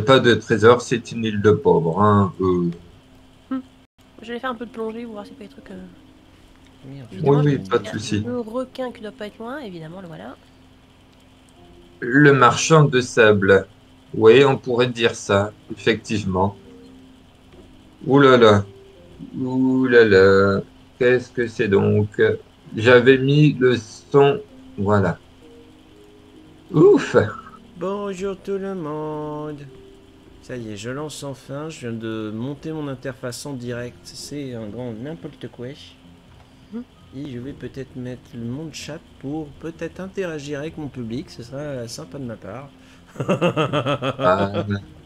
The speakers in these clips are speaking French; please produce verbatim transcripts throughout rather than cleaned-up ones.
pas de trésor, c'est une île de pauvres. Hein. Euh... Hum. Je vais faire un peu de plongée, voir s'il n'y a pas des trucs... Euh... Merde, Oui, oui, pas de souci. Le requin qui doit pas être loin, évidemment, le voilà. Le marchand de sable. Oui, on pourrait dire ça, effectivement. Ouh là là. Ouh là là. Qu'est-ce que c'est donc? J'avais mis le son. Voilà. Ouf! Bonjour tout le monde. Ça y est, je lance enfin. Je viens de monter mon interface en direct. C'est un grand n'importe quoi. Mmh. Et je vais peut-être mettre mon chat pour peut-être interagir avec mon public. Ce sera sympa de ma part. Ah,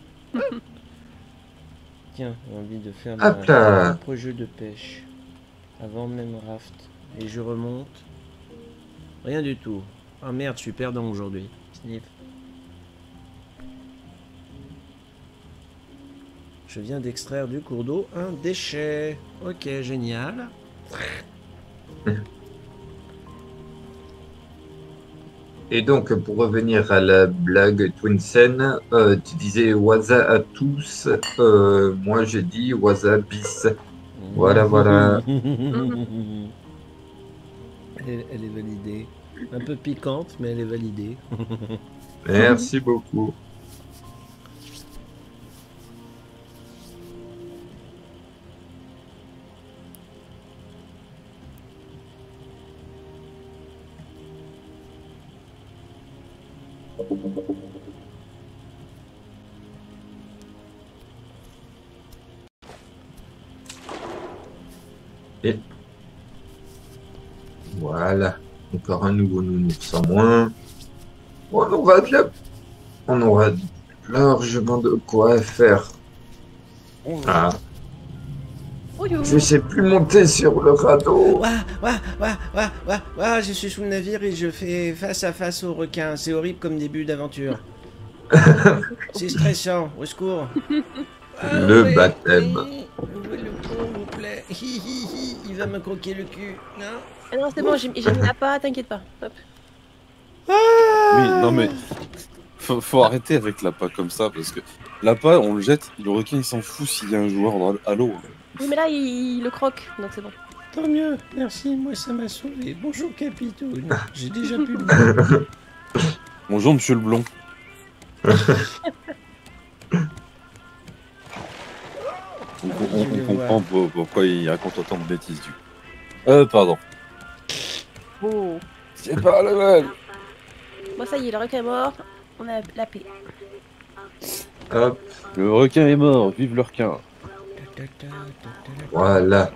Tiens, j'ai envie de faire hop mon là. propre jeu de pêche. Avant même raft. Et je remonte. Rien du tout. Ah merde, je suis perdant aujourd'hui. Sniff. Je viens d'extraire du cours d'eau un déchet. Ok, génial. Et donc, pour revenir à la blague Twinsen, euh, tu disais waza à tous, euh, moi j'ai dit waza bis. Voilà, voilà. elle, est, elle est validée. Un peu piquante, mais elle est validée. Merci beaucoup. Et voilà, encore un nouveau nounours en moins. Bon, on aura de la... on aura largement de quoi faire. Ah. Je sais plus monter sur le radeau. Ouah, ouah, ouah, ouah, ouah, ouah, je suis sous le navire et je fais face à face au requin. C'est horrible comme début d'aventure. C'est stressant, au secours. Le ah, baptême. Oui, ouvrez le pont, s'il vous plaît. Il va me croquer le cul. Non, ah non, c'est bon, j'ai mis la pas, t'inquiète pas. Hop. Oui, non mais faut, faut arrêter avec l'appât comme ça parce que l'appât on le jette, le requin il s'en fout s'il y a un joueur dans, à l'eau. Oui, mais là, il, il le croque, donc c'est bon. Tant mieux, merci, moi ça m'a sauvé. Bonjour Capitoun, j'ai déjà pu le Bonjour Monsieur le Blond. on, on, on comprend pour, pourquoi il raconte autant de bêtises du coup. Euh, pardon. Oh. C'est pas le même. Bon, ça y est, le requin est mort, on a la paix. Hop. Le requin est mort, vive le requin. Voilà.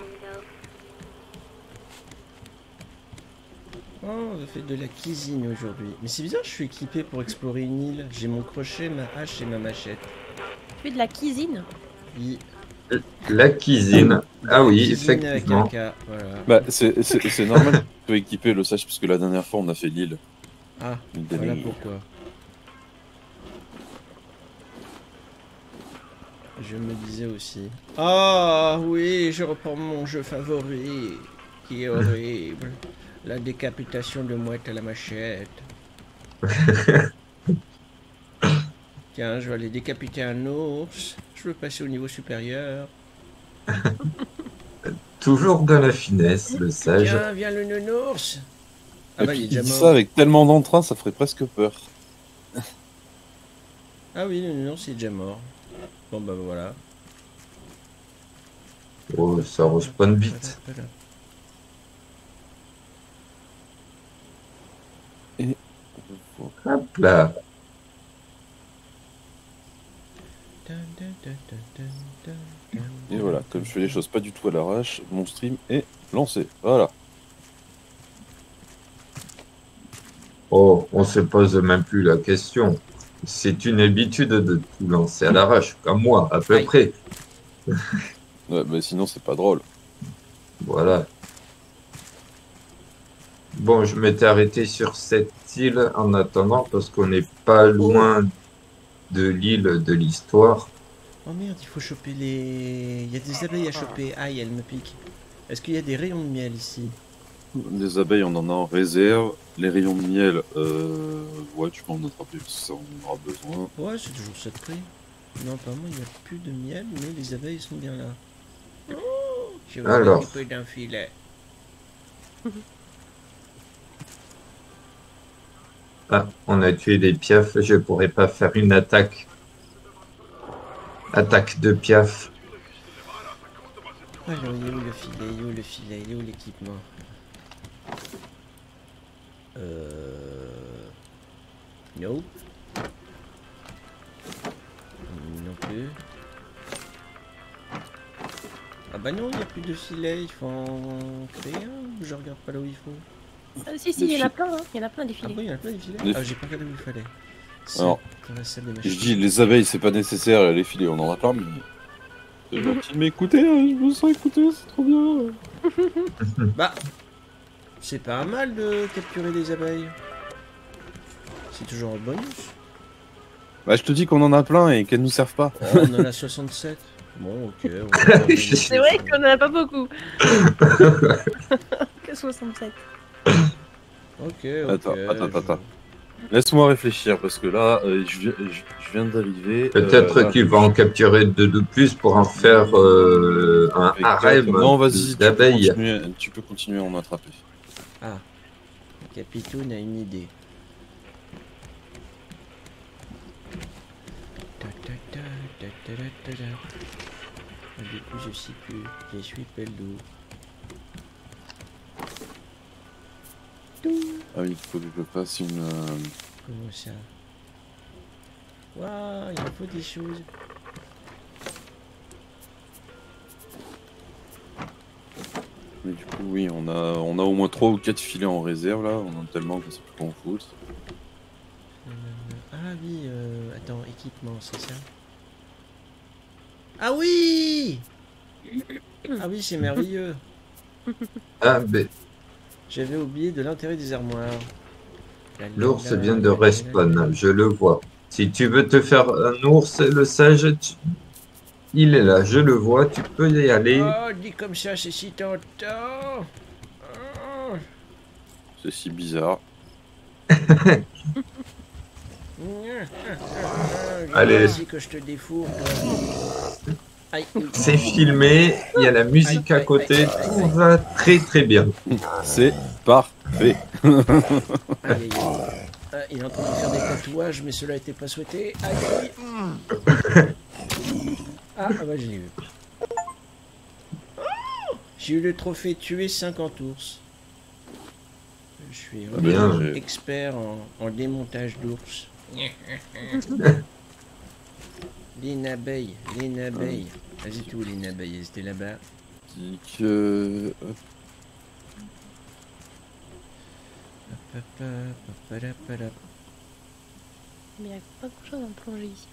Oh, on fait de la cuisine aujourd'hui. Mais c'est bizarre, je suis équipé pour explorer une île. J'ai mon crochet, ma hache et ma machette. Tu fais de la cuisine? Oui. La cuisine. Ah oui, cuisine effectivement. Avec un K, voilà. Bah, c'est normal que tu peux équiper le sage, parce que la dernière fois on a fait l'île. Ah, voilà pourquoi. Je me disais aussi. Ah oui, je reprends mon jeu favori, qui est horrible. La décapitation de mouettes à la machette. Tiens, je vais aller décapiter un ours. Je veux passer au niveau supérieur. Toujours dans la finesse, le sage. Tiens, viens le nounours. Ah bah, il est déjà il dit mort. ça avec tellement d'entrain, ça ferait presque peur. Ah oui, le nounours il est déjà mort. Bon bah voilà. Oh, ça respawn vite. Et... Hop là. Et voilà, comme je fais les choses pas du tout à l'arrache, mon stream est lancé. Voilà. Oh, on se pose même plus la question. C'est une habitude de tout lancer à l'arrache, comme moi, à peu Aïe. près. Ouais, mais sinon c'est pas drôle. Voilà. Bon, je m'étais arrêté sur cette île en attendant parce qu'on n'est pas loin de l'île de l'histoire. Oh merde, il faut choper les... Il y a des abeilles à choper. Aïe, elles me piquent. Est-ce qu'il y a des rayons de miel ici? Les abeilles, on en a en réserve. Les rayons de miel, euh... ouais, tu peux en attraper parce que ça, on aura besoin. Ouais, c'est toujours ça de prix. Non, apparemment, il n'y a plus de miel, mais les abeilles sont bien là. Oh, je vais Alors. m'occuper d'un filet. Ah, on a tué des piafs, je pourrais pas faire une attaque. Attaque de piaf. Alors, il est où le filet? Il est où le filet? Il est où l'équipement? Euh... Non. Non plus. Ah bah non, il n'y a plus de filet, il faut en créer un ou je regarde pas là où il faut? Ah, si, si, il y en a plein, hein. Il y en a plein des Ah filets. bon, il y en a plein des filets? Les- Ah, j'ai pas regardé où il fallait. C'est Alors, dans la salle des Je machines. dis, les abeilles, c'est pas nécessaire, les filets, on en a plein, mais... C'est gentil de m'écouter, hein, je me sens écouté, c'est trop bien. Bah, c'est pas mal de capturer des abeilles. C'est toujours un bonus. Bah, je te dis qu'on en a plein et qu'elles nous servent pas. Oh, on en a soixante-sept. Bon, ok. On va faire un bonus. C'est vrai qu'on en a pas beaucoup. Que soixante-sept. Ok, ok. Attends, attends, je- attends. Laisse-moi réfléchir, parce que là, euh, je viens, je, je viens d'arriver. Peut-être euh, là, qu'il va en capturer deux de plus pour en faire euh, un avec harem quatre- Non, vas-y, tu peux d'abeilles. continuer, tu peux continuer à en attraper. Ah, le Capitoun a une idée. Ta, ta, ta, ta, ta, ta, ta, ta. Ah, du coup, je sais plus. Je suis Peldou. Ah oui, il faut que je fasse une... euh, Comment ça? Waouh, il en faut des choses. Mais du coup, oui, on a, on a au moins trois ou quatre filets en réserve, là. On en a tellement que c'est plus qu'on fout. Euh, Ah oui, euh, attends, équipement, c'est ça? Ah oui! Ah oui, c'est merveilleux. Ah, ben, J'avais oublié de l'intérêt des armoires. La, la, l'ours la, vient de la, la, la, la. respawn, je le vois. Si tu veux te faire un ours, le sage, tu- il est là, je le vois, tu peux y aller. Oh, dit comme ça, c'est si tentant. Oh. C'est si bizarre. Allez. Vas-y que je te défoure, toi. Aïe. C'est filmé, il y a la musique à côté, tout va très très bien. C'est parfait. Aïe, aïe, aïe. Ah, il est en train de faire des tatouages, mais cela n'était pas souhaité. Aïe, aïe. Ah, ah bah j'ai eu. J'ai eu le trophée tuer cinquante ours. Je suis Bien. vraiment expert en, en démontage d'ours. Les abeilles, les abeilles. Vas-y, tout les abeilles, elles étaient là-bas. Dit que... hop, Hop, hop, hop, hop, hop, hop. Mais il n'y a pas grand chose à en plonger ici.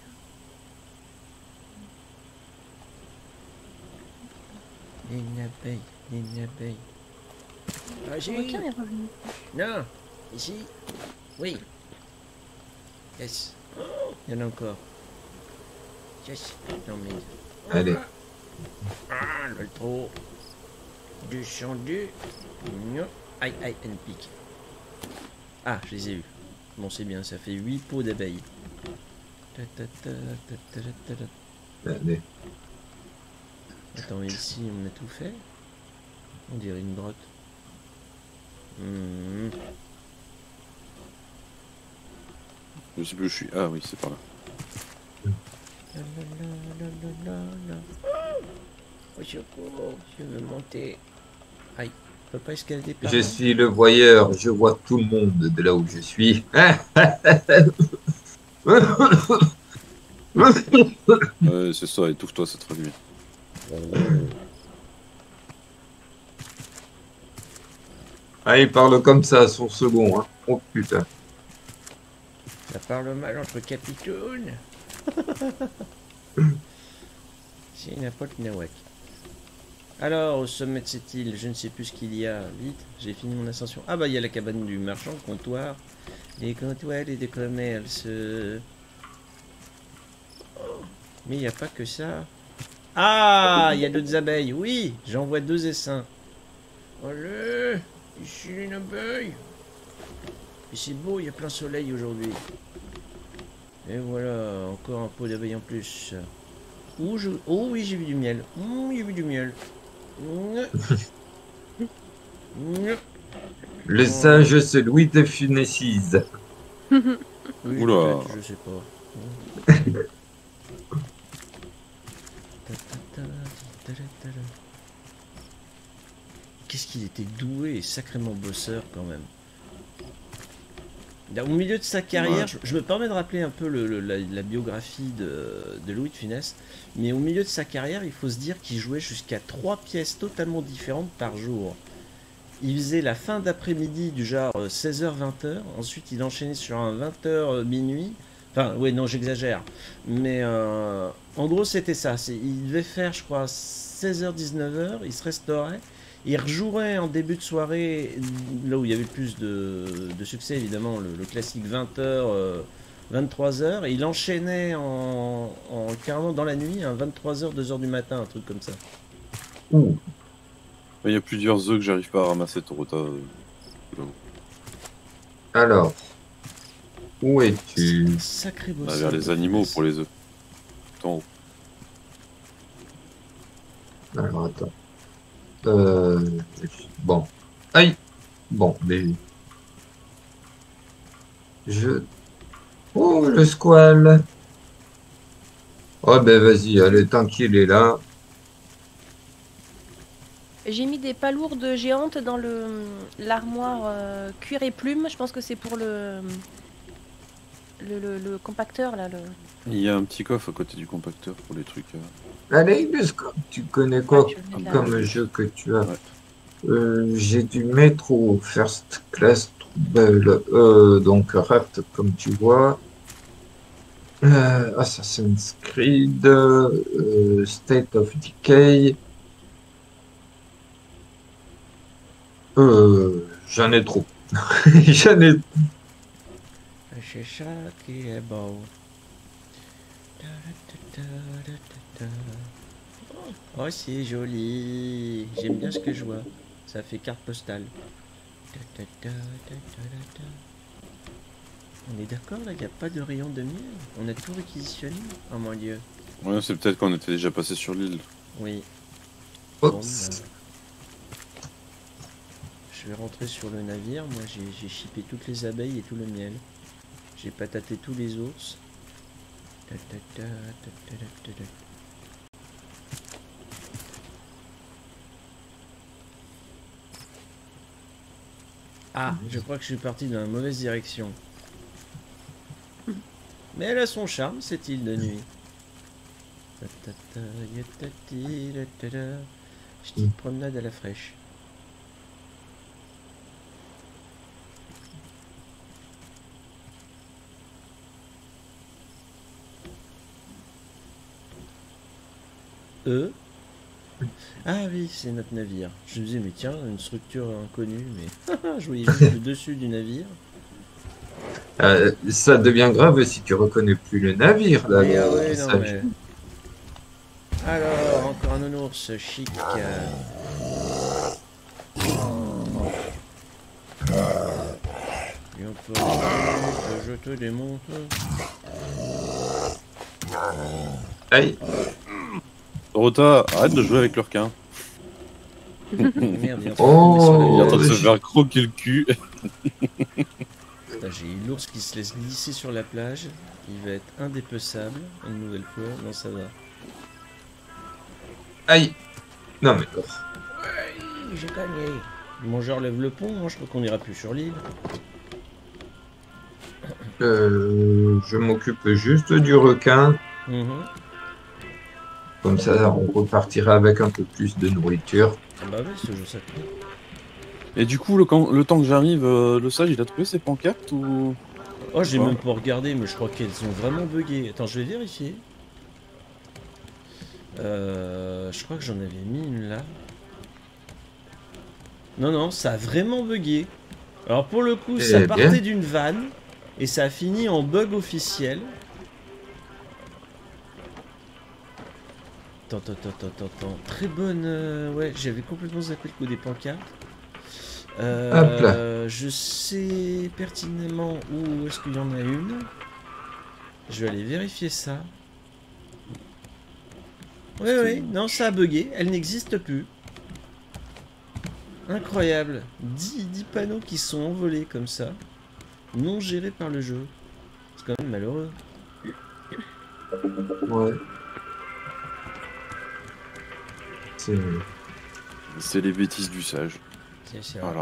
Les abeilles, les abeilles. Ah, Le j'ai requin est revenu. Non, ici. Oui. Yes. Il y en a encore. Yes. Non mais. Allez. Ah, le trop. Descendu. Non. Aïe, aïe, and pique. Ah, je les ai eus. Bon, c'est bien, ça fait huit pots d'abeilles. Ta, ta, ta, ta, ta, ta, ta, ta. Allez. Attends, ici, on a tout fait. On dirait une grotte. Hmm. je sais plus où je suis. Ah oui, c'est par là. La, la, la, la, la, la, la. Au secours, je veux monter. Aïe, je peux pas escalader par Je là. suis le voyeur, je vois tout le monde de là où je suis. Ouais, c'est ça, étouffe-toi, c'est très bien. Ah, il parle comme ça, son second. Hein. Oh putain. Ça parle mal entre capitounes. C'est n'importe nawak. Alors, au sommet de cette île, je ne sais plus ce qu'il y a. Vite, j'ai fini mon ascension. Ah bah, il y a la cabane du marchand, le comptoir. Les comptoirs et des commerces. Oh, mais il n'y a pas que ça. Ah, il y a d'autres abeilles. Oui, j'en vois deux essaims. Oh le... Ici une abeille. Et c'est beau, il y a plein soleil aujourd'hui. Et voilà, encore un pot d'abeille en plus. Oh, je... oh oui, j'ai vu du miel. Mmh, j'ai vu du miel. Mmh. Mmh. Le sage, celui de Funécise. Oui, Oula. peut-être, je sais pas. Qu'est-ce qu'il était doué et sacrément bosseur quand même. Au milieu de sa carrière, Ouais. je, je me permets de rappeler un peu le, le- la, la biographie de, de Louis de Funès, mais au milieu de sa carrière, il faut se dire qu'il jouait jusqu'à trois pièces totalement différentes par jour. Il faisait la fin d'après-midi du genre seize heures vingt heures, ensuite il enchaînait sur un vingt heures minuit, enfin ouais non j'exagère, mais euh, en gros c'était ça, c'est- il devait faire je crois seize heures dix-neuf heures, il se restaurait, il rejouerait en début de soirée, là où il y avait le plus de, de succès évidemment, le, le classique vingt heures, euh, vingt-trois heures, et il enchaînait en, en carrément dans la nuit, un vingt-trois heures, deux heures du matin, un truc comme ça. Ouh. Il y a plusieurs œufs que j'arrive pas à ramasser, Torota. euh, j'avoue. Alors, où es-tu? Sacré On va bosseur. vers les animaux pour les œufs. Tout en haut. Alors, attends. Euh... Bon. Aïe! Bon, mais... Je... Oh, le squal! Oh, ben vas-y, allez, tant qu'il est là. J'ai mis des palourdes géantes dans le l'armoire euh, cuir et plume. Je pense que c'est pour le le, le- le compacteur là. Le... Il y a un petit coffre à côté du compacteur pour les trucs. euh. Allez, le squal, tu connais quoi Ouais, je vais le mettre là. comme jeu que tu as? Ouais. Euh, j'ai du métro First Class Trouble, euh, donc Raft, comme tu vois. Euh, Assassin's Creed, euh, State of Decay. Euh, j'en ai trop. J'en ai. C'est ça qui est beau. Oh, c'est joli. J'aime bien ce que je vois. Ça fait carte postale. On est d'accord là, il n'y a pas de rayon de miel. On a tout réquisitionné. Oh mon dieu. Ouais, c'est peut-être qu'on était déjà passé sur l'île. Oui. Bon, Oups. bah, je vais rentrer sur le navire. Moi j'ai j'ai chippé toutes les abeilles et tout le miel. J'ai pataté tous les ours. Ta, ta, ta, ta, ta, ta, ta, ta. Ah, je crois que je suis parti dans la mauvaise direction. Mais elle a son charme, cette île de nuit. Ta, ta, ta, ya, ta, ti, la, ta, ta. Petite promenade à la fraîche. Eux. Ah oui, c'est notre navire. Je me disais, mais tiens, une structure inconnue, mais je voyais juste le dessus du navire. Euh, ça devient grave si tu reconnais plus le navire là. Et, le- ah ouais, le non, sage. mais... Alors, encore un nounours chic. euh. Et on peut que je te démonte. Aïe. Torota, arrête de jouer avec le requin. Merde, il est en train de Oh. tomber sur la Il est en train de Oh, se je- faire croquer le cul. Putain, j'ai eu l'ours qui se laisse glisser sur la plage. Il va être indépeçable une nouvelle fois. Non, ça va. Aïe. Non mais. J'ai gagné. Le mangeur lève le pont. Moi, je crois qu'on ira plus sur l'île. Euh, je m'occupe juste du requin. Mhm. Comme ça, on repartira avec un peu plus de nourriture. Ah bah ouais, ce jeu ça te plaît. Et du coup, le, quand- le temps que j'arrive, euh, le sage, il a trouvé ses pancartes ou... Oh, j'ai Ouais. même pas regardé, mais je crois qu'elles ont vraiment bugué. Attends, je vais vérifier. Euh, je crois que j'en avais mis une là. Non, non, ça a vraiment bugué. Alors pour le coup, Eh ça bien. partait d'une vanne et ça a fini en bug officiel. Attends, attends, attends, attends, attends. Très bonne... euh, ouais, j'avais complètement zappé le coup des pancartes. Hop là. Euh, je sais pertinemment où est-ce qu'il y en a une. Je vais aller vérifier ça. Oui, oui, non, ça a bugué. Elle n'existe plus. Incroyable. dix, dix panneaux qui sont envolés comme ça. Non gérés par le jeu. C'est quand même malheureux. Ouais. C'est... C'est les bêtises du sage. C'est c'est vrai. Voilà.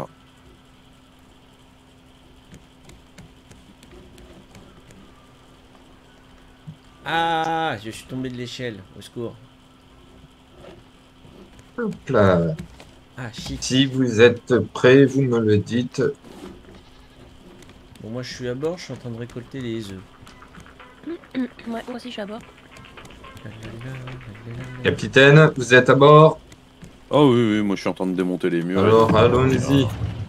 Ah, je suis tombé de l'échelle. Au secours. Hop là. Ah, chic. Si vous êtes prêts, vous me le dites. Bon, moi je suis à bord, je suis en train de récolter les œufs. Ouais, moi aussi je suis à bord. Capitaine, vous êtes à bord? Ah oui, oui, moi je suis en train de démonter les murs. Alors, allons-y. Allons-y,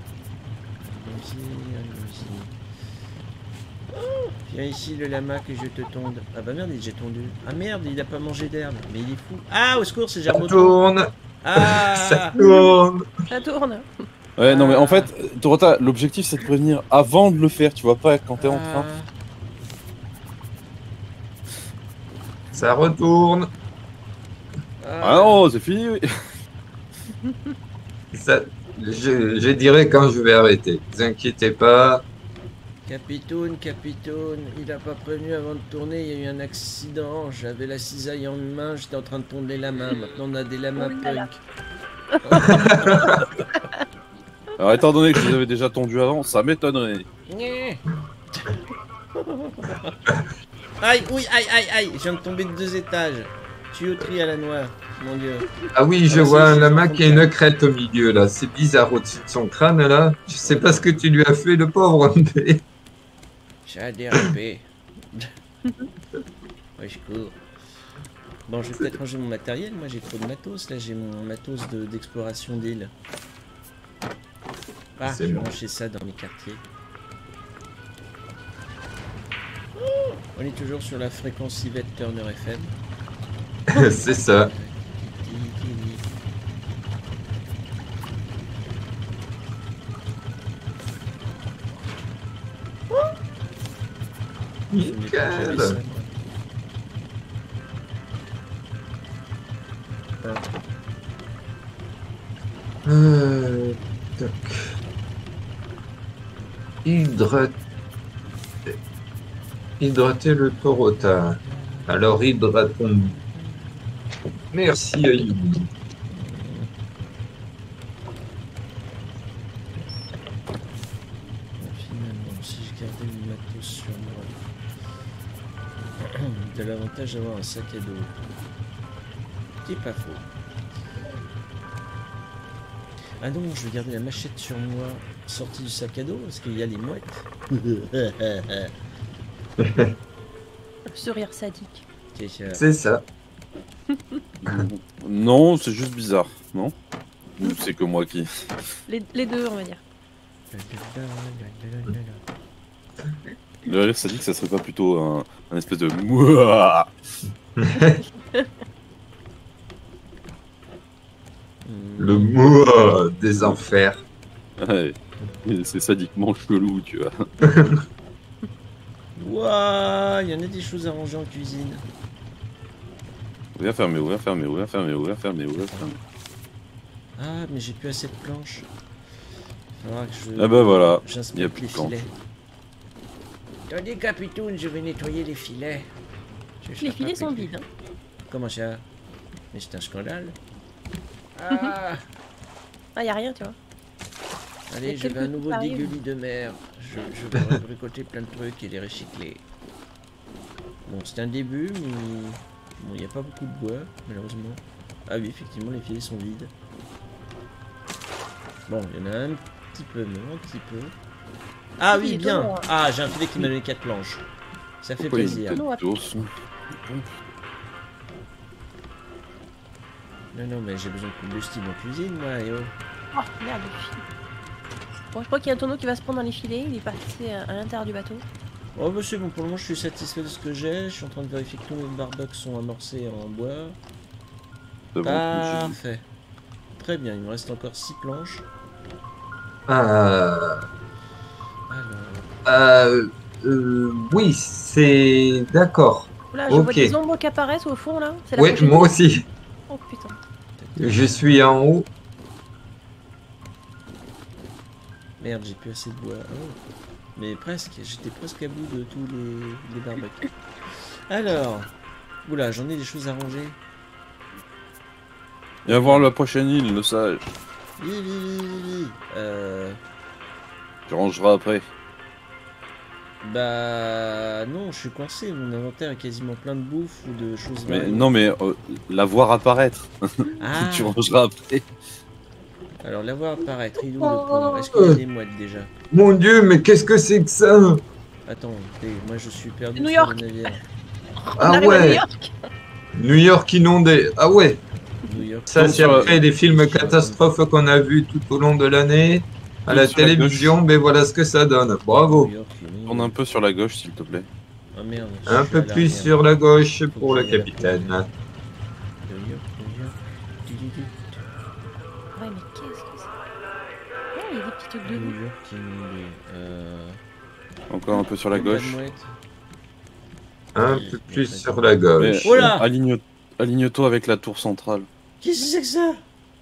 allons-y. Oh, viens ici le lama que je te tonde. Ah bah merde, j'ai tondu. Ah merde, il a pas mangé d'herbe. Mais il est fou. Ah, au secours, c'est Ça Germoton. tourne, ça Ah, tourne. Ça tourne. Ouais, non, mais Ah. en fait, Dorota, l'objectif c'est de prévenir avant de le faire, tu vois pas quand t'es en train. Ça retourne. Ah, Ah non, c'est fini, oui. Ça, je, je dirai quand je vais arrêter. Ne vous inquiétez pas. Capitoun, Capitoun, il a pas prévenu avant de tourner, il y a eu un accident. J'avais la cisaille en main, j'étais en train de tondre les lamas. Maintenant on a des lamas Oh là là. punk. Alors étant donné que je les avais déjà tondus avant, ça m'étonnerait. Nyeh. Aïe, oui, aïe, aïe, aïe, je viens de tomber de deux étages. Tuyauterie à la noix, mon dieu. Ah oui, je Ah, vois si, un si, lama ils sont qui a une crête au milieu là. C'est bizarre au-dessus de son crâne là. Je sais pas ce que tu lui as fait, le pauvre. mais- Ça a dérapé. Ouais, je cours. Bon, je vais peut-être ranger mon matériel. Moi, j'ai trop de matos. Là, j'ai mon matos de- d'exploration d'île. Ah, je C'est vais bon. ranger ça dans mes quartiers. On est toujours sur la fréquence Yvette Turner F M. C'est ça. Je n'ai pas jamais Nickel. ça, moi. Euh, tac. Hydrater. Hydrater le Torota. Alors hydratons. Merci Ayumi. Bon, finalement, si je gardais le matos sur moi, de l'avantage d'avoir un sac à dos. Qui est pas faux. Ah non, je vais garder la machette sur moi, sortie du sac à dos, parce qu'il y a les mouettes. Sourire sadique. C'est ça. C'est ça. Non, c'est juste bizarre, non? Ou c'est que moi qui. Les, les deux, on va dire. Le rire, ça dit que ça serait pas plutôt un, un espèce de mouah. Le mot des enfers. Ouais, c'est sadiquement chelou, tu vois. Ouah, il y en a des choses à ranger en cuisine. Ouvert, fermé, ouvert, fermé, ouvert, fermé, ouvert, fermé, ouvert, fermé. Ah, mais j'ai plus assez de planches. Faudra que je... Ah bah voilà, il y a j'inspecte plus les de planches. filets. Attendez, Capitoun, je vais nettoyer les filets. Je vais Les faire filets pas sont péter. vides. Hein. Comment ça? Mais c'est un scandale. Ah, Ah, y a rien, tu vois. Il y allez, a j'avais quelques un nouveau trucs qui dégueulis de mer. Je, je vais récolter plein de trucs et les recycler. Bon, c'est un début, mais bon, il n'y a pas beaucoup de bois, malheureusement. Ah oui, effectivement, les filets sont vides. Bon, il y en a un petit peu, mais un petit peu. Ah Il oui, est bien. étonnant, hein. Ah, j'ai un filet qui m'a donné quatre planches. Ça fait Pourquoi il y a plaisir. une Non, tête d'ours? Non, non, mais j'ai besoin de combustible en cuisine, moi, et oh. Oh, merde, le fil. Bon, je crois qu'il y a un tonneau qui va se prendre dans les filets. Il est passé à, à l'intérieur du bateau. Oh, bah c'est bon, pour le moment, je suis satisfait de ce que j'ai. Je suis en train de vérifier que tous mes barbecues sont amorcés en bois. C'est bon, Parfait. Très bien, il me reste encore six planches. Euh, Alors, euh, euh, oui, c'est d'accord. Là, je vois Ok. des ombres qui apparaissent au fond là. C'est la Oui, prochaine moi ville. aussi. Oh putain. tac, tac. Je suis en haut. Merde, j'ai plus assez de bois. Oh. Mais presque, j'étais presque à bout de tous les, les barbecues. Alors, oula, j'en ai des choses à ranger. Viens voir la prochaine île, le sage. Li, li, li, li, li. Euh, Tu rangeras après. bah non, je suis coincé. Mon inventaire est quasiment plein de bouffe ou de choses. Mais variées. non, mais euh, la voir apparaître. Ah, Tu rangeras après. alors la voir apparaître. Il est où le pont? Est-ce qu'il y a des mouettes déjà? Mon Dieu, mais qu'est-ce que c'est que ça? Attends, écoutez, moi je suis perdu New sur York. le navire. On Ah arrive à New ouais, York. New York inondé. Ah ouais, New York. ça Tombe c'est sur la- après les films catastrophes qu'on a vus tout au long de l'année à Tombe la sur la télévision, mais voilà ce que ça donne. New Bravo. York, il est Tourne un peu sur la gauche, s'il te plaît. Ah merde. je Un suis peu à plus l'arrière. sur la gauche Faut pour que le j'aille à la capitaine. New York, New York. Du, du, du. Ouais, mais qu'est-ce que c'est? Oh, il y a des petits trucs de New boue. York inondé. Euh... Encore un peu sur la pas de gauche. mouettes. Un peu plus sur la gauche. Oh là aligne- aligne-toi avec la tour centrale. Qu'est-ce que c'est que ça?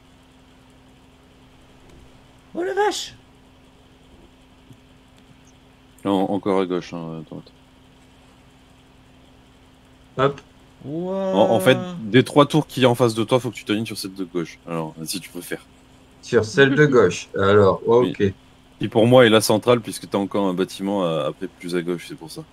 Oh la vache! En- encore à gauche, hein, à droite. Hop. Wow. En, en fait, des trois tours qui est en face de toi, faut que tu t'alignes sur cette de gauche. Alors, si tu peux faire. Sur celle de gauche. Alors, ok. Qui pour moi est la centrale, puisque t'as encore un bâtiment à- après plus à gauche, c'est pour ça.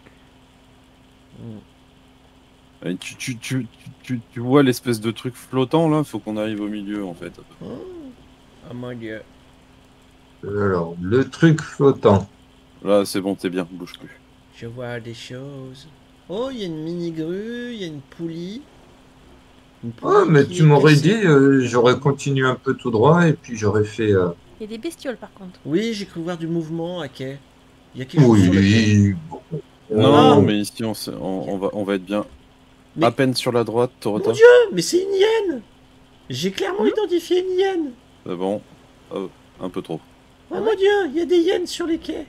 Mm. Et tu, tu, tu, tu, tu vois l'espèce de truc flottant là, faut qu'on arrive au milieu en fait. Oh. Oh mon dieu. Alors, le truc flottant. Là c'est bon, t'es bien, bouge plus. Je vois des choses. Oh, il y a une mini grue, il y a une poulie. Une poulie Ah, mais qui tu est m'aurais cassée. dit, euh, j'aurais continué un peu tout droit et puis j'aurais fait. euh, Il y a des bestioles par contre. Oui, j'ai cru voir du mouvement à quai. Il y a quelque chose sur le quai. Oui. bon. Non, Oh. non, mais ici on, sait- on, on va, on va être bien. Mais- À peine sur la droite, Torota. Mon dieu, mais c'est une hyène! J'ai clairement identifié une hyène! C'est bon. Oh, un peu trop. Oh mon dieu, il y a des hyènes sur les quais!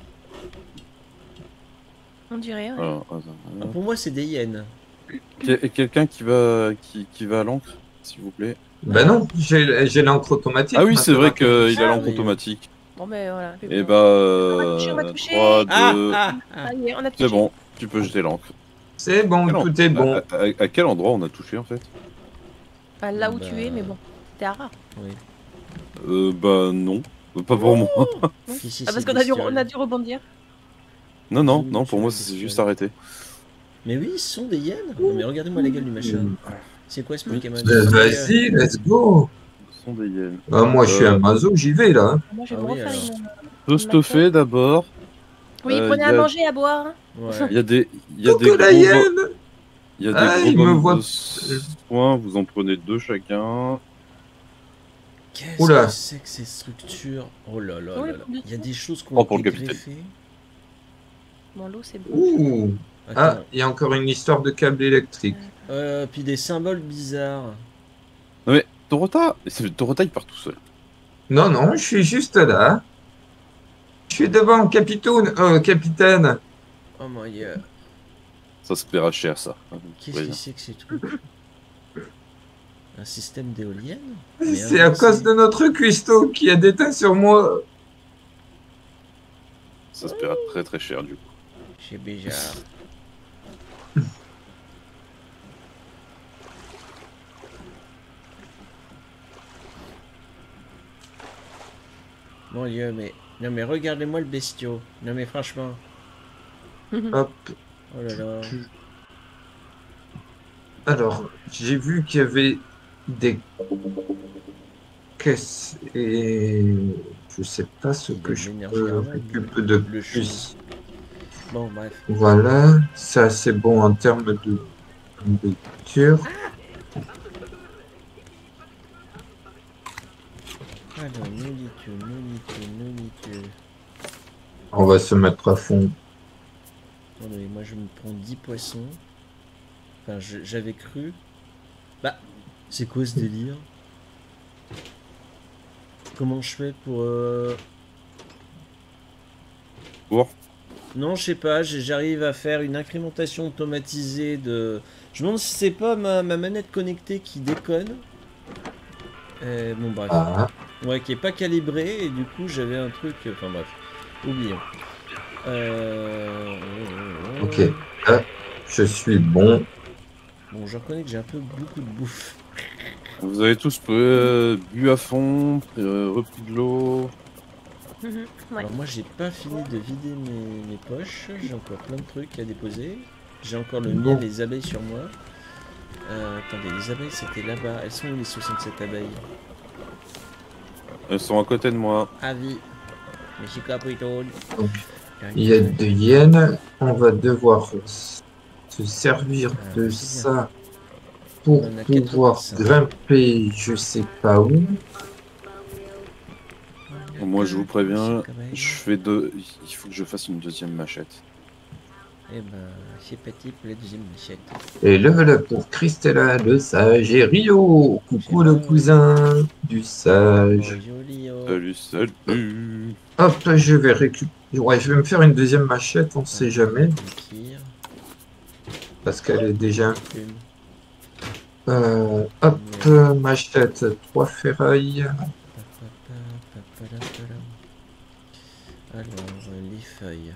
On dirait, ouais. Alors, attends, Ah, pour moi, c'est des hyènes. Quel- Quelqu'un qui va, qui, qui va à l'encre, s'il vous plaît. Ben non, j'ai j'ai l'encre automatique. Ah oui, c'est vrai maintenant. qu'il a Ah, l'encre oui. automatique. Bon, ben voilà. Et bah, euh, toucher, on va toucher. trois, Ah, deux, ah, ah. Ah, y est, on a touché. c'est bon, tu peux jeter l'encre. C'est bon, Quel en- tout est bon. À, à- à quel endroit on a touché en fait? Pas là où Bah. tu es, mais bon. T'es à rare. Oui. Euh, bah non, pas pour moi. Si, si, Ah, parce c'est qu'on a dû, bestial. on a dû rebondir. Non, non, Oui, non, c'est pour moi vrai, ça s'est c'est juste vrai. arrêté. Mais oui, ce sont des hyènes. Non, mais regardez-moi la gueule du machin. C'est quoi ce Oui. Pokémon? Ben, vas-y, let's go. Ce sont des hyènes. Ah, moi, je suis Euh. un mazo, j'y vais là. hein. Moi, je vais Ah me oui, refaire alors. une. Peu stuffé d'abord. Oui, Euh, prenez y à a- manger, à boire. Ouais. Il y a des, il y a des Coucou la gros, hyène. il y a des Ah, gros il me bombes voit- de soins. Vous en prenez deux chacun. Qu'est-ce Oula. que c'est que ces structures? Oh là là Oh, là les là. poules de Il y a des choses qu'on Oh, pour le capitaine. greffées. Bon, l'eau, c'est bon. Ouh. Ah, Attends. il y a encore une histoire de câble électrique. Euh, puis des symboles bizarres. Non mais Torota, c'est- Torota il part tout seul. Non, non, je suis juste là. Je suis devant, capitaine. Euh, capitaine. Oh mon dieu. Ça se paiera cher ça. Qu'est-ce Ouais. que c'est que ces trucs? Un système d'éoliennes? C'est à cause de notre cuistot qui a déteint sur moi. Ça se paiera très très cher du coup. C'est bizarre. Mon dieu, mais... Non mais regardez-moi le bestiau. Non mais franchement. Hop. Oh là là. Alors, j'ai vu qu'il y avait des caisses et je sais pas ce Il y a que de je l'énergie peux rare, récupérer de le plus. Bon bref. Voilà, ça c'est bon en termes de nourriture. Alors, nourriture, nourriture, nourriture. On va se mettre à fond. Attendez, moi je me prends dix poissons. Enfin, je- j'avais cru. Bah, c'est quoi ce délire? Comment je fais pour... Euh... Pour Non, je sais pas, j'ai- j'arrive à faire une incrémentation automatisée de... Je me demande si c'est pas ma, ma manette connectée qui déconne. Euh, bon, bref. Ah, Ouais, qui est pas calibrée, et du coup, j'avais un truc... Enfin, bref. Oublions. Euh... ok. Ah, je suis bon. Bon, je reconnais que j'ai un peu beaucoup de bouffe. Vous avez tous euh, bu à fond, euh, repris de l'eau. Mhm, ouais. Alors moi, j'ai pas fini de vider mes, mes poches. J'ai encore plein de trucs à déposer. J'ai encore le Bon. miel, les abeilles sur moi. Euh, attendez, les abeilles, c'était là-bas. Elles sont où les soixante-sept abeilles? Elles sont à côté de moi. Avis. Mais je suis capitaine. Donc, il y a des hyènes. On va devoir s- se servir Ah, de c'est bien. ça pour On en a pouvoir quatre-vingt-cinq. grimper je sais pas où. Moi, je vous préviens, je fais deux. Il faut que je fasse une deuxième machette. Eh ben, c'est parti pour la deuxième machette. Et le voilà pour Christella, le sage, et Rio. Coucou le cousin du sage. Bonjour Lio. Salut, salut. Hop, je vais récupérer. Ouais, je vais me faire une deuxième machette, on sait jamais, Kir, parce qu'elle est déjà. plume. Euh, hop, euh, machette, trois ferrailles. Alors, euh, les feuilles.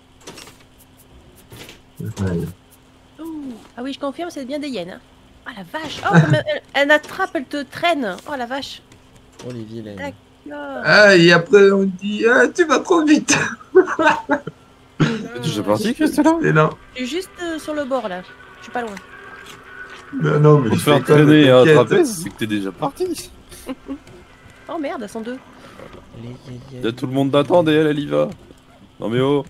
Voilà. Ouh. Ah oui, je confirme, c'est bien des hyènes. Hein. Ah la vache. Oh, comme elle, elle- elle attrape, elle te traîne. Oh la vache. Oh les vilaines. Tac. Là. Ah, et après on dit, ah, tu vas trop vite. T'es déjà parti, Christella? Et là, Je suis juste euh, sur le bord là. Je suis pas loin. non, non, mais Pour te je faire fais comme, traîner et t'inquiète. attraper, c'est que t'es déjà parti. Oh merde, elles sont deux. Les Il y a tout le monde d'attendre et elle, elle y va. Non mais oh.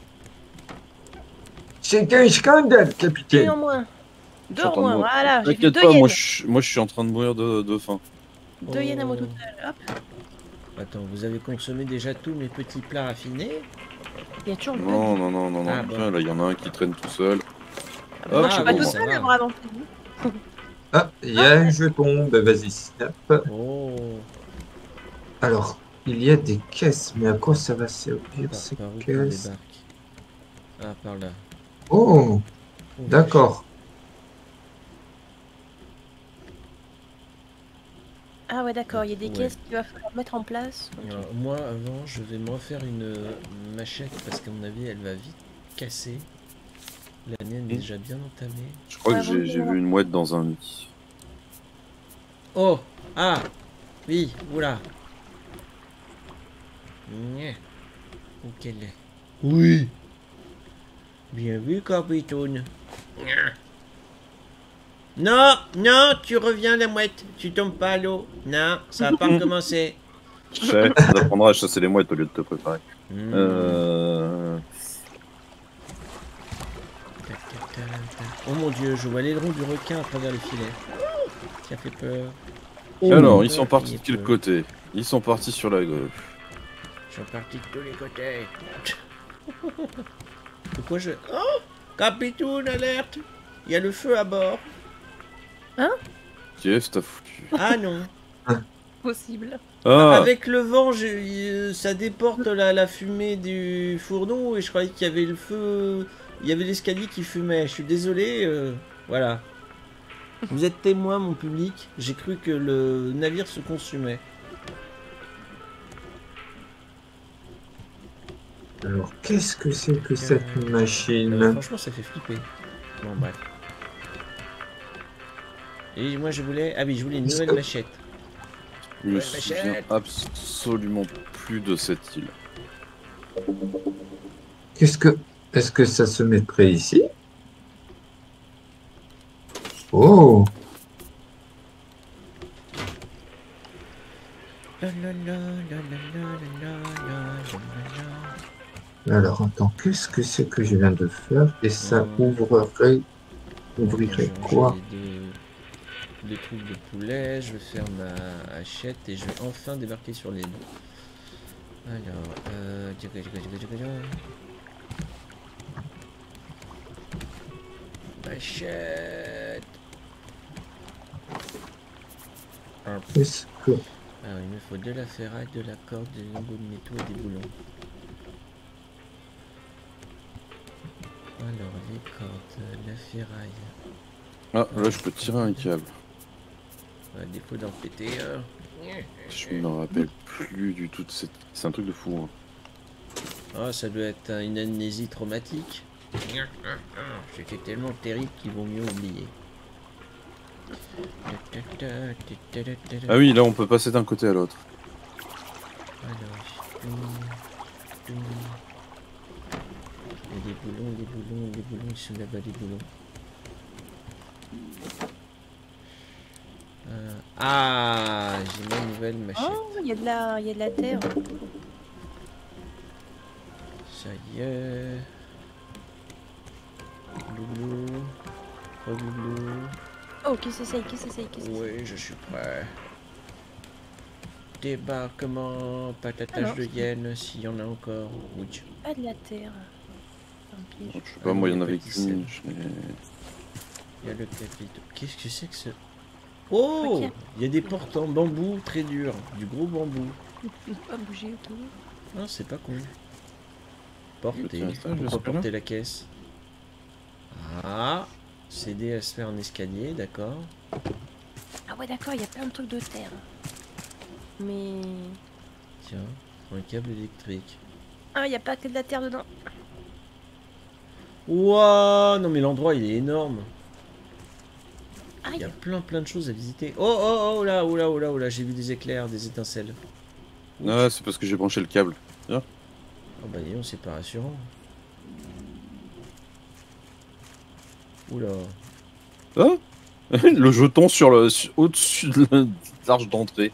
C'est un scandale, Deux capitaine. en moins. Deux Je suis en en train de moins, mourir. voilà. J'ai fait T'inquiète deux pas, hyènes. moi je, moi je suis en train de mourir de, de faim. Deux hyènes à moi toute seule. Hop. Attends, vous avez consommé déjà tous mes petits plats raffinés? Il y a toujours le Non, non, non, non, non. Ah, bon. Tiens, là, il y en a un qui traîne tout seul. Ah, bah, moi, je suis Ah, pas bon, toute ça seule, va. mais bravo. Ah, il y a un jeton, ben vas-y, snap. Oh, Alors, il y a des caisses, mais à quoi ça va servir par, ces par où qu'on caisses? débarque? Ah, par là. Oh, Oh, d'accord. Ah ouais, d'accord, il y a des Ouais. caisses qu'il va falloir mettre en place. Ok. Alors, moi, avant, je vais me refaire une euh, machette parce qu'à mon avis, elle va vite casser. La mienne est déjà bien entamée. Je crois Ouais, que bon, j'ai j'ai bon. vu une mouette dans un nid. Oh! Ah! Oui, oula! Nya. Où qu'elle est? Oui! Bien vu, capitaine. Nya. Non! Non! Tu reviens, la mouette! Tu tombes pas à l'eau! Non, ça va pas recommencer! Je sais, ça apprendra à chasser les mouettes au lieu de te préparer. Hmm. Euh... Tac, tac, tac, tac. Oh mon dieu, je vois l'aileron du requin à travers le filet. Ça fait peur. Alors, ils Oh, sont partis il de est quel peu. côté? Ils sont partis sur la gauche. Ils sont partis de tous les côtés. De quoi je... Oh! Capitoun, alerte! Il y a le feu à bord. Qu'est-ce que t'as foutu? Ah non. Possible. Ah, Avec le vent, j'ai- euh, ça déporte la, la fumée du fourneau et je croyais qu'il y avait le feu... Il y avait l'escalier qui fumait. Je suis désolé. euh, Voilà. Vous êtes témoin, mon public. J'ai cru que le navire se consumait. Alors, qu'est-ce que c'est que cette Euh, machine? franchement, ça fait flipper. Bon, bref. Et moi, je voulais... Ah oui, je voulais une nouvelle machette. je me Ouais, souviens machette. absolument plus de cette île. Qu'est-ce que... Est-ce que ça se mettrait ici? Oh, La, la, la, la, la, la, la, la, la, la. alors attends, qu'est-ce que c'est que je viens de faire? Et ça Hmm. ouvrerait... Je Ouvrirait vais quoi? ranger les deux, deux trucs de poulet, je vais faire ma hachette et je vais enfin débarquer sur l'île. Alors, euh... tchaca, tchaca, tchaca, tchaca, tchaca. Hachette. Hop. Qu'est-ce que... Alors, il me faut de la ferraille, de la corde, des lingots de métaux et des boulons. Alors, les cordes, la ferraille. Ah, là, je peux tirer un câble. À défaut d'en péter un. Je me rappelle plus du tout de cette... C'est un truc de fou. Hein. Ah, ça doit être une amnésie traumatique. C'était tellement terrible qu'il vaut mieux oublier. Ah oui, là, on peut passer d'un côté à l'autre. Alors, il y a des boulons, des boulons, des boulons, ils sont là-bas, des boulons. Euh, ah, j'ai ma nouvelle machette. Oh, il y a de la, il y a de la terre. Ça y est. Loulou. Reloulou. Oh, qu'est-ce que c'est, qu'est-ce que c'est, qu'est-ce que c'est? Oui, je suis prêt. Débarquement, patatage Alors, de hyène, s'il y en a encore. Oui. Pas de la terre. Tant pis. Je sais pas, moi, il y en avait qu'une. je l'ai- Il y a le capiteau. Qu'est-ce que c'est que ce... Oh, Ok. il y a des portes en bambou très durs. Du gros bambou. Je peux pas bouger autour. Ah, c'est pas con. Porter. Tiens, ça, Pourquoi j'espère. porter la caisse? Ah, s'aider à se faire un escalier, d'accord. Ah ouais, d'accord, il y a plein de trucs de terre. Mais... Tiens, un câble électrique. Ah, il n'y a pas que de la terre dedans. Ouah, non mais l'endroit il est énorme. Il y a Aïe. plein plein de choses à visiter. Oh oh oh là, oh là, oh là, oh là, j'ai vu des éclairs, des étincelles. Ouch. Ah, c'est parce que j'ai branché le câble. Oh bah dis donc, c'est pas rassurant. Oula. Ah le jeton sur le sur- au-dessus de la- de l'arche d'entrée.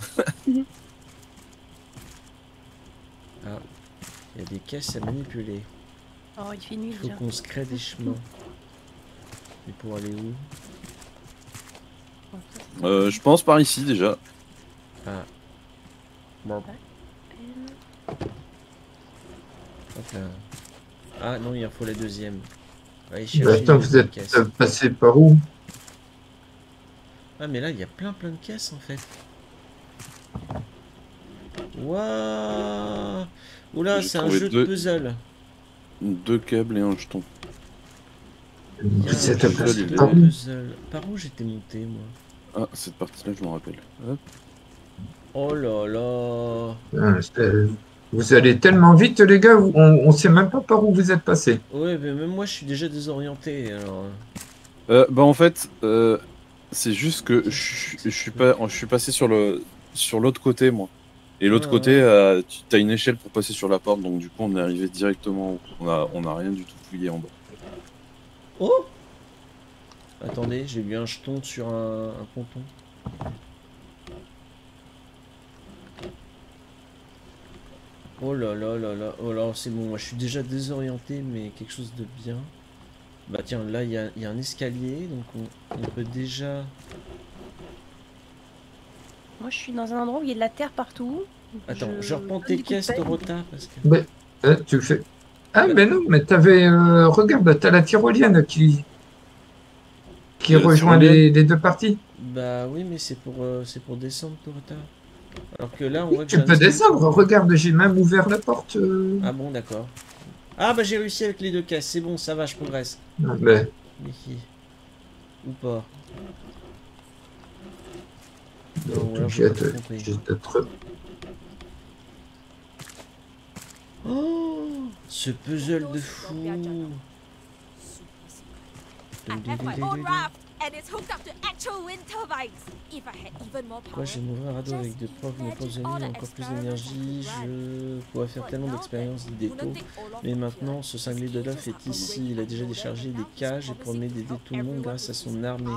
Ah, il y a des caisses à manipuler. Oh, il fait nuit Il faut déjà. qu'on se crée des chemins. Et pour aller où? Bon, ça, c'est Euh, je pense par ici déjà. Ah. Bon, peine. hop là. Ah non, il en faut la deuxième. Allez Bah, chercher attends, une vous êtes caisse. euh, passé par où? Ah mais là il y a plein plein de caisses en fait. Waouh. Oula, J'ai c'est un trouvé jeu deux. de puzzle. Deux câbles et un jeton. Il y a Vous un êtes jeu passé de par où? puzzle. Par où j'étais monté moi? Ah, cette partie-là, je m'en rappelle. Hop. Oh là là. Ah, c'est- Vous allez tellement vite, les gars, on, on sait même pas par où vous êtes passé. Ouais, mais même moi je suis déjà désorienté alors. Euh, bah en fait, euh, c'est juste que je, suis- je suis pas, je suis passé sur le sur l'autre côté moi. Et l'autre Ah, côté, ouais. euh, tu as une échelle pour passer sur la porte, donc du coup on est arrivé directement. Où on a on a rien du tout fouillé en bas. Oh. Attendez, j'ai vu un jeton sur un, un ponton. Oh là là là là, oh là, c'est bon, moi je suis déjà désorienté, mais quelque chose de bien. Bah tiens, là il y a, il y a un escalier, donc on, on peut déjà... Moi, je suis dans un endroit où il y a de la terre partout. Attends, je, Je reprends donne tes des coups de caisses, pelle. Dorota, parce que... Mais, euh, tu le fais. Ah, mais non, mais t'avais. euh, regarde, t'as la tyrolienne qui. qui La rejoint tyrolienne les, les deux parties. Bah oui, mais c'est pour, euh, c'est pour descendre, Dorota. Alors que là, on Oui, voit que tu j'ai un peux escalier. descendre. Regarde, j'ai même ouvert la porte. euh. Ah bon, d'accord. Ah bah j'ai réussi avec les deux caisses, c'est bon, ça va, je progresse. Ah, ben, Mickey. Ou pas. Non, ou alors j'ai j'ai pas tout compris. j'ai peut-être- Oh, ce puzzle de fou. I have my own raft, and it's hooked up to actual wind turbines. If I had even more power, Moi j'ai mon vrai radeau avec deux profs, mes profs amis, encore plus d'énergie, je pourrais faire tellement d'expériences d'idéto. Mais maintenant, ce cinglé de l'œuf est ici, il a déjà déchargé des cages et promet d'aider tout le monde grâce à son armée.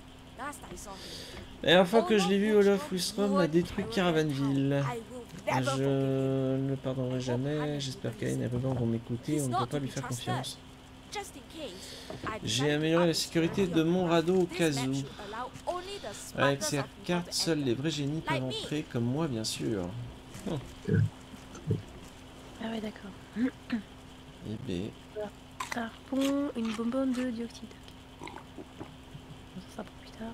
La dernière fois que je l'ai vu, Olaf Wistrom a détruit Caravanville. Je ne le pardonnerai jamais, j'espère qu'Aline et Ruban vont m'écouter, on ne peut pas lui faire confiance. J'ai amélioré la sécurité de mon radeau au cas où. Avec ces cartes, seuls les vrais génies peuvent entrer, comme moi bien sûr. Ah ouais, d'accord. Eh ben, Harpon, une bonbonne de dioxyde. Ok. Ça sera pour plus tard.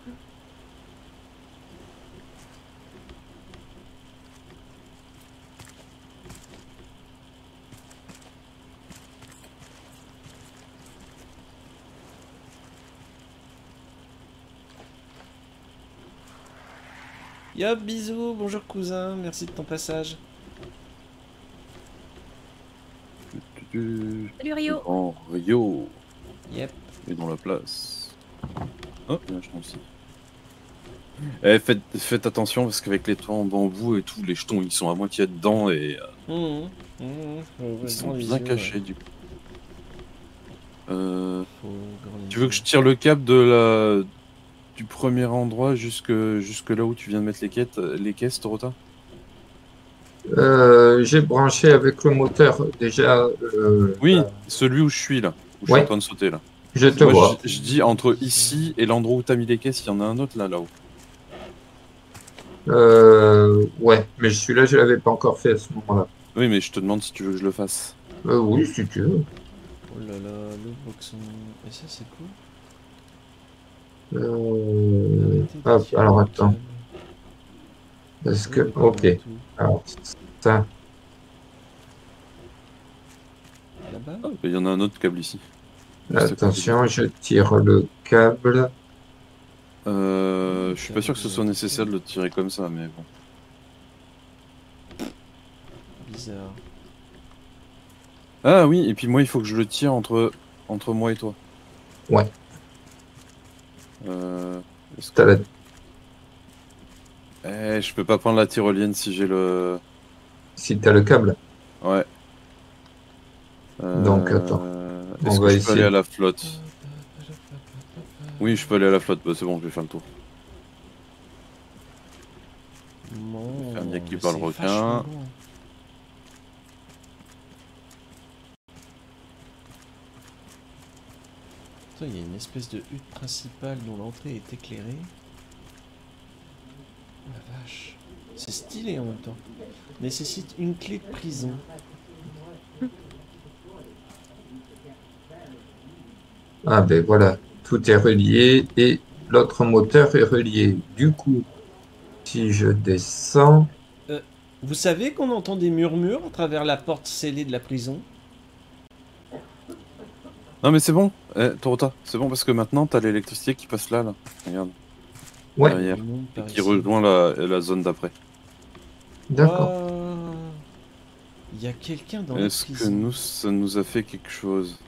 Yop, bisous, bonjour cousin, merci de ton passage. Salut Rio. En Rio. Yep. Et dans la place. Oh, il y a un jeton aussi. Eh, faites, faites attention parce qu'avec les toits en bambou et tout, les jetons ils sont à moitié dedans et euh, Mmh, mmh, faut ils sont grand bien vision, cachés ouais. du coup. Euh, Faut grand tu veux que vision. je tire le cap de la du premier endroit jusque, jusque là où tu viens de mettre les, quêtes, les caisses, Torota? Euh, j'ai branché avec le moteur déjà. Euh, Oui, la- celui où je suis là, où je suis Ouais. en train de sauter là. Je te Moi vois. je, je dis entre ici et l'endroit où t'as mis les caisses, il y en a un autre là, là-haut. Euh, ouais, mais celui-là, je l'avais pas encore fait à ce moment-là. Oui, mais je te demande si tu veux que je le fasse. Euh, oui, si tu veux. Oh là là, le boxon. Et ça, c'est cool. Euh, Arrêtez de hop, tirer alors le attends. câble. Parce Oui, que, mais pas ok. dans tout. Alors, ça, Là-bas? Ah, il y en a un autre câble ici. Juste à côté. attention, je tire le câble. Euh, je suis pas sûr que ce soit nécessaire de le tirer comme ça, mais bon. Bizarre. Ah oui, et puis moi il faut que je le tire entre, entre moi et toi. Ouais. Euh, est-ce que- T'as la- Eh, je peux pas prendre la tyrolienne si j'ai le... Si tu as le câble. Ouais. Euh, Donc, attends. Est-ce On que va je peux essayer. aller à la flotte? Oui, je peux aller à la flotte. Bah, c'est bon, je vais faire le tour. Non, Faire bien qu'il mais parle c'est requin. vachement loin. Attends, il y a une espèce de hutte principale dont l'entrée est éclairée. Oh la vache. C'est stylé en même temps. Nécessite une clé de prison. Ah ben voilà, tout est relié et l'autre moteur est relié. Du coup, si je descends, Vous savez qu'on entend des murmures à travers la porte scellée de la prison? Non mais c'est bon, eh, Torota, c'est bon parce que maintenant t'as l'électricité qui passe là, là. Regarde, ouais, derrière. Il monte Et par qui ici. rejoint la, la zone d'après. d'accord. Waouh. Il y a quelqu'un dans la Est-ce que prison. nous, ça nous a fait quelque chose?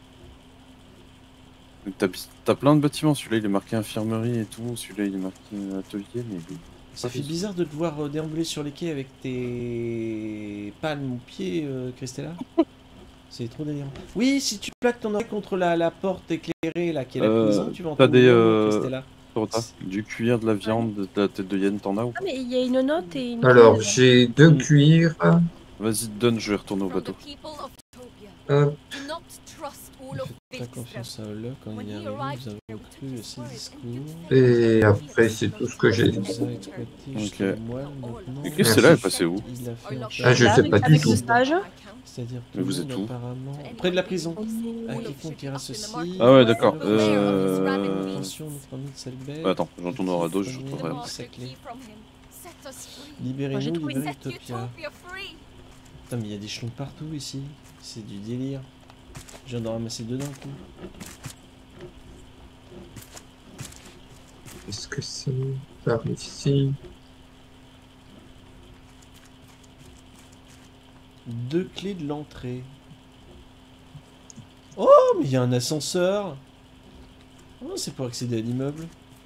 T'as t'as plein de bâtiments, celui-là il est marqué infirmerie et tout, celui-là il est marqué atelier, mais... Ça fait bizarre de te voir euh, déambuler sur les quais avec tes palmes aux pieds, euh, Christella. C'est trop délirant. Oui, si tu plaques ton oreille contre la, la porte éclairée là qui est la Euh, prison, tu vas t'as entendre des, des murmures, euh, Christella. Torota, du cuir, de la viande, de la tête de hyène, t'en as ou Ah, pas? mais il y a une note et une Alors, clé dedans. j'ai deux Mm. cuirs. Vas-y, donne, je vais retourner au From the bateau. people of Topia, Hop, do not trust all of Faites pas Fate's confiance dreams. à Ola quand When il est he arrivé, arrived, nous avons we cru took à his ses word and discours. given et faith après, to c'est his tout ce que j'ai Il dit. nous a exploité jusqu'à Ok. moelle maintenant. Et Christella, elle est passée où? Il a fait un Ah, je Là, sais avec- pas du avec tout. le stage. C'est-à dire que Mais vous tout le êtes monde, où? apparemment près de la prison. À quiconque dira ceci. Ah ouais, d'accord. Alors, Euh... attention, notre ami Selbert. Ouais, attends, j'en tourne au radeau, je Premier, retrouverai. avec sa clé. Set us free. Libérez-nous, J'ai trouvé libérez Set Utopia. Utopia free. Putain, mais il y a des chelons partout ici. C'est du délire. Je viens d'en ramasser deux d'un coup. Est-ce que c'est par ici? Deux clés de l'entrée. Oh, mais il y a un ascenseur. Oh, c'est pour accéder à l'immeuble.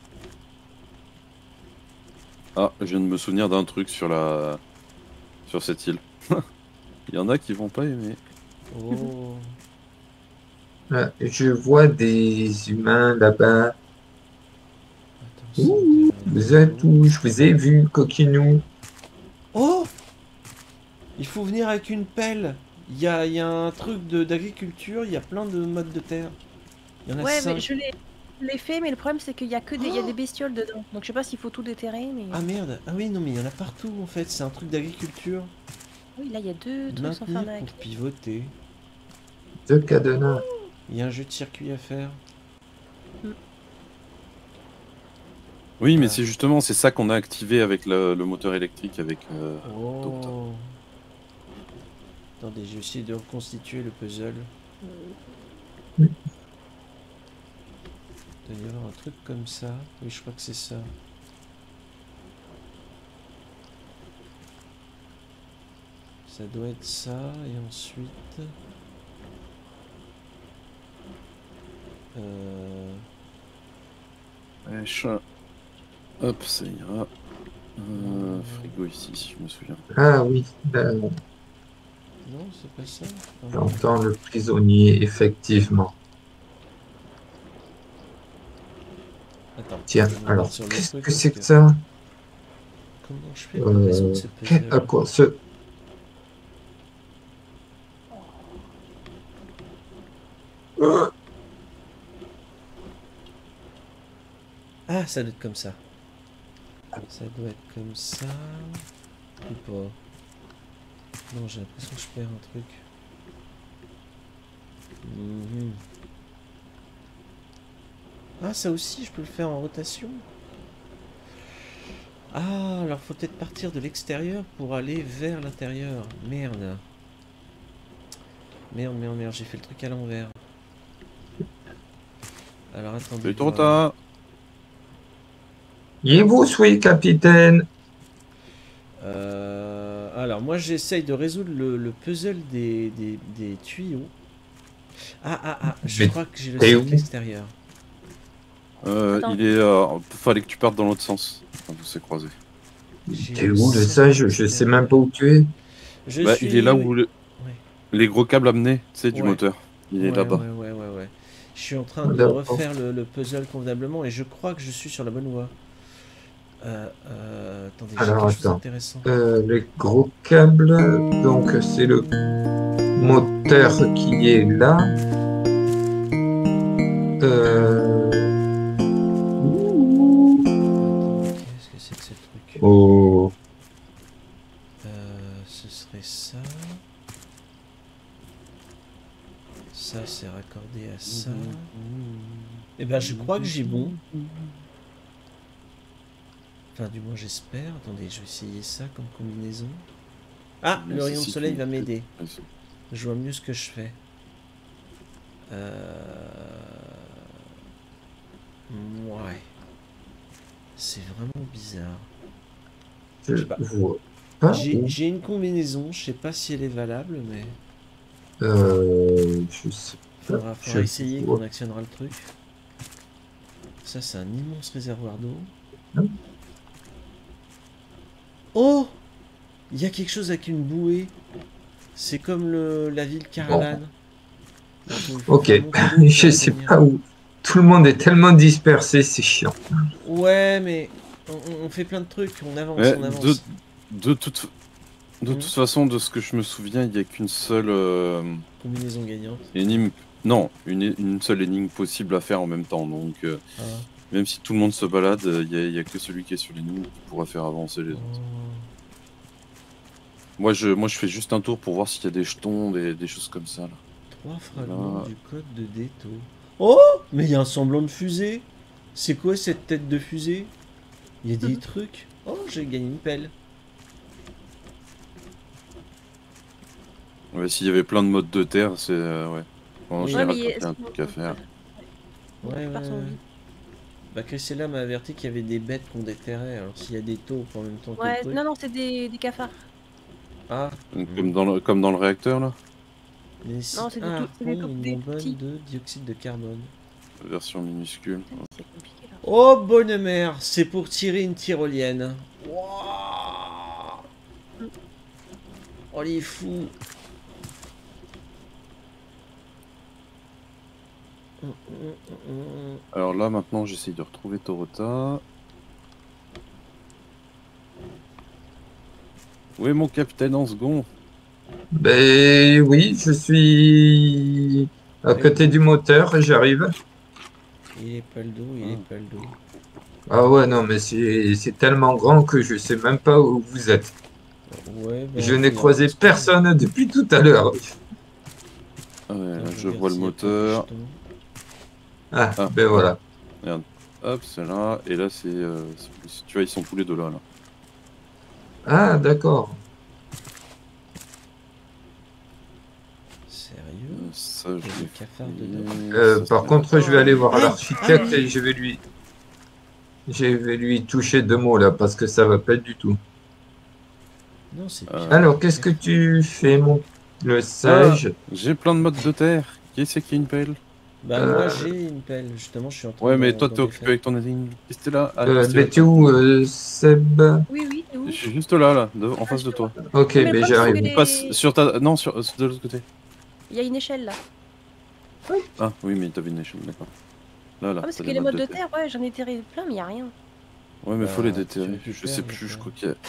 Ah, je viens de me souvenir d'un truc sur la... sur cette île. Il y en a qui vont pas aimer. Oh. Ah, je vois des humains là-bas. Attends, ça me Ouh, dit rien. vous êtes où? Je vous ai vu, coquinou. Oh! Il faut venir avec une pelle. Il y a, il y a un truc de- d'agriculture, il y a plein de modes de terre. Il y en a Ouais, cinq. mais je l'ai je l'ai fait, mais le problème c'est qu'il y a que des, il y a des bestioles dedans. Donc je sais pas s'il faut tout déterrer, mais Ah merde, ah oui, non, mais il y en a partout en fait, c'est un truc d'agriculture. oui, là il y a deux trucs sans Maintenir faire pour avec. pivoter. Deux cadenas. Il y a un jeu de circuit à faire. Oui, mais Ah. c'est justement, c'est ça qu'on a activé avec le, le moteur électrique, avec... euh, Docteur. Oh. Attendez, j'ai essayé de reconstituer le puzzle. Mm. Il doit y avoir un truc comme ça. Oui, je crois que c'est ça. Ça doit être ça, et ensuite... Euh... Wesh. Hop, ça ira. Euh, frigo ici, je me souviens. Ah oui, ben, Non, c'est pas ça. Ah, non. j'entends le prisonnier, effectivement. Attends, Tiens, je me barre alors, sur le qu'est-ce truc que parce c'est que ça? Comment je fais pour résoudre euh, ce qu'est- puzzle? À quoi ce... Euh, Ah, ça doit être comme ça. Ça doit être comme ça. Ou pas? Non, j'ai l'impression que je perds un truc. Mhm. Ah, ça aussi, je peux le faire en rotation. Ah, alors faut peut-être partir de l'extérieur pour aller vers l'intérieur. Merde. Merde, merde, merde, j'ai fait le truc à l'envers. Alors attendez. Salut voir. Torota. Il vous suit, capitaine. Euh, alors moi j'essaye de résoudre le, le puzzle des, des, des tuyaux. Ah ah ah, je Mais crois que j'ai le t'es cercle où? extérieur. Euh, Attends. il est. Euh, fallait que tu partes dans l'autre sens. Quand vous s'est croisé. J'ai T'es le où le cercle sage? Je sais extérieur. même pas où tu es. Je Bah, suis... il est là où le- Ouais. les gros câbles amenés, tu sais, du Ouais. moteur. Il est Ouais, là-bas. ouais, ouais, ouais, ouais. Je suis en train de D'accord. refaire le, le puzzle convenablement et je crois que je suis sur la bonne voie. Euh, euh, attendez, j'ai Alors, quelque chose attends. d'intéressant. Euh, les gros câbles, donc c'est le moteur qui est là. Euh... Attends, qu'est-ce que c'est que ce truc? Oh. Euh, ce serait ça. Ça, c'est raccordé à ça. Et ben, je crois que j'ai bon. Enfin, du moins, j'espère. Attendez, je vais essayer ça comme combinaison. Ah, Mais le ça, rayon de si soleil tu- va m'aider. Ouais, c'est- Je vois mieux ce que je fais. Euh... Ouais. C'est vraiment bizarre. Je Je sais pas. vois pas J'ai où. j'ai une combinaison, je sais pas si elle est valable, mais Euh, je sais pas. faudra, faudra Je essayer vois. qu'on actionnera le truc. Ça, c'est un immense réservoir d'eau. Non. Oh! Il y a quelque chose avec une bouée. C'est comme le, la ville caravane. Il faut- il faut Ok, faire monter l'eau pour je la sais venir. pas où. Tout le monde est tellement dispersé, c'est chiant. Ouais, mais on, on fait plein de trucs, on avance, Ouais, on avance. de, de toute, de Mhm. toute façon, de ce que je me souviens, il n'y a qu'une seule euh, Combinaison gagnante. énigme. Non, une, une seule énigme possible à faire en même temps. Donc, euh, Ah. même si tout le monde se balade, il n'y a, il y a que celui qui est sur l'énigme qui pourra faire avancer les autres. Oh. Moi je, moi, je fais juste un tour pour voir s'il y a des jetons, des, des choses comme ça. Là. Trois fragments Là. du code de Déto. Oh! Mais il y a un semblant de fusée! C'est quoi cette tête de fusée? Il y a des trucs. Oh, j'ai gagné une pelle. Ouais, s'il y avait plein de modes de terre, c'est. Euh, ouais. En Oui. général, Ouais, mais quand il- il y a un truc à faire. Ouais, ouais, Par son ouais. vie. Bah, Christella m'a averti qu'il y avait des bêtes qu'on déterrait. Alors, s'il y a des taupes en même temps que Ouais, le truc. non, non, c'est des, des cafards. Ah, Donc, comme, dans le, comme dans le réacteur, là. mais si... Non, c'est des ah, tout- c'est des bon, tout- une des bonbonne petits. de dioxyde de carbone. Version minuscule. C'est compliqué là. Oh, bonne mère, c'est pour tirer une tyrolienne. Wouah. Oh, les fous. Hum, hum, hum, hum. Alors là, maintenant, j'essaye de retrouver Torota. Où est mon capitaine en second? Ben oui, je suis à côté du moteur et j'arrive. Il est pas le dos, il est pas le dos. Ah ouais, non, mais c'est c'est tellement grand que je sais même pas où vous êtes. Ouais, bah, Je on n'ai fait croisé un petit- personne depuis tout à l'heure. Ah ouais, là, Attends, je regarde vois le s'il y a pas de moteur. jetons. Ah, Ah. ben voilà. Hop, c'est là. Et là, c'est. euh, c'est- tu vois, ils sont tous les deux là. là. Ah, d'accord. Sérieux? Euh, Ça, Il y a je des cafards dedans. l'ai Euh, fait. par Ça, contre, je vais aller voir Ah. l'architecte et je vais lui... Je vais lui toucher deux mots là, parce que ça va pas du tout. Non, c'est Euh, pire. Alors, qu'est-ce que tu fais, mon le sage? J'ai plein de modes de terre. Qui c'est qui a une pelle? Bah, Euh, moi j'ai une pelle, justement, je suis en train Ouais, mais d'en- toi d'en t'es occupé défaire. avec ton énigme. Qu'est-ce que t'es là? Ah, Euh, qu'est-ce que mais t'es t'es là, où, euh, Seb? Oui, oui, c'est où? Je suis juste là, là, de- en Ah, face de sur- toi. Ok, Mais le mais problème, c'est j'arrive. que les- Passe sur ta... Non, sur... de l'autre côté. Il y a une échelle là. Ah, oui, mais t'avais une échelle, d'accord. Là, là, Ah, parce t'as que des les modes modes de de terre. terre, ouais, j'en ai terré plein, mais il n'y a rien. Ouais, mais faut Bah, les déterrer. tu Je sais récupères, plus, je donc, crois qu'il y a...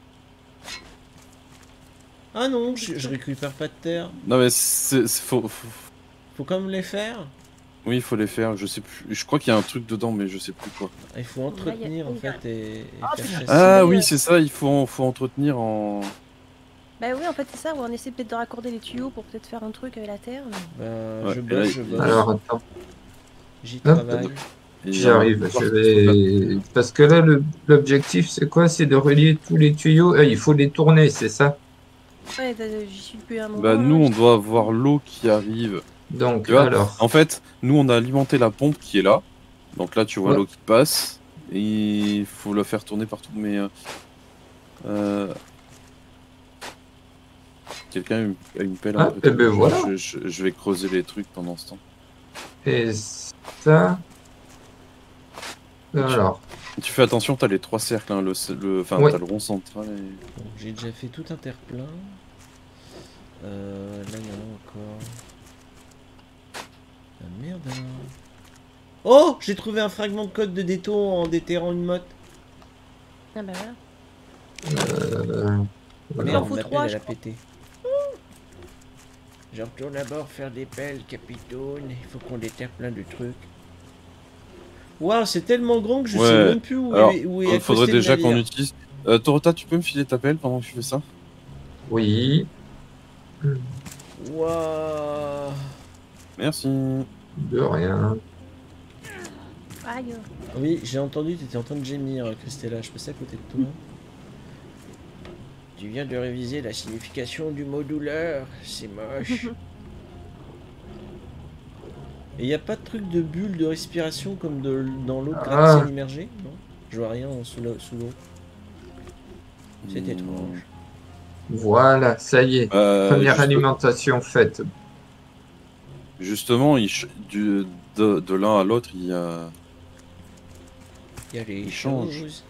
Ah non, je, je récupère pas de terre. Non, mais c'est... c'est- Faut... faut- Faut quand même les faire. Oui, il faut les faire, je sais plus. Je crois qu'il y a un truc dedans, mais je sais plus quoi. Ah, il faut entretenir en fait et, et Ah, faire c'est- chasser. Ah oui, oui, euh. c'est ça, il faut, faut entretenir en... Bah oui, en fait, c'est ça, où on essaie peut-être de raccorder les tuyaux pour peut-être faire un truc avec la terre. mais- Bah, Ouais, je et bosse, là, je il- bosse. Alors, attends, J'y hop. travaille. et j'y arrive. Je vais... Parce que là, le- l'objectif, c'est quoi? C'est de relier tous les tuyaux. Ah, il faut les tourner, c'est ça? Ouais, t'as- j'y suis depuis un moment. Bah, là, nous, on je- doit avoir l'eau qui arrive. Donc, Tu vois, alors... en fait, nous, on a alimenté la pompe qui est là. Donc là, tu vois Ouais. l'eau qui passe. Et il faut la faire tourner partout. Mais... euh, euh, Quelqu'un a une- a une pelle Ah, un peu eh ben trop. voilà. je, je- je vais creuser les trucs pendant ce temps. Et ça... Alors... Tu fais attention, t'as les trois cercles, hein, le, le, enfin, Ouais. t'as le rond central. Et... Bon, j'ai déjà fait tout un terre-plein. Euh, là, il y en a encore. Ah merde. hein. Oh, j'ai trouvé un fragment de code de déto en déterrant une motte. Ah bah voilà. Euh... voilà. Merde, faut ma trois, pelle, je elle a pété. Je retourne d'abord faire des pelles, capitaine. Il faut qu'on déterre plein de trucs. Waouh, c'est tellement grand que je Ouais. sais même plus où Alors, est, où est il faudrait accosté le déjà qu'on navire. utilise. Euh, Torota, tu peux me filer ta pelle pendant que je fais ça? Oui, Waouh. Merci. de rien. Aïe. Oui, j'ai entendu, tu étais en train de gémir, Christella. Je passais à côté de toi. Tu viens de réviser la signification du mot douleur. C'est moche. Et y a pas de truc de bulle de respiration comme de, dans l'eau de Ah. gratte-ciel immergée? Non. Je vois rien en sous l'eau. Sous l'eau. C'est Hmm. étrange. Voilà, ça y est. Euh, Première juste- alimentation faite. Justement, il ch- du, de, de l'un à l'autre, il y a. Il y a les Il change. choses.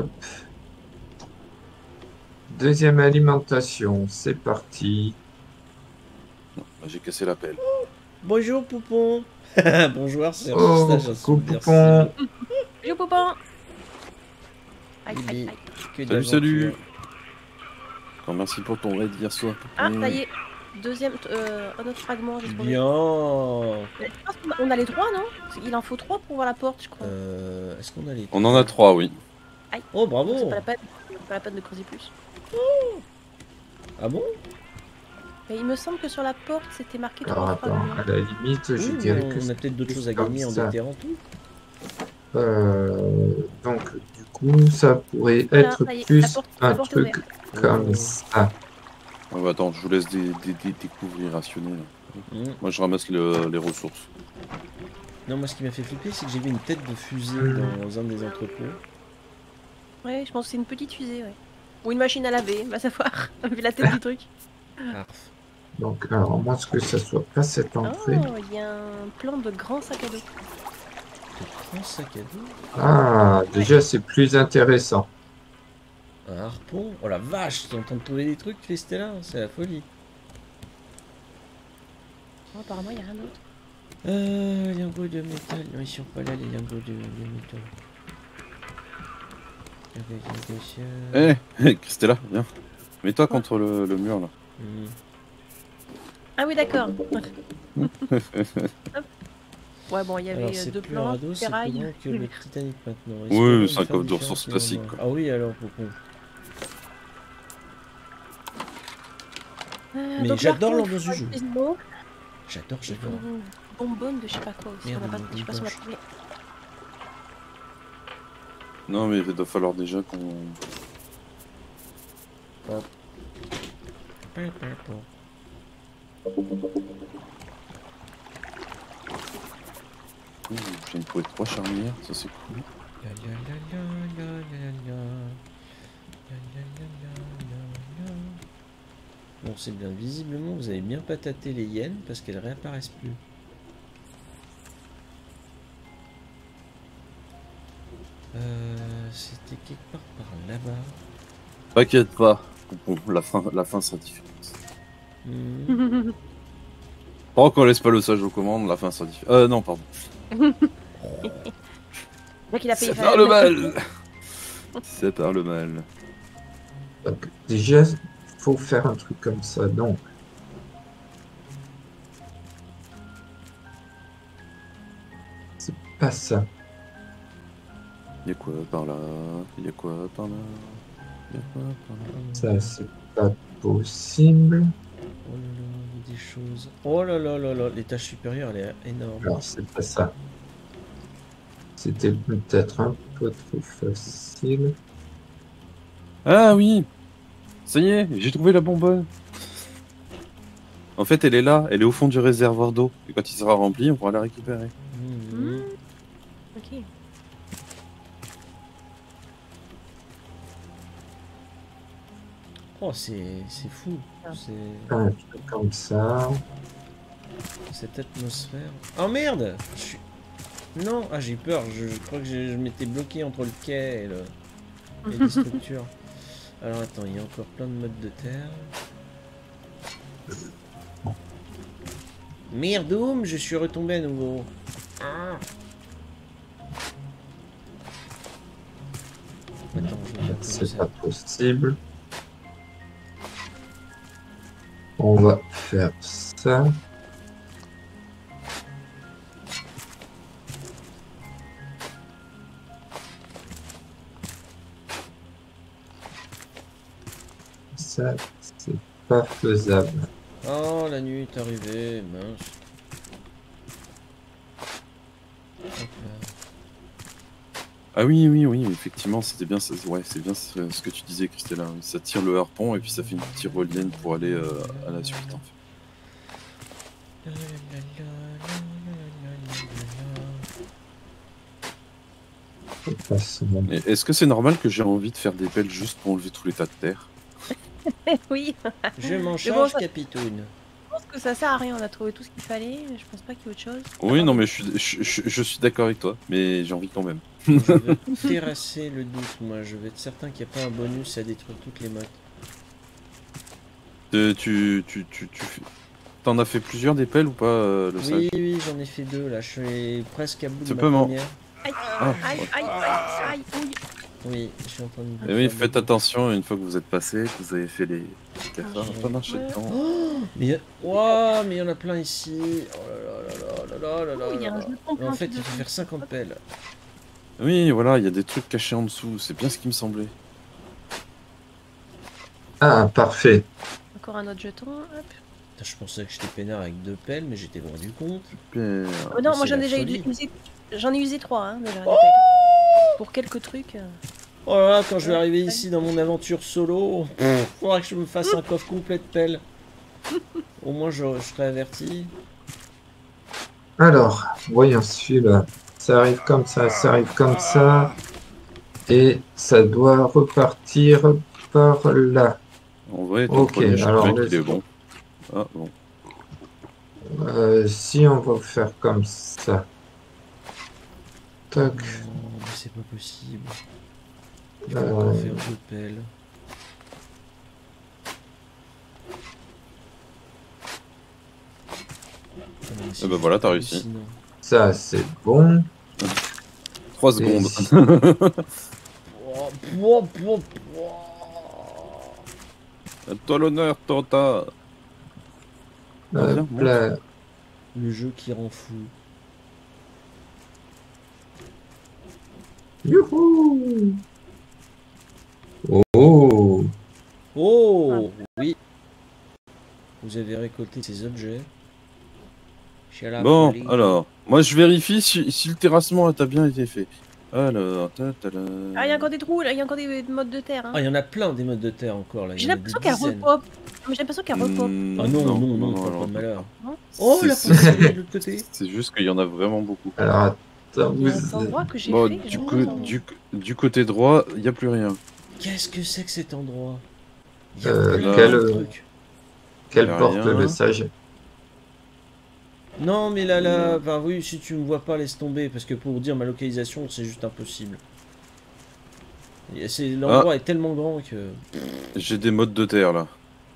Deuxième alimentation, c'est parti. Bah, j'ai cassé la pelle. Bonjour Poupon. Bonjour, c'est Oh, un stage coucou, merci. Poupon. Yo, Poupon. Aïe, Bibi. aïe, aïe. Que Salut, d'aventure. salut. Alors, merci pour ton raid hier soir. Ah, Poupon. ça y est. Deuxième, euh, un autre fragment, j'ai trouvé. Bien. Je pense qu'on a- On a les trois, non? Il en faut trois pour voir la porte, je crois. Euh, Est-ce qu'on a les. On en a trois, oui. Oh, bravo. C'est pas la peine, c'est pas la peine de creuser plus. Ah bon? Mais il me semble que sur la porte, c'était marqué Alors trois attends, fragments. à la limite, je Oui, dirais mais que on a c'est peut-être d'autres choses à comme gagner en ça. déterrant tout. Euh, donc, du coup, ça pourrait Voilà, être ça y est, plus la porte- la un porte est truc ouverte. comme Oh. ça. Ah bah, attends, je vous laisse des, des, des découvrir rationner. Là. Mmh. Moi, je ramasse le- les ressources. Non, moi ce qui m'a fait flipper, c'est que j'ai vu une tête de fusée dans un des entrepôts. Ouais, je pense que c'est une petite fusée, ouais. Ou une machine à laver, va savoir, vu la tête du truc. Ah. Donc, alors, moi, ce que ça soit pas cette Oh, entrée. il y a un plan de grand sac à dos. De grand sac à dos. Ah, déjà, c'est plus intéressant. Un harpon. Oh la vache, t'es en train de trouver des trucs, Christella, c'est la folie. Oh, apparemment, il n'y a rien d'autre. Euh, lingots de métal. Non, ils sont pas là, les lingots de, de métal. Eh, hey, Christella, viens. Mets-toi contre le, le mur là. Hmm. Ah oui, d'accord. Hop. Ouais, bon, il y avait Alors, euh, c'est deux plus un plans, radeau, c'est plus ferraille. grand que le Titanic maintenant. Oui, Est-ce qu'on peut c'est un faire coffre de différence ressources si on classique, en a- quoi. Ah oui, alors, Poupon. Euh, Mais donc, j'adore l'arpon, l'ambiance il faut du jeu. utiliser le mot. J'adore, Il faut j'adore. une bonbonne de je sais pas quoi aussi. Merde, on a pas, une je sais pas si on a blanche. trouvé. Non, mais il va falloir déjà qu'on. Ouh, j'ai une trouvé trois charnières, ça c'est cool. La la la la la la la. La la la la la la la. Bon, c'est bien. Visiblement, vous avez bien pataté les hyènes parce qu'elles réapparaissent plus. Euh, C'était quelque part par là-bas. T'inquiète pas, bon, la fin, la fin sera différente. Hmm. Tant qu'on laisse pas le sage aux commandes, la fin sera différente. Euh, non, pardon. Donc il a payé C'est par le mal. C'est par le mal. Donc, déjà, faut faire un truc comme ça. Donc, c'est pas ça. Y'a quoi par là? Y'a quoi par là? Y'a quoi par là? Ça, c'est pas possible. Oh là là, il y a des choses. Oh là là là là, l'étage supérieur, elle est énorme. Alors, c'est pas ça. C'était peut-être un peu trop facile. Ah oui! Ça y est, j'ai trouvé la bonbonne. En fait, elle est là, elle est au fond du réservoir d'eau. Et quand il sera rempli, on pourra la récupérer. Mhm. Ok. Oh, c'est c'est fou. C'est Un truc comme ça. cette atmosphère. Oh merde! Je suis... Non, ah j'ai peur, je, je crois que je, je m'étais bloqué entre le quai et, le... et les structures. Alors attends, il y a encore plein de modes de terre. Merdoum, je suis retombé à nouveau. Ah. Attends, je vais faire comme C'est ça. pas possible. On va faire ça. Ça, c'est pas faisable. Oh, la nuit est arrivée, mince. Hop là. Ah oui, oui, oui, effectivement, c'était bien, ça, ouais, c'est bien ce, ce que tu disais, Christella. Ça tire le harpon et puis ça fait une tyrolienne pour aller euh, à la suite, en fait. La, la, la, la, la, la, la, C'est pas ça. Et est-ce que c'est normal que j'ai envie de faire des pelles juste pour enlever tous les tas de terre? Oui, la. Je m'en bon, charge, ça- Capitoun. je pense que ça sert à rien. On a trouvé tout ce qu'il fallait. Je pense pas qu'il y ait autre chose. Oui, non, mais je suis, je, je- je suis d'accord avec toi, mais j'ai envie quand même. Je vais terrasser le doute, moi. Je vais être certain qu'il n'y a pas un bonus à détruire toutes les mottes. Euh, tu, tu, tu, tu fais- T'en as fait plusieurs des pelles ou pas, euh, le sage? Oui, oui, j'en ai fait deux là. Je suis presque à bout de Tu ma peux m'en- première. Aïe, Ah, aïe, aïe, aïe, aïe, ouille. Oui, je suis en train de. Et oui, faire faites des- attention, une fois que vous êtes passé, que vous avez fait les cafards, Ah, pas marcher ouais. dedans. Oh, mais il y a... Ouah, mais il y en a plein ici. Oh là là là là là là là Oh, il y a là un là. jeton Mais en planté fait, il faut dessus. faire cinquante pelles. Oui, voilà, il y a des trucs cachés en dessous, c'est bien ce qui me semblait. Ah, parfait. Encore un autre jeton. Hop. Putain, je pensais que j'étais peinard avec deux pelles, mais j'étais loin du compte. Super. Oh non, c'est moi j'en ai la déjà folie. usé. J'en ai usé trois, hein, déjà. des Oh pelles. Pour quelques trucs. euh. Oh là là, quand je vais arriver ici dans mon aventure solo, il faudra que je me fasse un coffre complet de pelles. Au moins, je, je serai averti. Alors, voyons celui-là. Ça arrive comme ça, ça arrive comme ça. Et ça doit repartir par là. En vrai, ton Ok, premier alors, chemin, il est let's go. bon. Ah, bon. Euh, si on va faire comme ça. Tac. Non, mais c'est pas possible. Il Euh. faut encore faire deux pelles. Ah non, mais c'est Eh ben juste voilà, t'as réussi. hallucinant. Ça, c'est bon. Trois Et secondes. si- Oh, pouah, pouah, pouah. À toi l'honneur, Torta. Ah, viens, Hop monte. là. Le jeu qui rend fou. Youhou! Oh! Oh oui. Vous avez récolté ces objets. Chez la Bon, folie. alors, moi je vérifie si, si le terrassement a bien été fait. Alors, ta, ta, ta. Ah, il y a encore des trous, là. Il y a encore des modes de terre. Hein. Ah, il y en a plein des modes de terre encore là. Il J'ai y en a l'impression des qu'elle dizaines. repop. Mais j'ai l'impression qu'elle repop. Hmm, Ah non, non, non, pas, alors, pas de malheur. Non. Oh, C'est- la c'est- police est de l'autre côté. C'est juste qu'il y en a vraiment beaucoup. Alors, attends, Il y a vous... un endroit que j'ai Bon, fait. du, j'ai co- pas- du, du côté droit, il n'y a plus rien. Qu'est-ce que c'est que cet endroit Il y a Euh, plein quel- de trucs. Quelle y a porte rien. le sage? Non, mais là, là, enfin oui, si tu me vois pas, laisse tomber, parce que pour dire ma localisation, c'est juste impossible. Et c'est- L'endroit est tellement grand que... J'ai des modes de terre là.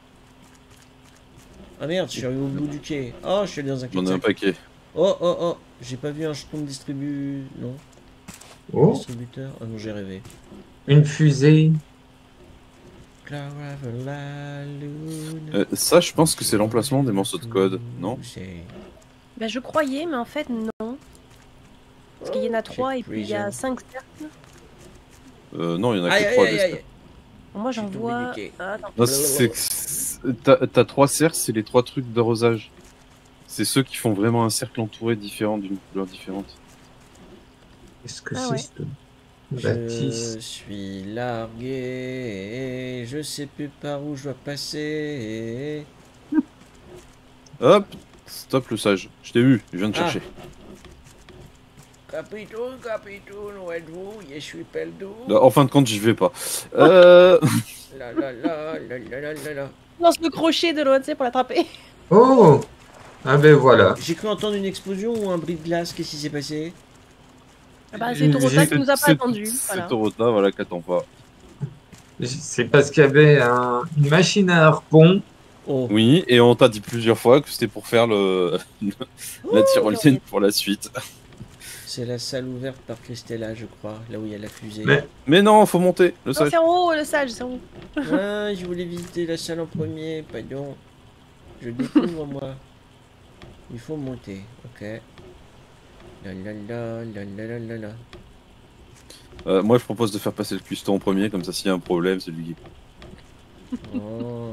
Ah merde, je suis arrivé au bout du quai. Oh, je suis allé dans un quai. J'en de ai un sac. paquet. Oh, oh, oh, j'ai pas vu un jeton de distribu... Non, Oh, distributeur. Ah non, j'ai rêvé. une fusée. Clara la lune. Euh, ça, je pense que c'est l'emplacement des morceaux de code, non? C'est- Bah, je croyais, mais en fait, non. Parce qu'il y en a trois et puis il y a prison. cinq cercles. euh, Non, il y en a Aïe, que aïe, trois. aïe, des aïe. cercles. Moi, J'ai j'en tombé vois. du quai. Ah, attends. Non, c'est c'est- t'as t'as trois cercles, c'est les trois trucs d'arrosage. C'est ceux qui font vraiment un cercle entouré différent d'une couleur différente. Qu'est-ce que Ah c'est ouais. ce Je bâtisse? suis largué, je sais plus par où je dois passer. Hop, stop le sage. Je t'ai vu, je viens de Ah. chercher. Capitoun, Capitoun, où êtes-vous? Je suis Peldou. Non, en fin de compte, j'y vais pas. Euh... La la la la la la la la. Lance le crochet de l'autre, tu sais, pour l'attraper. Oh! Ah ben voilà. J'ai cru entendre une explosion ou un bris de glace, qu'est-ce qui s'est passé? Ah bah, c'est Torota J'ai- qui nous a pas C'est- attendu. C'est Voilà. Torota, voilà, qu'attends pas. C'est parce qu'il y avait un- une machine à harpon. Oh, Oui, et on t'a dit plusieurs fois que c'était pour faire le la tyrolienne pour la suite. c'est la salle ouverte par Christella, je crois, là où il y a la fusée. Mais- Mais non, faut monter, le Non, sage. c'est en haut, le sage, c'est en haut. Ah, je voulais visiter la salle en premier, pardon. Je découvre moi. Il faut monter, ok. La la la la la la la la. Euh, moi, je propose de faire passer le cuistot en premier, comme ça, s'il y a un problème, c'est lui qui. Oh.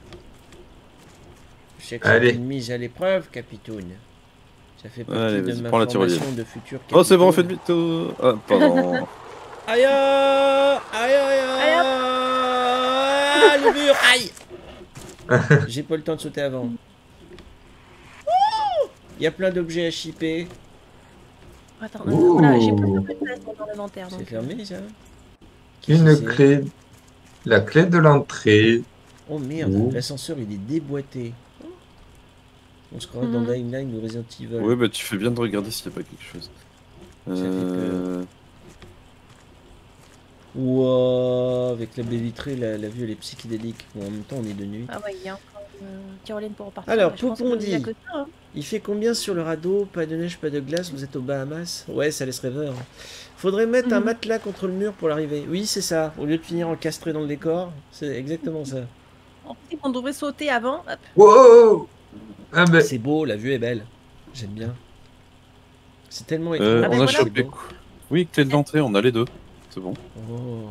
Je sais que Allez. c'est une mise à l'épreuve, Capitoun. Ça fait partie Allez, de vas-y, ma prends la formation tyrolienne. de futur Oh, c'est bon, capitaine. faites vite. euh. Ah, pardon. Aïe aïe aïe aïe Aïe, aïe le mur aïe. J'ai pas le temps de sauter avant. Il y a plein d'objets à shipper. Attends, Ouh. voilà, j'ai plus de place dans l'inventaire. C'est donc, fermé ça? Qu'est-ce Une que c'est? clé. La clé de l'entrée. Oh merde, Ouh. l'ascenseur il est déboîté. On se croirait dans Mhm. Dying Light ou Resident Evil. Ouais, bah, tu fais bien de regarder s'il y a pas quelque chose. Ça fait Euh... Ouah, avec la baie vitrée, la, la vue elle est psychédélique. Bon, en même temps on est de nuit. Ah ouais, il y a encore une tyrolienne pour repartir. Alors, Je pense Popon qu'il y a dit- que ça, hein. Il fait combien sur le radeau? Pas de neige, pas de glace, vous êtes aux Bahamas? Ouais, ça laisse rêveur. Faudrait mettre un Mhm. matelas contre le mur pour l'arrivée. Oui, c'est ça. Au lieu de finir encastré dans le décor, c'est exactement ça. En fait, on devrait sauter avant. Hop. Wow! Ah ben, C'est beau, la vue est belle. J'aime bien. C'est tellement euh, étrange. Ah on ben a voilà. chopé. Oui, clé de l'entrée, on a les deux. C'est bon. Oh.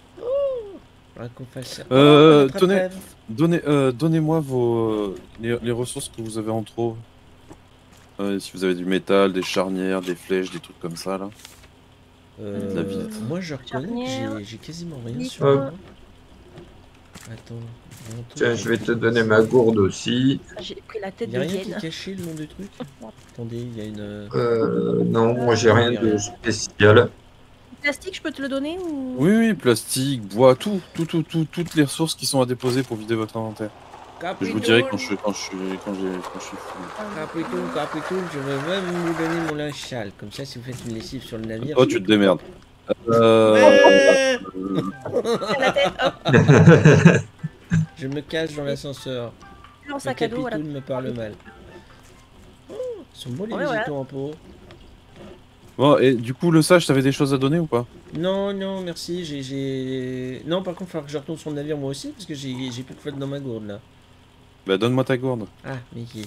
Faudra qu'on fasse ça. Euh, Oh, notre tenez. trêve. Donnez, euh, donnez-moi vos euh, les, les ressources que vous avez en trop. Euh, si vous avez du métal, des charnières, des flèches, des trucs comme ça là. Euh, de la vitre. moi je reconnais Charnière. que j'ai- j'ai quasiment rien Litre. sur moi. Attends. manteau, tiens, je vais te donner ma gourde aussi. Ah, j'ai pris la tête Il y a de rien qui est hyène. caché le nom du truc? Attendez, il y a une. Euh, non, moi j'ai rien de spécial. Plastique, je peux te le donner ou... Oui, oui, plastique, bois, tout, tout, tout, tout, toutes les ressources qui sont à déposer pour vider votre inventaire. Je vous dirai quand je, quand je, quand j'ai, quand je suis fou. Capitoun, Capitoun, je veux même vous donner mon linge sale. Comme ça, si vous faites une lessive sur le navire. Oh, je- tu te démerdes. Euh, Ouais. euh, la tête, hop, Je me cache dans l'ascenseur. en Le sac à dos, voilà. Capitoun me parle mal. Oh, ils sont beaux les Ouais, voilà. végétaux en pot. Bon, et du coup, le sage, t'avais des choses à donner ou pas? Non, non, merci. J'ai, j'ai... Non, par contre, il va falloir que je retourne sur le navire moi aussi, parce que j'ai, j'ai plus de flotte dans ma gourde là. Bah, donne-moi ta gourde. Ah, mais qui?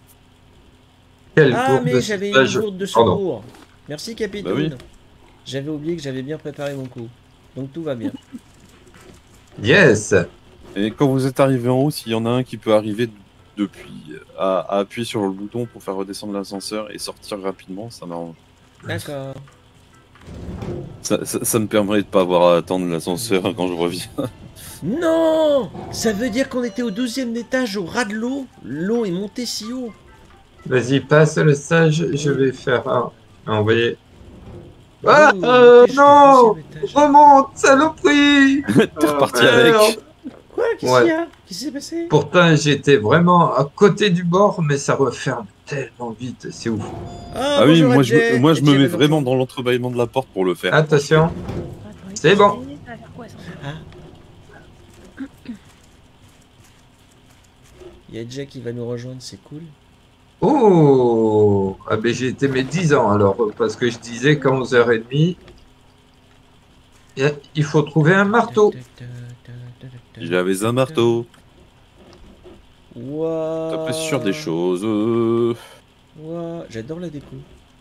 Quelle Ah, gourde mais de j'avais une stage. gourde de Pardon. secours. Merci, Capitoun. Bah oui. J'avais oublié que j'avais bien préparé mon coup. Donc tout va bien. Yes! Et quand vous êtes arrivé en haut, s'il y en a un qui peut arriver depuis à, à appuyer sur le bouton pour faire redescendre l'ascenseur et sortir rapidement, ça m'arrange. D'accord. Ça, ça, ça me permet de pas avoir à attendre l'ascenseur quand je reviens. Non! Ça veut dire qu'on était au douzième étage au ras de l'eau. L'eau est montée si haut. Vas-y, passe le sage, je vais faire un. Envoyer. Ah, Ouh, euh, t'es jusqu'au non! douzième étage. Remonte, saloperie! T'es reparti Oh, merde. avec. Quoi? Qu'est-ce Ouais. qu'il y a? Qu'est-ce qui s'est passé? Pourtant, j'étais vraiment à côté du bord, mais ça referme tellement vite, c'est ouf. Ah, Ah oui, bonjour, moi je, Adjet. me- moi je me Adjet mets va nous vraiment rejoindre. dans l'entrebâillement de la porte pour le faire. Attention, Attends, C'est il bon. faut essayer, ça va faire quoi, ça? Ah. Il y a Adjet qui va nous rejoindre, c'est cool. oh, ah ben j'ai été mes dix ans alors, parce que je disais qu'à onze heures trente, il faut trouver un marteau. J'avais un marteau. Ouah. Taper sur des choses. euh, Ouah. J'adore la déco.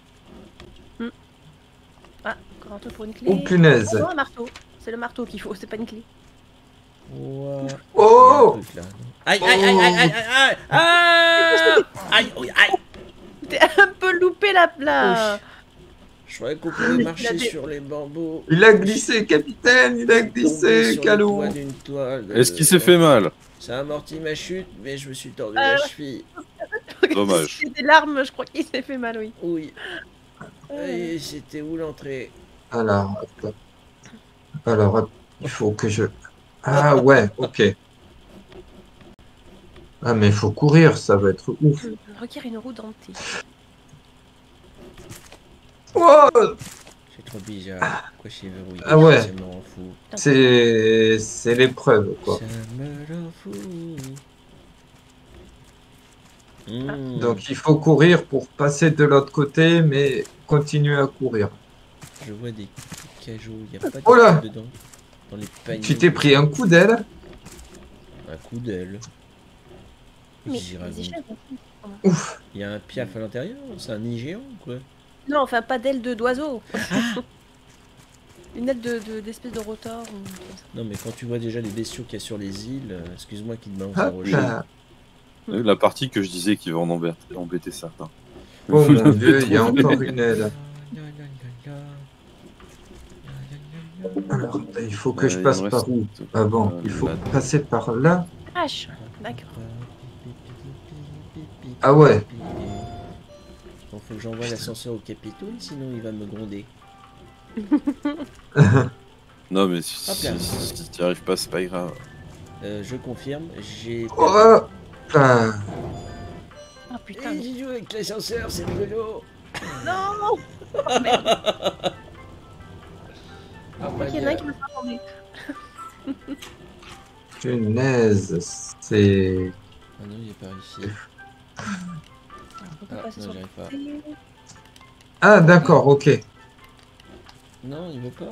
Ah, encore un truc pour une clé. Oh punaise. Non, un marteau. C'est le marteau qu'il faut, c'est pas une clé. Ouah. Il y a un Oh, truc, là. Aïe, aïe, aïe, aïe, aïe, aïe, aïe, aïe, aïe, aïe. T'es un peu loupé la... la... Je croyais qu'on pouvait Il marcher a des- sur les bambous. il a glissé, capitaine, il a Tombé glissé, sur le Calou. toit d'une toile. Est-ce qu'il s'est fait mal? Ça a amorti ma chute, mais je me suis tordu Euh, la ouais. cheville. Dommage. C'est des larmes, je crois qu'il s'est fait mal, oui. Oui. Euh, Et c'était où l'entrée? Alors, attends. Alors, att- il faut que je... Ah ouais, ok. Ah mais il faut courir, ça va être ouf. on requiert une roue dentée. Oh, C'est trop bizarre. Pourquoi c'est verrouillé? Ah ouais. Ça me rend fou. c'est c'est l'épreuve, quoi. Ça me rend fou. Mmh. Donc il faut courir pour passer de l'autre côté, mais continuer à courir. Je vois des cajots. Il n'y a pas de Oh là trucs dedans. Dans les paniers. Tu t'es pris un coup d'aile? Un coup d'aile. Mais J'y les raconte. échelles, Ouf. Il y a un piaf à l'intérieur? C'est un nid géant ou quoi? non, enfin pas d'aile de d'oiseau. Une aile de de- d'espèce de rotor ou comme ça. Non, mais quand tu vois déjà les bestiaux qu'il y a sur les îles, euh, excuse-moi qui te balance un Hop rocher. là. La partie que je disais qui va en embêter, embêter certains. Oh Vous mon l'avez dieu, il y a trouvé. encore une aile. Alors, il faut que Euh, je il passe me par reste- où? Ah bon, Euh, il faut là. passer par là. H. D'accord. Ah ouais. Bon, faut que j'envoie l'ascenseur au Capitoul, sinon il va me gronder. Non mais si, Hop là. si, si tu n'y arrives pas, c'est pas grave. Euh, je confirme, j'ai... Oh là. Ah putain. Eh, j'ai joué avec l'ascenseur, c'est rigolo. Non. Ah, bah, Il y en a un qui me fait tomber. Punaise, c'est... Ah non, il est par ici. On peut Ah, passer non, sur j'arrive pas. le côté. Ah d'accord, ok. Non, il veut pas.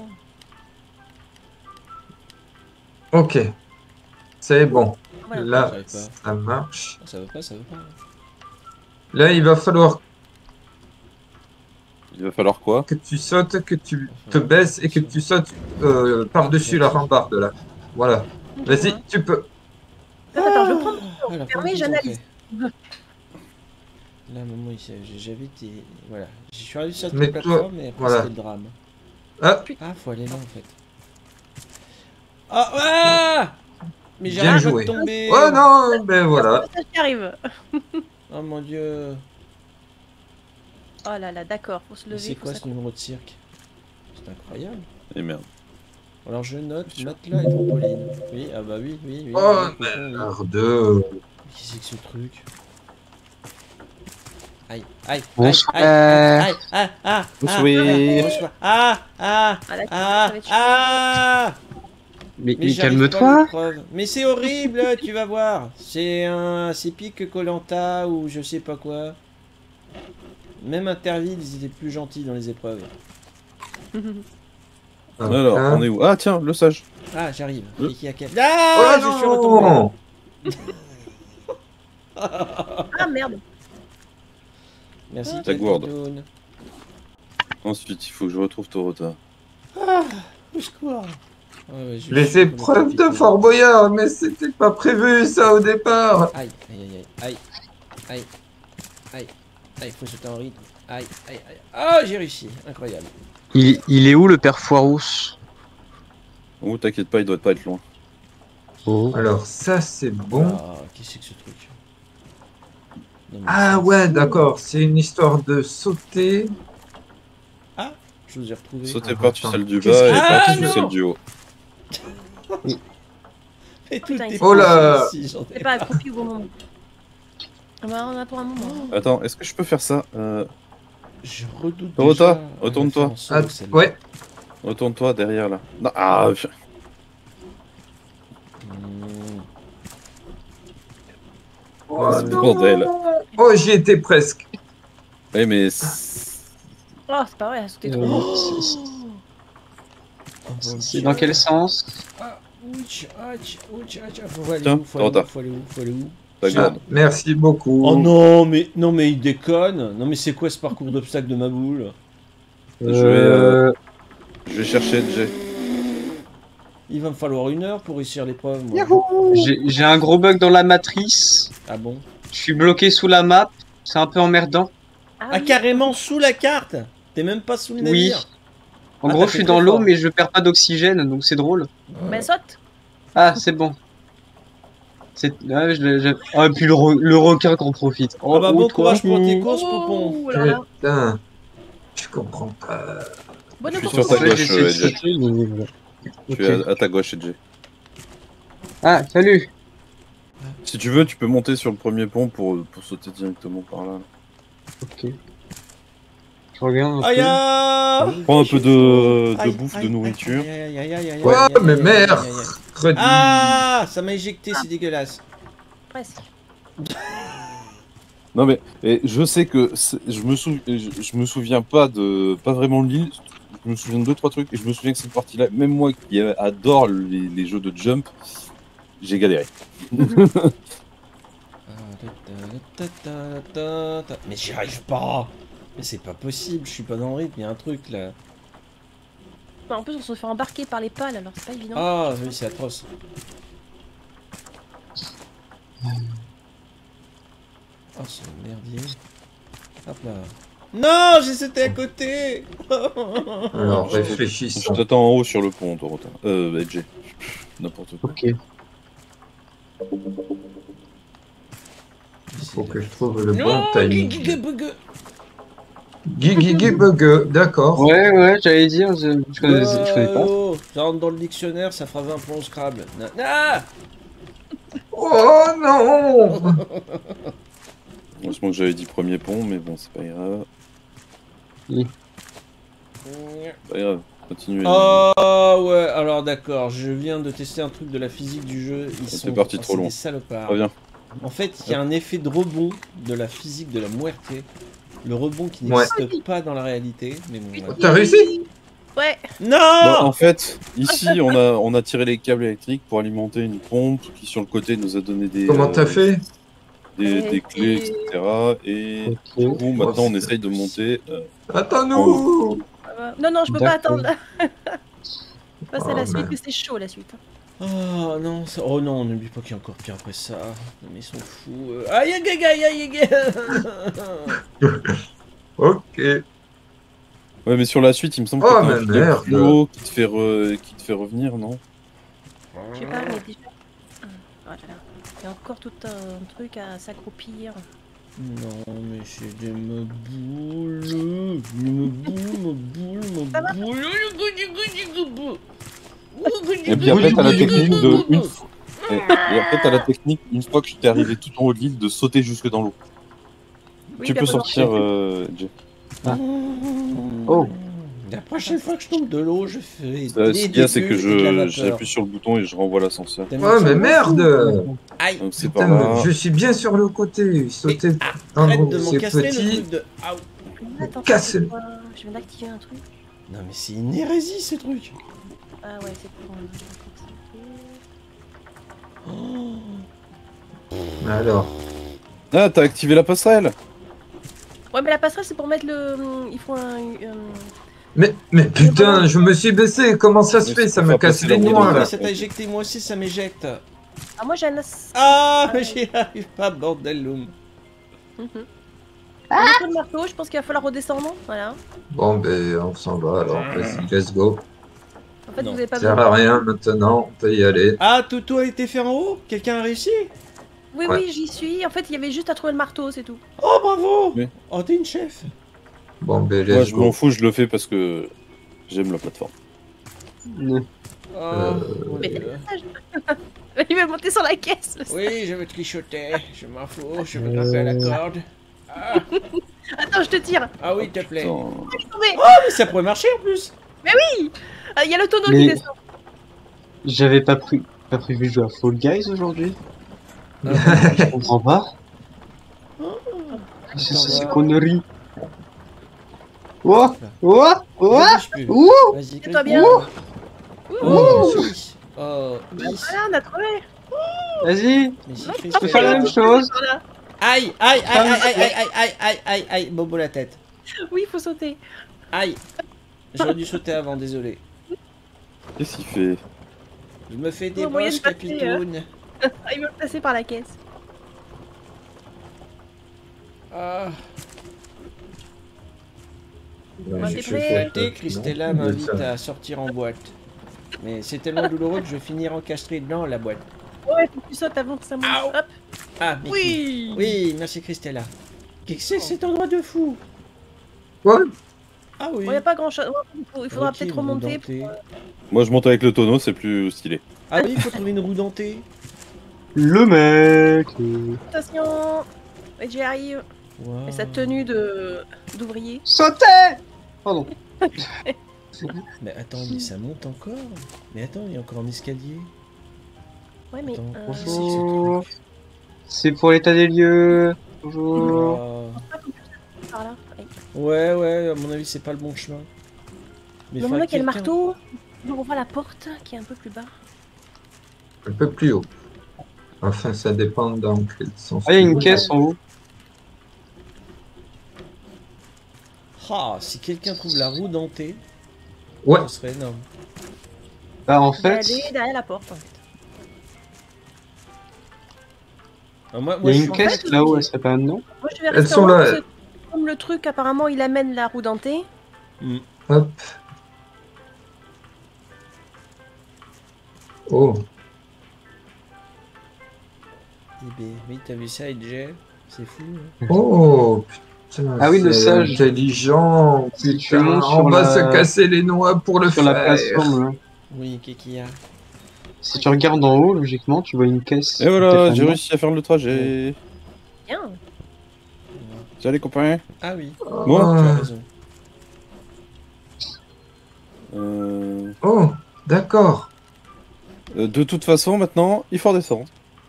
Ok. C'est bon. Voilà. Là, J'arrive pas. ça marche. Ah, ça veut pas, ça veut pas. Là, il va falloir Il va falloir quoi? que tu sautes, que tu te baisses et que tu sautes euh, par-dessus la rambarde là. Voilà. Vas-y, tu peux. Attends, attends, je prends. Ah, la Fermé, porte est j'analyse. entrée. Là, maman, il s'est- j'avais été... Voilà. Je suis arrivé sur Mais cette toi, plateforme, mais après, voilà. c'était le drame. Ah, Ah, faut aller là, en fait. Ah, ah Mais Bien j'arrête pas joué. de tomber. oh non, ben voilà. Ça qui arrive. Oh mon dieu. Oh là là, d'accord, faut se Mais lever. c'est faut quoi ce s'accrocher. numéro de cirque? C'est incroyable. Et merde. Alors je note matelas et trampoline. Oui, ah bah oui, oui, oui. Oh, oui, cochon, oui. merde. Qu'est-ce que c'est que ce truc? Aïe, aïe, Bonsoir. aïe, aïe, aïe, ah, ah, Bonsoir. ah, bonsoir. Ah, ah, Ah, là, ah, ça va être chaud. ah. Mais, Mais mais j'arrive pas à calme-toi. l'épreuve. Mais c'est horrible, tu vas voir. C'est un, c'est pire que koh lanta ou je sais pas quoi. Même Interville, ils étaient plus gentils dans les épreuves. Alors, Hein. on est où? Ah tiens, le sage. Ah, j'arrive. Euh. Qui- qui a quel- Oh Ah, je suis retombé. non. Ah merde. Merci, Ah, ta gourde. Capitoun. Ensuite, il faut que je retrouve Torota. Au secours. Ah ouais, je- je Les suis comme un épreuves de Capitoun. Fort Boyard, mais c'était pas prévu ça au départ. Aïe, aïe, aïe, aïe, aïe, aïe, aïe, faut sauter en rythme. Aïe, aïe, aïe. Ah, j'ai réussi, incroyable. Il, il est où le père Foirous? Oh, t'inquiète pas, il doit pas être loin. Oh. Alors ça c'est bon. Ah, qu'est-ce que c'est que ce truc? Non, mais Ah c'est- ouais, d'accord, c'est une histoire de sauter. Je vous ai retrouvé. Sauter Ah, par-dessus attends. celle du Qu'est-ce bas et qu'il- par-dessus Ah, non. celle du haut. Et tout Putain, est il Oh là possible ici, j'en ai C'est pas accroupi au bon moment. Ah bah, on a pour un moment. Attends, est-ce que je peux faire ça euh, Je redoute Dorota, déjà à retourne-toi. la faire en solo, Ah, celle-là. ouais. Retourne-toi derrière là. Non, ah, putain. Hmm. Oh, c'est le bordel. Oh, j'y étais presque. Ouais, mais. c'est- Oh, c'est pas vrai, elle a sauté trop. Euh, c'est- c'est- Oh, bon C'est Dieu. dans quel sens? Ah, ouch, ouch, ouch, ouch. Faut aller Tiens, où, faut aller où, Dorota. faut aller où, faut aller où Ta J'ai- gourde. Merci beaucoup. Oh non, mais non, mais il déconne. Non, mais c'est quoi ce parcours d'obstacles de ma boule? Je vais, euh, Euh, Je vais chercher Jay. Il va me falloir une heure pour réussir l'épreuve, moi. J'ai j'ai un gros bug dans la matrice. Ah bon? Je suis bloqué sous la map. C'est un peu emmerdant. Ah, Ah, oui. carrément sous la carte? T'es même pas sous le Oui. navire? En Ah, gros, t'as je fait suis très dans l'eau, fort. mais je perds pas d'oxygène, donc c'est drôle. Bah, saute. Ah, c'est bon. C'est... Ah, je l'ai- je- ah, et puis le, re- le requin qu'on profite. Oh, Ah bah oh, bon toi. courage pour tes courses, Poupon. Ouh là là. Putain. Je comprends pas. Bonne Je suis course. sur ta Ouais, gauche, j'essaie de euh, Jay. sauter, mais voilà. Je Ok. suis à, à ta gauche, Jay. Ah, salut. Si tu veux, tu peux monter sur le premier pont pour, pour sauter directement par là. Ok. Je regarde un Aïe peu. aïe. Prends un peu de, de Aïe, bouffe, aïe, de aïe, nourriture. aïe, aïe, aïe, aïe, aïe, Ouais, aïe, mais aïe, aïe, merde. aïe, aïe. Redis. Ah, ça m'a éjecté, c'est dégueulasse. Presque. Non mais et je sais que c'est- je me, sou- je, je me souviens pas de pas vraiment de l'île. Je me souviens de deux trois trucs et je me souviens que cette partie-là, même moi qui adore les, les jeux de jump, j'ai galéré. Mais j'y arrive pas. Mais c'est pas possible, je suis pas dans le rythme, il y a un truc là. Bah, en plus, on se fait embarquer par les pales, alors c'est pas évident. Ah oui, c'est atroce. Oh, c'est un merdier. Hop là. Non, j'ai sauté à côté. Alors, Je réfléchissons. t'attends en haut sur le pont, Dorota. Euh, Edge. N'importe quoi. Ok. Il faut que je trouve le bon Non, timing. Gigabug. Gigi Bug, d'accord. Ouais, ouais, j'allais dire, je, je, connais, je connais pas. Oh, ça rentre dans le dictionnaire, ça fera vingt points au Scrabble. Na- Ah Oh non. Heureusement que j'avais dit premier pont, mais bon, c'est pas grave. Pas grave. Continuez. Ah ouais, alors d'accord, je viens de tester un truc de la physique du jeu. Ils C'est sont parti oh, trop c'est loin. des salopards. Reviens. En fait, il y a un effet de rebond de la physique de la muerte. Le rebond qui n'existe Ouais. pas dans la réalité. Mais bon, voilà. T'as réussi? Ouais. Non Bon, en fait, ici, on a, on a tiré les câbles électriques pour alimenter une pompe qui, sur le côté, nous a donné des, Comment euh, t'as fait? des, des Et- clés, et cetera. Et Ok. du coup, maintenant, on c'est- essaye de monter. euh, Attends-nous. Euh, Non, non, je peux pas D'accord. attendre. Passer à la Oh, suite, merde. que c'est chaud la suite. Oh non, ça... oh non, n'oublie pas qu'il y a encore pire après ça. Non, mais ils sont fous. euh. Aïe aïe aïe aïe aïe aïe. Ok. Ouais, mais sur la suite, il me semble Oh, que t'as mais un filet merde. plus haut qui te fait, re- qui te fait revenir, non? Je sais pas, mais déjà. Hum, voilà. Il y a encore tout un truc à s'accroupir. Non, mais c'est des me boules. Me boule, me boule, me boule. Et puis après, t'as la technique de. Une... f- Et, et après, t'as la technique, une fois que tu t'es arrivé tout en haut de l'île, de sauter jusque dans l'eau. Oui, Tu bien peux bon, sortir, euh, Jay. Oh. La prochaine fois que je tombe de l'eau, je fais. Euh, des Ce qu'il y a, c'est que débuts et de la je vapeur. j'appuie sur le bouton et je renvoie l'ascenseur. T'as mis Oh, ça mais en merde. Aïe. Donc c'est par Putain, là. je suis bien sur le côté. Sauter en Arrête haut, de c'est m'encastrer le petit. truc de. Ah, Attends, Casse- c'est quoi je viens d'activer un truc. non, mais c'est une hérésie ce truc. Ah ouais, c'est pour. Oh. Alors, Ah, t'as activé la passerelle. Ouais, mais la passerelle, c'est pour mettre le. Il faut un. un- mais, mais putain, je me suis baissé. Comment ça se Mais fait? c'est Ça pour me faire casse passer les la roue noix dans là. la- Ça t'a éjecté, moi aussi ça m'éjecte. Ah, moi j'ai un as. Ah, Ouais. j'y arrive pas, bordel loum. Mhm. On a pas de marteau, je pense qu'il va falloir redescendre. Voilà. Bon, ben, on s'en va alors. Vas-y, let's go. En fait, Non. vous avez pas Ça sert besoin. à rien maintenant. On peut y aller. Ah, Toto a été fait en haut? Quelqu'un a réussi? Oui, Ouais. oui, j'y suis. En fait, il y avait juste à trouver le marteau, c'est tout. Oh, bravo! Oui. Oh, t'es une chef. Bon, ben, Moi, let's je m'en go. fous, je le fais parce que j'aime la plateforme. Ouais. Oh, Euh, mon Mais Dieu. Il veut veux monter sur la caisse. le Oui, je veux trichoter. Je m'en fous. Je veux grimper à la corde. Ah, Attends, je te tire. ah oui, s'il te plaît. Attends. Je suis tombée. Oh, mais ça pourrait marcher en plus. Ah, il y a le tonneau Mais- qui descend. J'avais pas, pris... pas prévu de jouer à Fall Guys aujourd'hui. Ah, Je comprends pas. C'est ça, ces conneries. Oh, oh, oh, je bouge plus. ouh. Vas-y, Fais-toi bien. Oh, oui. Oh, bis. Voilà, on a trouvé. Vas-y, Mais si Non, fais je peux faire la même Ah, chose. voilà. Aïe, aïe, aïe, aïe, aïe, aïe, aïe, aïe, aïe, aïe, Bobo la tête. Oui, il faut sauter. Aïe. J'aurais dû sauter avant, désolé. Qu'est-ce qu'il fait? Je me fais des Oh, moyen de bosses, passer, capitoune. Ah, il veut passer par la caisse. Ah. Ouais, Moi, j'ai t'es fait prêt ça, Écoutez, non, Christella mais m'invite ça- à sortir en boîte. Mais c'est tellement douloureux que je vais finir encastré dans la boîte. Ouais, faut que tu sautes avant que ça monte. Au. Hop. Ah, mais Oui. Oui, merci Christella. Qu'est-ce que c'est cet endroit de fou? Ouais, Ah oui. Il n'y a pas grand chose. Il, faut- il faudra Ok, peut-être roue remonter. dentée. Pour... Moi, je monte avec le tonneau, c'est plus stylé. Ah oui, il faut trouver une roue dentée. Le mec. euh, Attention. Et j'y arrive. Wow. Et sa tenue de d'ouvrier. Sautez. Pardon. Mais attends, mais ça monte encore. Mais attends, il y a encore un escalier. Ouais, mais. Attends, euh, qu'est-ce que Bonjour. c'est que ce truc? C'est pour l'état des lieux. Bonjour. Wow. par là. Aïe. Ouais, ouais, à mon avis, c'est pas le bon chemin. Mais Donc faudrait là, il y a le quelqu'un- marteau. Donc on voit la porte qui est un peu plus bas. un peu plus haut. Enfin, ça dépend dans quel sens. Ah, il y a tu une veux. caisse en haut. Ah, si quelqu'un trouve la roue dentée, Ouais, ce serait énorme. Bah, en Elle fait, est derrière la porte. En fait. Ah, moi, il moi, y a je une suis- caisse là-haut, elle serait pas non? Moi, je vais Elles rester sont en haut là, parce elles. que comme le truc, apparemment, il amène la roue dentée. hop. Oh, Eh ben, oui, t'as vu ça, Edge? C'est fou. Hein. oh, putain, Ah oui, le c'est sage. intelligent. Si tu Putain, montes on sur va la- se casser les noix pour le Sur faire. la plateforme, là. Oui, qu'est-ce qu'il y a? Si tu regardes en haut, logiquement, tu vois une caisse. Et voilà, Peut-être j'ai un réussi à faire le trajet. Bien. Salut copains. Ah oui, Moi tu as Ah, raison. Euh, oh, d'accord. euh, de toute façon, maintenant, il faut redescendre.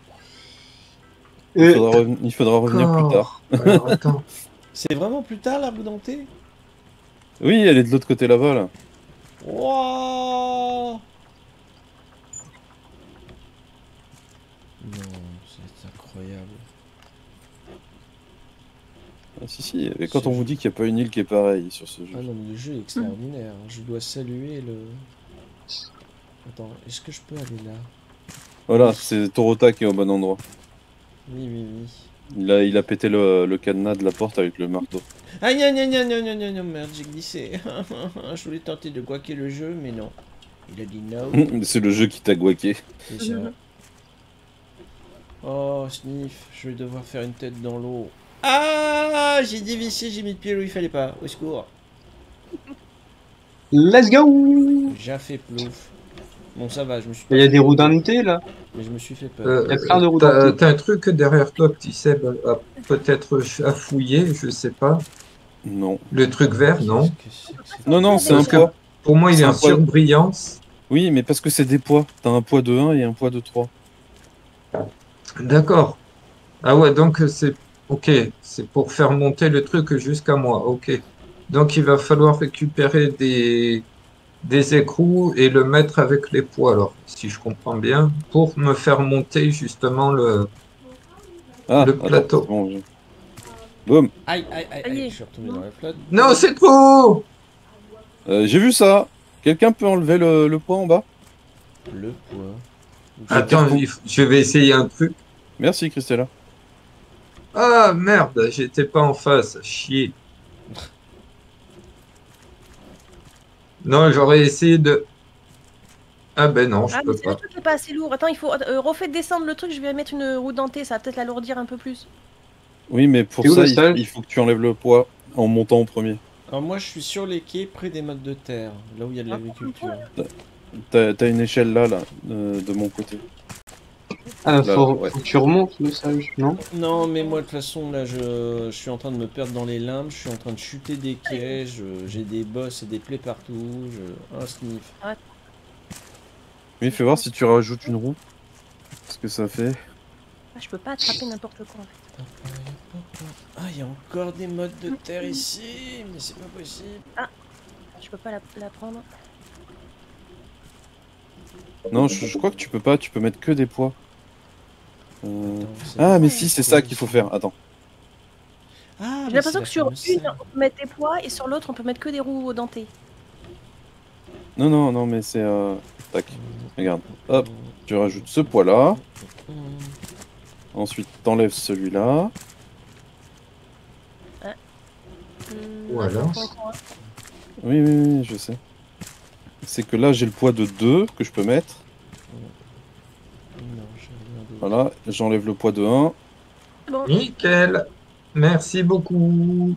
Il Et faudra, reven- il faudra revenir plus tard. D'accord. Alors, attends. C'est vraiment plus tard la roue dentée? Oui, elle est de l'autre côté là-bas, là. Wouah! Non, c'est incroyable. Ah, si, si, et quand on vous dit qu'il n'y a pas une île qui est pareille sur ce jeu. Ah non, mais le jeu est extraordinaire. Je dois saluer le... Attends, est-ce que je peux aller là? Voilà, c'est Torota qui est au bon endroit. Oui, oui, oui. Il a, il a pété le, le cadenas de la porte avec le marteau. Ah, gna gna gna gna gna gna gna, merde, j'ai glissé. Je voulais tenter de guaquer le jeu, mais non. Il a dit no. C'est le jeu qui t'a guaqué. C'est ça. Oh, Sniff, je vais devoir faire une tête dans l'eau. Ah, j'ai dévissé, j'ai mis le pied où il fallait pas. Au secours. let's go! J'ai fait plouf. Bon, ça va, je me suis Il y a des roues dentées là. mais je me suis fait peur. Euh, Il y a plein de roues t'as, dentées. t'as un truc derrière toi, petit Seb, à- peut-être à fouiller, je sais pas. Non. Le truc vert, non? Qu'est-ce que c'est que Non, non, c'est un Parce que poids. pour moi, il C'est est un en poids. surbrillance. Oui, mais parce que c'est des poids. T'as un poids de un et un poids de trois. D'accord. Ah ouais, donc c'est... Ok, c'est pour faire monter le truc jusqu'à moi. Ok. Donc il va falloir récupérer des, des écrous et le mettre avec les poids, alors, si je comprends bien, pour me faire monter justement le... Ah, Le attends, plateau. c'est bon, je- Boum. Aïe, aïe, aïe, Aïe. aïe, je suis retombé dans la flotte. Non, c'est trop haut! Euh, j'ai vu ça. Quelqu'un peut enlever le, le poids en bas? Le poids. Attends, il f- je vais essayer un truc. Merci, Christella. Ah merde, j'étais pas en face, chier. Non, j'aurais essayé de... Ah ben non, je Ah, mais peux c'est le pas. truc qui est pas assez lourd. Attends, il faut euh, refait descendre le truc. Je vais mettre une roue dentée. Ça va peut-être l'alourdir un peu plus. Oui, mais pour C'est où ça, le il, stage il faut que tu enlèves le poids en montant en premier. Alors moi, je suis sur les quais, près des mottes de terre, là où il y a de l'agriculture. T'as t'as une échelle là, là, euh, de mon côté. Ah, Là, faut, ouais. faut que tu remontes le sage, non? Non, mais moi, de toute façon, là, je, je suis en train de me perdre dans les limbes, je suis en train de chuter des quais, je- j'ai des bosses et des plaies partout, je... un sniff. Oui, fais voir si tu rajoutes une roue. Ce que ça fait. Ah, je peux pas attraper n'importe quoi en fait. Ah, il y a encore des modes de terre ici, mais c'est pas possible. Je peux pas la, la prendre. Non, je, je crois que tu peux pas, tu peux mettre que des poids. Euh, Attends, c'est Ah, quoi mais la si, c'est poids ça qu'il faut ici? faire. Attends. Ah, J'ai mais l'impression c'est que sur la une, fameuse salle. on peut mettre des poids et sur l'autre, on peut mettre que des roues dentées. Non, non, non, mais c'est... Euh... Tac, regarde. Hop, tu rajoutes ce poids-là. Ensuite, t'enlèves celui-là. Hmm, Ou ouais, alors faut encore un. Oui, oui, oui, je sais. C'est que là, j'ai le poids de deux que je peux mettre. Non, j'ai rien d'autre. Voilà, j'enlève le poids de un. Bon, Nickel. Merci beaucoup.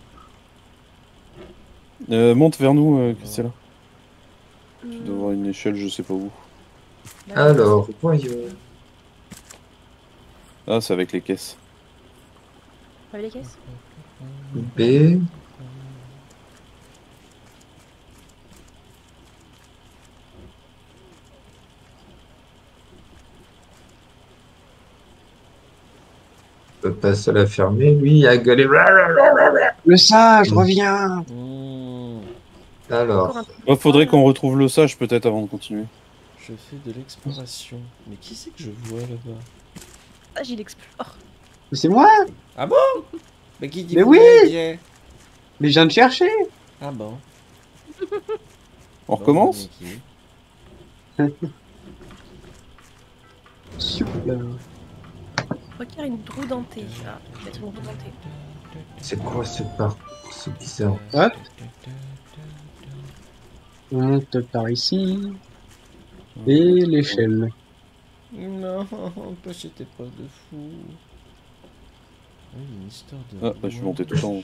Euh, monte vers nous, euh, Christella. Tu dois hmm, avoir une échelle, je sais pas où. bah, Alors, voyons. Ah, c'est avec les caisses. avec les caisses. B. Je peux pas se la fermer, lui, il a gueulé. Le sage, Mm. reviens! Mmh, Alors, Encore un peu. Il faudrait Ah, qu'on retrouve le sage peut-être avant de continuer. je fais de l'exploration. Mais qui c'est que je vois là-bas? Ah, j'y l'explore. Mais c'est moi! Ah bon? Mais qui dit Mais vous oui! l'avez bien? Mais je viens de chercher! Ah bon. On recommence? Bon, ok. Super. Requiert une roue dentée. Ah, je vais mettre une roue dentée. c'est quoi ce parcours? C'est bizarre. Hop. On monte par ici. Et l'échelle. Non, pas cette épreuve de fou. Oui, il y a une histoire de... Ah, bah je suis monté tout en haut.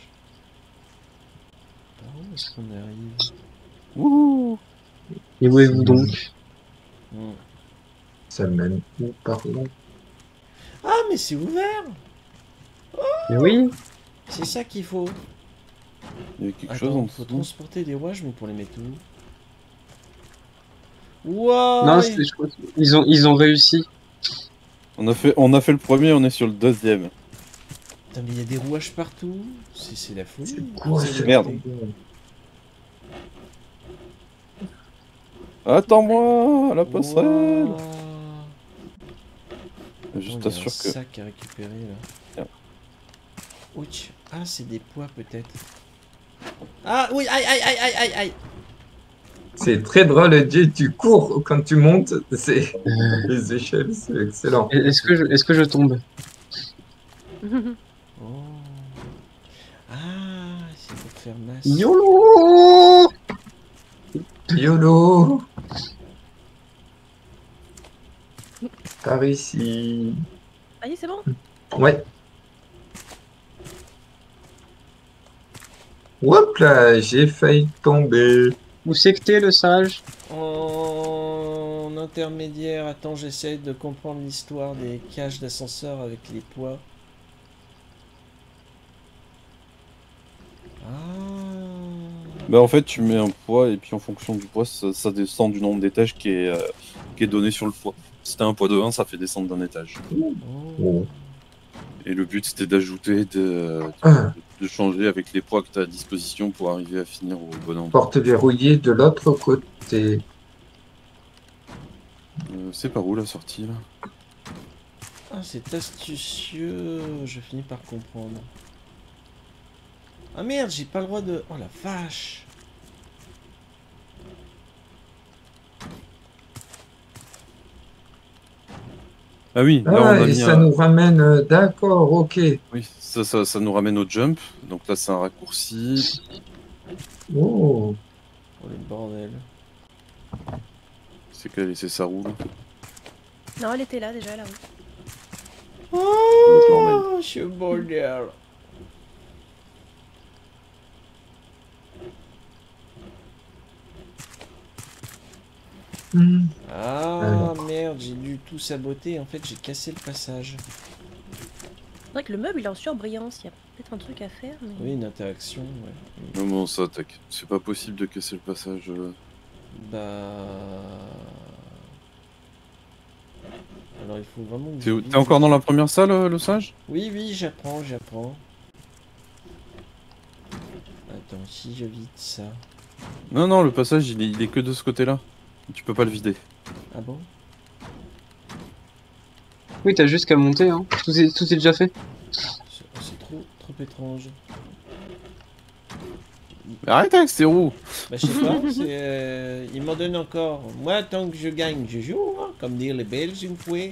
Par où est-ce qu'on arrive? Wouhou! Et où êtes-vous donc? Hmm. Ça mène où, pardon? Ah, mais c'est ouvert! Mais oui! C'est ça qu'il faut. Il y a quelque chose en Attends, faut dessous. transporter des rouages, mais pour les mettre où? Wow! Non, c'est- je crois qu'ils ont, ils ont réussi. On a fait, on a fait le premier, on est sur le deuxième. Putain, mais il y a des rouages partout. C'est c'est la folie. C'est quoi C'est ce la Merde. vérité. Attends-moi à la passerelle. Wow. Je Oh, il y a t'assure un que. sac à récupérer là. Tiens. Ouch. Ah, c'est des poids peut-être. Ah oui, aïe aïe aïe aïe aïe aïe. C'est très drôle, Jay, tu cours quand tu montes, c'est les échelles, c'est excellent. Est-ce que je, est-ce que je tombe? Oh. Ah, c'est pour faire masse. YOLO! YOLO! Par ici. Ah, oui, c'est bon. Ouais. Hop là, j'ai failli tomber. Où c'est que t'es, le sage? En intermédiaire, attends, j'essaie de comprendre l'histoire des cages d'ascenseur avec les poids. Ah. Bah en fait tu mets un poids et puis en fonction du poids ça, ça descend du nombre d'étages qui est, euh, qui est donné sur le poids. Si t'as un poids de un ça fait descendre d'un étage. Oh. Oh. Et le but c'était d'ajouter, de, Ah, de changer avec les poids que t'as à disposition pour arriver à finir au bon endroit. porte verrouillée de l'autre côté. Euh, c'est par où la sortie là? Ah, c'est astucieux. Je finis par comprendre. Ah merde, j'ai pas le droit de... Oh la vache. Ah oui, là on Ah, a et mis ça un... nous ramène... euh, D'accord, ok. Oui, ça, ça, ça nous ramène au jump. Donc là c'est un raccourci. Oh. Oh le bordel. C'est qu'elle laissé sa roue là. Non, elle était là déjà, là. Oui. Oh, je suis au bordel. Hmm. Ah Alors. merde, j'ai dû tout saboter. En fait, j'ai cassé le passage. C'est vrai que le meuble il est en surbrillance, il y a peut-être un truc à faire. Mais... Oui, une interaction, ouais. Non, non, ça, tac. C'est pas possible de casser le passage. euh. Bah... Alors il faut vraiment que T'es je où- vide t'es encore dans la truc. première salle, euh, le sage? Oui, oui, j'apprends, j'apprends. Attends, si je vide ça... Non, non, le passage, il est, il est que de ce côté-là. Tu peux pas le vider. Ah bon? Oui, t'as juste qu'à monter, hein. Tout est, tout est déjà fait. C'est c'est trop, trop étrange. Mais arrête avec ces roues. Bah je sais pas, c'est... euh, il m'en donne encore. Moi, tant que je gagne, je joue, hein, comme disent les Belges une fois.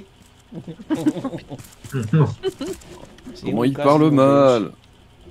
C'est Comment où, il casse parle mon mal. Belge.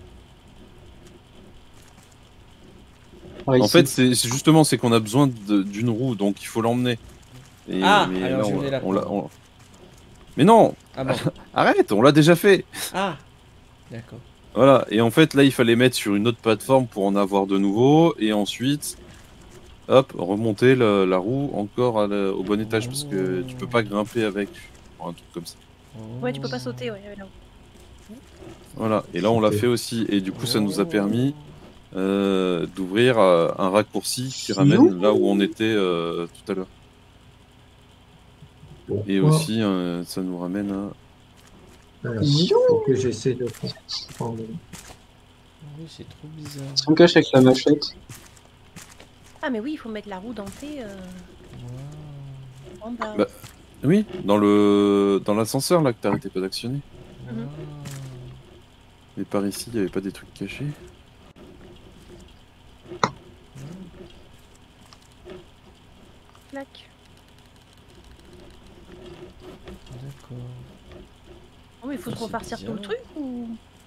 Ah, En ici. fait, c'est c'est justement, c'est qu'on a besoin de- d'une roue, donc il faut l'emmener. Et- Ah, mais alors là, je on- vais la on l'a- prendre. on- Mais non. Ah bon? Arrête, on l'a déjà fait. Ah, d'accord. Voilà, et en fait là il fallait mettre sur une autre plateforme pour en avoir de nouveau, et ensuite, hop, remonter la, la roue encore à la- au bon étage, parce que tu peux pas grimper avec, ou un truc comme ça. Ouais, tu peux pas sauter, ouais. Là. Voilà, et là on l'a fait aussi, et du coup ça nous a permis euh, d'ouvrir euh, un raccourci qui ramène là où on était euh, tout à l'heure. Et Pourquoi aussi euh, ça nous ramène à... Alors, il faut que j'essaie de comprendre. Oui, c'est trop bizarre. On se cache avec la machette. Ah, mais oui, il faut mettre la roue dentée euh, Wow. en bas. Bah, oui, dans le dans l'ascenseur là que t'arrêtais pas d'actionner. Wow. Mais par ici, il n'y avait pas des trucs cachés. Clac. D'accord. Oh, mais il faut Ah, se c'est repartir tout le bizarre. truc ou.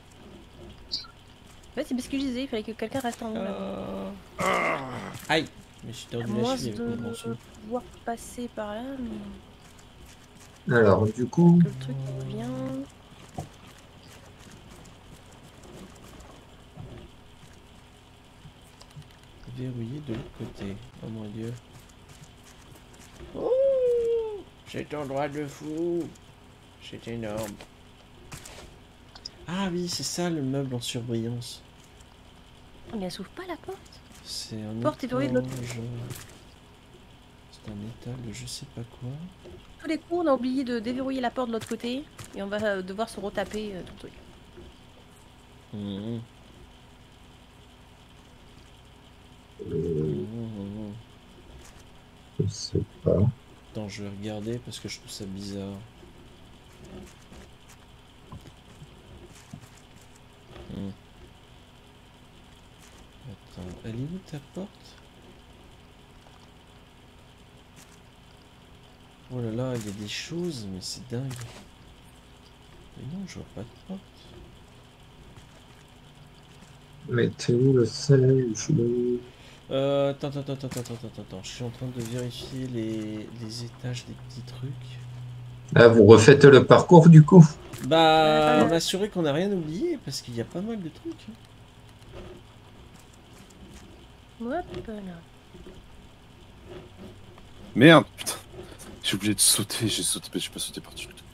Ouais, c'est ce que je disais, il fallait que quelqu'un reste en haut. là. Ah. Aïe, mais je suis À tordu moins la cheville avec mon de bronçon. pouvoir passer par là, mais Alors, du coup, que le truc revient. Verrouillé de l'autre côté. Oh mon dieu. Oh, cet endroit de fou. C'est énorme. Ah oui, c'est ça le meuble en surbrillance. Oh, mais elle s'ouvre pas la porte. C'est un Porte est verrouillée de l'autre étage. C'est un étal de je sais pas quoi. Tous les coups, on a oublié de déverrouiller la porte de l'autre côté et on va euh, devoir se retaper euh, tout le truc. Mhm. euh, Mhm. je sais pas. Attends, je vais regarder parce que je trouve ça bizarre. Hmm. Attends, elle est où ta porte? Oh là là, il y a des choses, mais c'est dingue. Mais non, je vois pas de porte. Mais t'es où le sage le- Euh, attends, attends, attends, attends, attends, attends, attends. Je suis en train de vérifier les, les étages des petits trucs. Ah, vous refaites le parcours du coup? Bah, Euh. m'assurer qu'on n'a rien oublié parce qu'il y a pas mal de trucs. hein. Hop là. Merde, putain. J'ai oublié de sauter, j'ai sauté, mais j'ai pas sauté par-dessus le truc.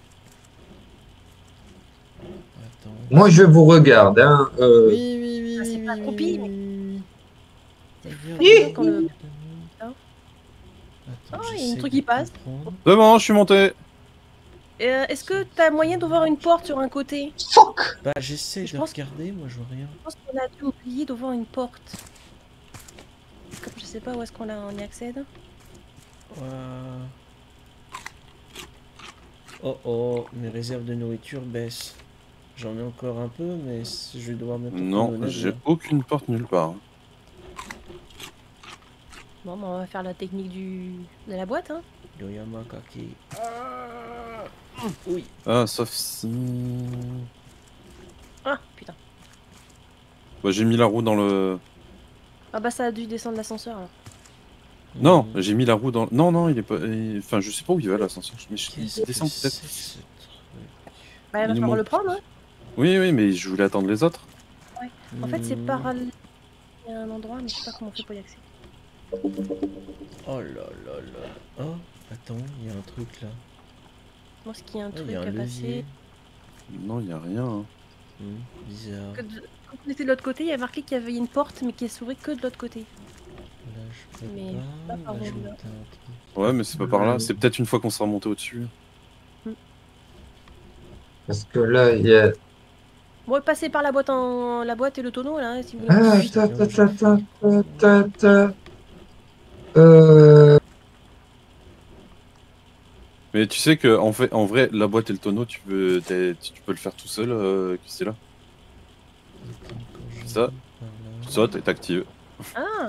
Attends. Moi, je vous regarde, hein. euh, Oui, oui, oui, Ah, oui, c'est oui, pas oui, accroupi, oui, mais- oui, C'est oui. fou quand le. Attends, Oh, il y a un j'essaie truc de qui passe. comprendre. C'est bon, je suis monté. Euh, Est-ce que t'as moyen d'ouvrir une porte sur un côté? Fuck! Bah, j'essaie Je de pense- regarder, moi je vois rien. Je pense qu'on a dû oublier d'ouvrir une porte. Comme je sais pas où est-ce qu'on on y accède. Euh, Oh oh, mes réserves de nourriture baissent. J'en ai encore un peu, mais c- je vais devoir mettre Non, j'ai aucune porte nulle part. Bon, bah, on va faire la technique du... de la boîte, hein. Yoyama Kaki. Ah oui. Ah, sauf si... Ah, putain. Bah, j'ai mis la roue dans le... Ah bah ça a dû descendre l'ascenseur alors. Non, Mhm. j'ai mis la roue dans... Non, non, il est pas... il- Enfin, je sais pas où il va l'ascenseur, mais je... il Qu'est-ce que descend c'est peut-être. que ce truc? Bah, il va Il nous falloir manque- le prendre, hein. Oui, oui, mais je voulais attendre les autres. En fait, c'est Mhm. par... Il y a un endroit, mais je sais pas comment on fait pour y accéder. Oh là là là. Oh, attends, il y a un truc là. Je pense qu'il y a un Ah, truc il y a un à levier. passer. Non, il y a rien. Hein. Hmm, bizarre. Que de- Quand on était de l'autre côté, il y a marqué qu'il y avait une porte, mais qui s'ouvrait que de l'autre côté. Là, je peux Mais pas. pas par Là, je où, me là. tente. Ouais, mais c'est pas par là. C'est peut-être une fois qu'on sera monté au-dessus. Parce que là, il y a... Bon, passez par la boîte en la boîte et le tonneau là, hein, si vous voulez. Ah, Putain, ta, ta, j'ai ta, ta, fait. ta, ta, ta. Euh... Mais tu sais que en fait, en vrai, la boîte et le tonneau, tu peux, t'es- tu peux le faire tout seul, euh, Christella. Attends, quand je Ça. vais par là. Tu sautes et t'actives. Ah,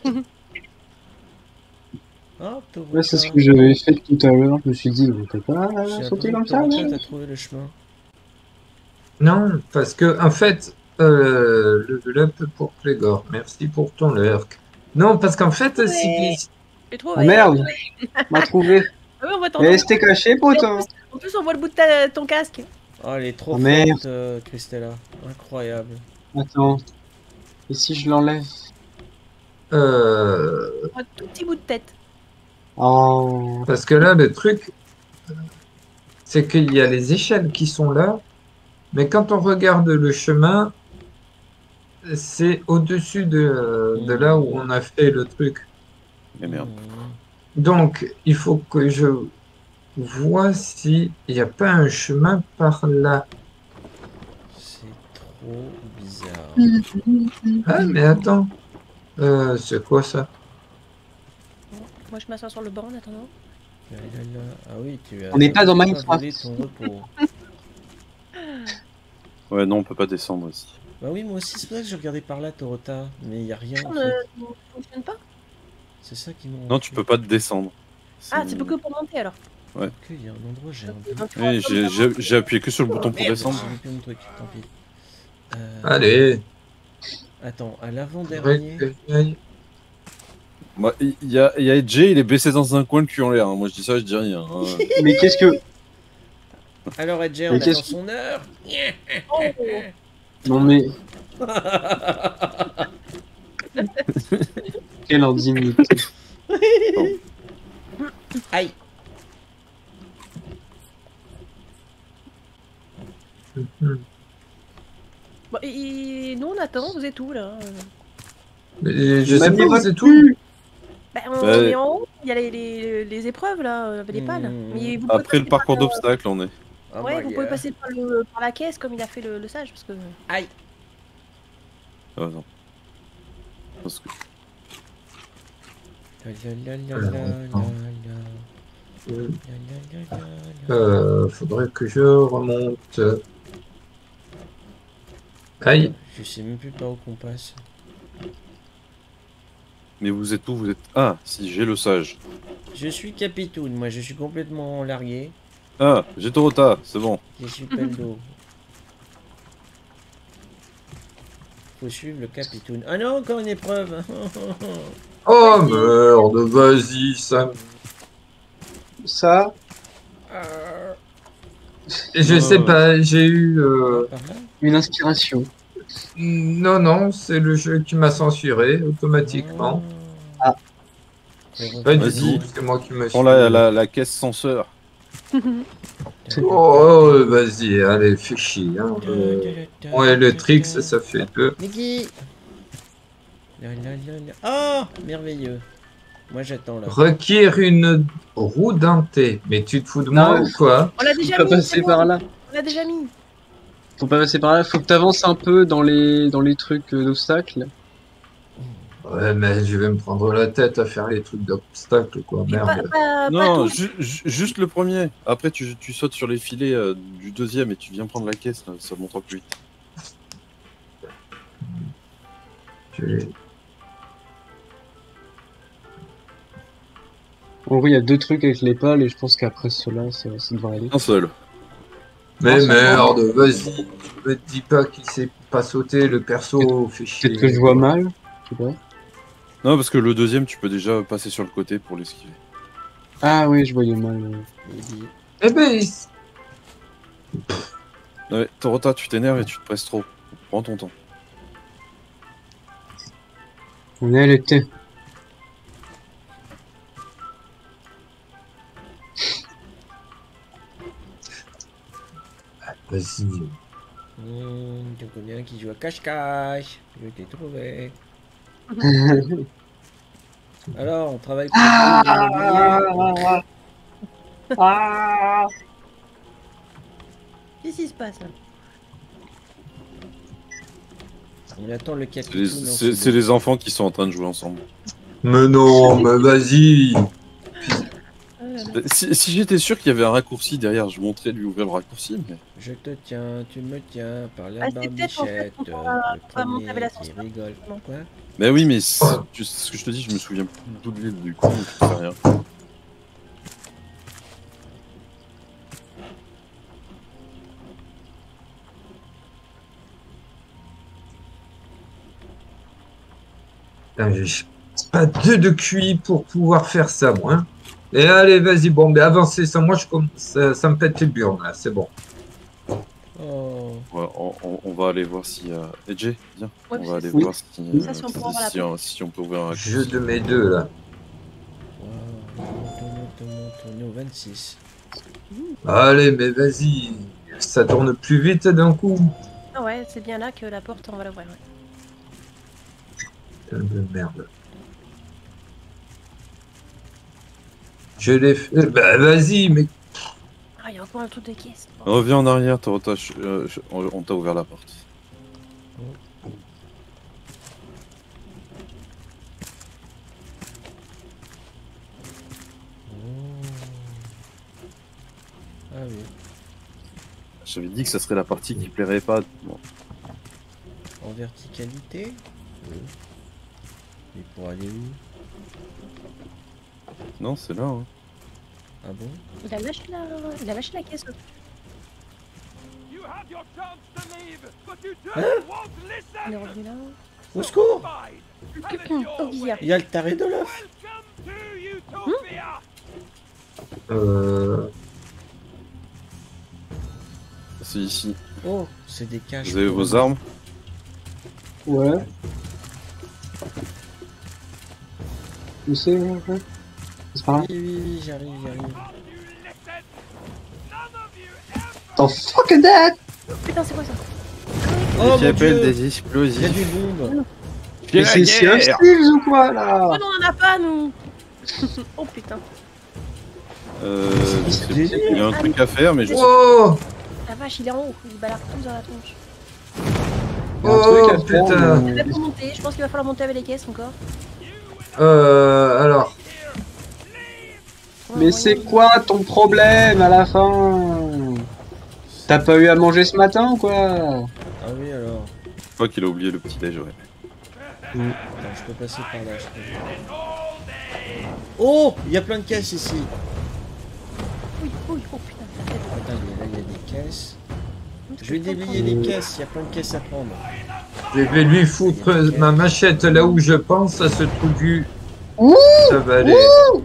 Ah, Ouais, c'est ce que j'avais fait tout à l'heure. Je me suis dit, on peut pas J'ai sauter l'impression comme que ça, Torota, là. t'as trouvé le chemin. Non, parce que, en fait, euh, level up pour Plégor. Merci pour ton lurk. Non, parce qu'en fait, si... j'ai trouvé. Oh merde, m'a trouvé. Ah oui, on va Mais t'entendre. c'était caché, Et en potin. plus, en plus, on voit le bout de ta- ton casque. Oh, elle est trop Oh, merde. forte, euh, Christella. Incroyable. Attends. Et si je l'enlève? Euh... On voit un tout petit bout de tête. Oh. Parce que là, le truc, c'est qu'il y a les échelles qui sont là, mais quand on regarde le chemin, c'est au-dessus de, de là où on a fait le truc. Mais merde. Mmh. Donc, il faut que je vois s'il n'y a pas un chemin par là. C'est trop bizarre. Ah, mais attends. Euh, c'est quoi ça? Moi, je m'assois sur le banc en attendant. Là, là, là. Ah oui, tu as. On n'est pas dans tu as Minecraft. volé ton repos. Ouais, non, on peut pas descendre ici. Bah oui, moi aussi, c'est pour ça que j'ai regardé par là, Torota. Mais il y a rien en On fait. ne fonctionne pas. C'est ça qui m'ont. Non, tu peux pas te descendre. Ah, c'est pas que pour monter alors. Ok, il y a un endroit, j'ai un doute. Oui, j'ai- j'ai j'ai appuyé que sur le bouton pour Merde, descendre. j'ai loupé mon truc, tant pis. Euh, Allez, Attends, à faudrait l'avant-dernier. que j'y aille. Moi, il y a, il y a Jay, il est baissé dans un coin, le cul en l'air. hein. Moi, je dis ça, je dis rien. hein. Mais qu'est-ce que... Alors, Edger, Mais on qu'est-ce attend son heure. Non mais... Quelle indignité. Aïe. Mhm. Bon, et, et nous, on attend. Vous êtes où là? Mais je sais Même pas, pas c'est tout. plus. Bah, on, Ouais. on est en haut. Il y a les, les, les épreuves là, avec les pales. Mmh. Mais vous pouvez Après le passer parcours par, euh, d'obstacles, on est. Ah, Ouais, bah, vous il y pouvez a- passer par, le, par la caisse comme il a fait le, le sage. Parce que... Aïe. Ah, non. Parce que... La, la, la, la, Alors, la, attends. la, Euh, la, la, la, la. euh, faudrait que je remonte. Aïe, Je sais même plus par où qu'on passe. Mais vous êtes où? Vous êtes... Ah, si, j'ai le sage. Je suis Capitoun, moi je suis complètement largué. Ah, j'ai Torota, c'est bon. Je suis Peldo. Faut suivre le Capitoun. Ah non, encore une épreuve. oh merde, vas-y, ça. Ça, Ah, Je Euh. sais pas, j'ai eu. euh, par là. une inspiration. Non, non, c'est le jeu qui m'a censuré automatiquement. Ah. Pas du Vas-y. tout, c'est moi qui me suis. Prends la, la, la caisse censeur. Oh, vas-y, allez, fais chier. Hein. euh. Ouais, le trick, ça, ça fait deux. Niki. La, la, la, la. Oh, merveilleux. Moi j'attends là. Requiert une roue dentée. Mais tu te fous de Non, moi ou quoi? On l'a Faut déjà pas mis. passer c'est bon. par là. On l'a déjà mis. Faut pas passer par là. Faut que t'avances un peu dans les dans les trucs euh, d'obstacles. Ouais, mais je vais me prendre la tête à faire les trucs d'obstacle, quoi. Et pas, Merde. pas, pas Non, tout. ju- ju- juste le premier. Après, tu, tu sautes sur les filets euh, du deuxième et tu viens prendre la caisse, là, ça montera plus vite. Je vais- En vrai, il y a deux trucs avec les pales et je pense qu'après cela, ça, ça devrait aller. Un seul. Mais Non, ça merde, vas-y. Je me dis pas qu'il sait pas sauter, le perso fait chier. Peut-être que je vois mal. Je sais pas. Non, parce que le deuxième, tu peux déjà passer sur le côté pour l'esquiver. Ah oui, je voyais mal. ouais. Baby. Eh ben, il- Ouais, Torota, tu t'énerves et tu te presses trop. Prends ton temps. On est à l'été. Vas-y. Mmh, tu connais un qui joue à cache-cache. Je t'ai trouvé. Alors, on travaille pour l'immobilier. Ah, Qu'est-ce qui se passe là? On attend le C'est capitaine. les, c'est- c'est les enfants qui sont en train de jouer ensemble. Mais non, mais vas-y. Oh là là. Si, si j'étais sûr qu'il y avait un raccourci derrière, je montrais lui ouvrir le raccourci, mais... Je te tiens, tu me tiens par la Ah, c'est peut-être, en fait, barbichette. qu'on va- Le on va monter premier avec qui l'ascenseur. rigole. Non. Quoi? Mais oui, mais c'est- tu sais ce que je te dis, je me souviens plus d'où de l'île du coup, donc je sais rien. Putain, j'ai pas deux de Q I pour pouvoir faire ça, moi. Hein. Et allez, vas-y, bon, mais avancez ça. Moi, je commence, ça, ça me pète les burnes, là, c'est bon. Oh. Ouais, on, on- on va aller voir s'il y a... Eh, Jay, viens, Ouais, on va c'est aller ça. voir si, euh, Ça, si on peut ouvrir la si, on, si on peut ouvrir un raccourci. Jeu de mes deux, là. Wow. On monte, on monte, on est au vingt-six. Allez, mais vas-y. Ça tourne plus vite d'un coup. Ah ouais, c'est bien là que la porte, on va l'ouvrir. Ouais. Putain de merde. Je l'ai fait. Bah, vas-y, mais. Ah, il y a encore un truc de caisse. Reviens en arrière, t'as- t'as- euh, je- on on t'a ouvert la porte. Ah oui. J'avais dit que ça serait la partie qui plairait pas. Bon. En verticalité. Oui. Mais pour aller où? Non, c'est là. Hein. Ah bon? Il a lâché la, il a lâché la caisse. là. Il est revenu là. Au secours! Oh, bizarre. Il y a le taré de l'œuf! Euh. C'est ici. Oh, c'est des caches. Vous avez pour- vos armes? ouais. Tu sais, en fait. C'est pas Oui, grave. oui, oui, j'arrive, j'arrive. T'en fuck that! Putain, c'est quoi ça? Oh mon Dieu! Il y a explosifs. du bombe! Mais c'est Sea of Thieves ou quoi Oh là? non, on en a pas, nous. Oh putain. Euh, C'est c'est- délire. il y a un truc à faire, mais je sais Oh! La vache, il est en haut. Il balarde tous dans la tronche. Il y a un Oh, truc à faire, putain. mais- Il va pour monter. Je pense qu'il va falloir monter avec les caisses encore. Euh. Alors. Ouais, Mais ouais, c'est ouais. quoi ton problème à la fin? T'as pas eu à manger ce matin ou quoi? Ah oui, alors. Je crois qu'il a oublié le petit déj, ouais. Attends, je peux passer par là, je crois. Oh! Il y a plein de caisses ici! Oui, oui, oh putain. la tête. Attends, là, il y a des caisses. Je vais déblayer les caisses, il y a plein de caisses à prendre. Je vais lui foutre ma machette là où je pense à ce trou du. Ouh! Ça va aller.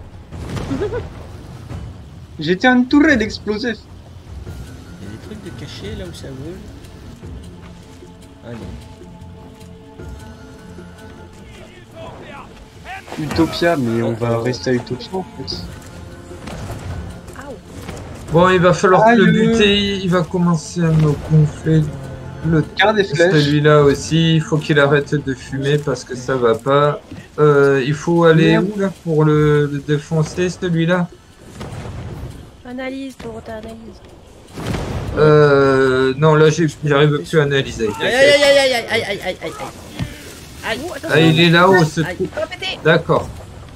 J'étais entouré d'explosifs. Il y a des trucs de cachés là où ça vole. Ah non. Utopia, mais on va rester à Utopia en fait. Aouh. Bon, il va falloir Aïe. le buter. Il va commencer à me gonfler le Garde des flèches. celui-là aussi. Il faut qu'il arrête de fumer parce que ça va pas. Euh, il faut aller Merde. où là pour le, le défoncer celui-là? Analyse, Dorota, analyse. Euh, non, là j'ai- j'arrive plus à analyser. Aïe aïe aïe aïe aïe aïe aïe aïe aïe aïe. Aïe. Oh, attention. Ah, il est là-haut ce Aïe. trou. Ça va péter. D'accord.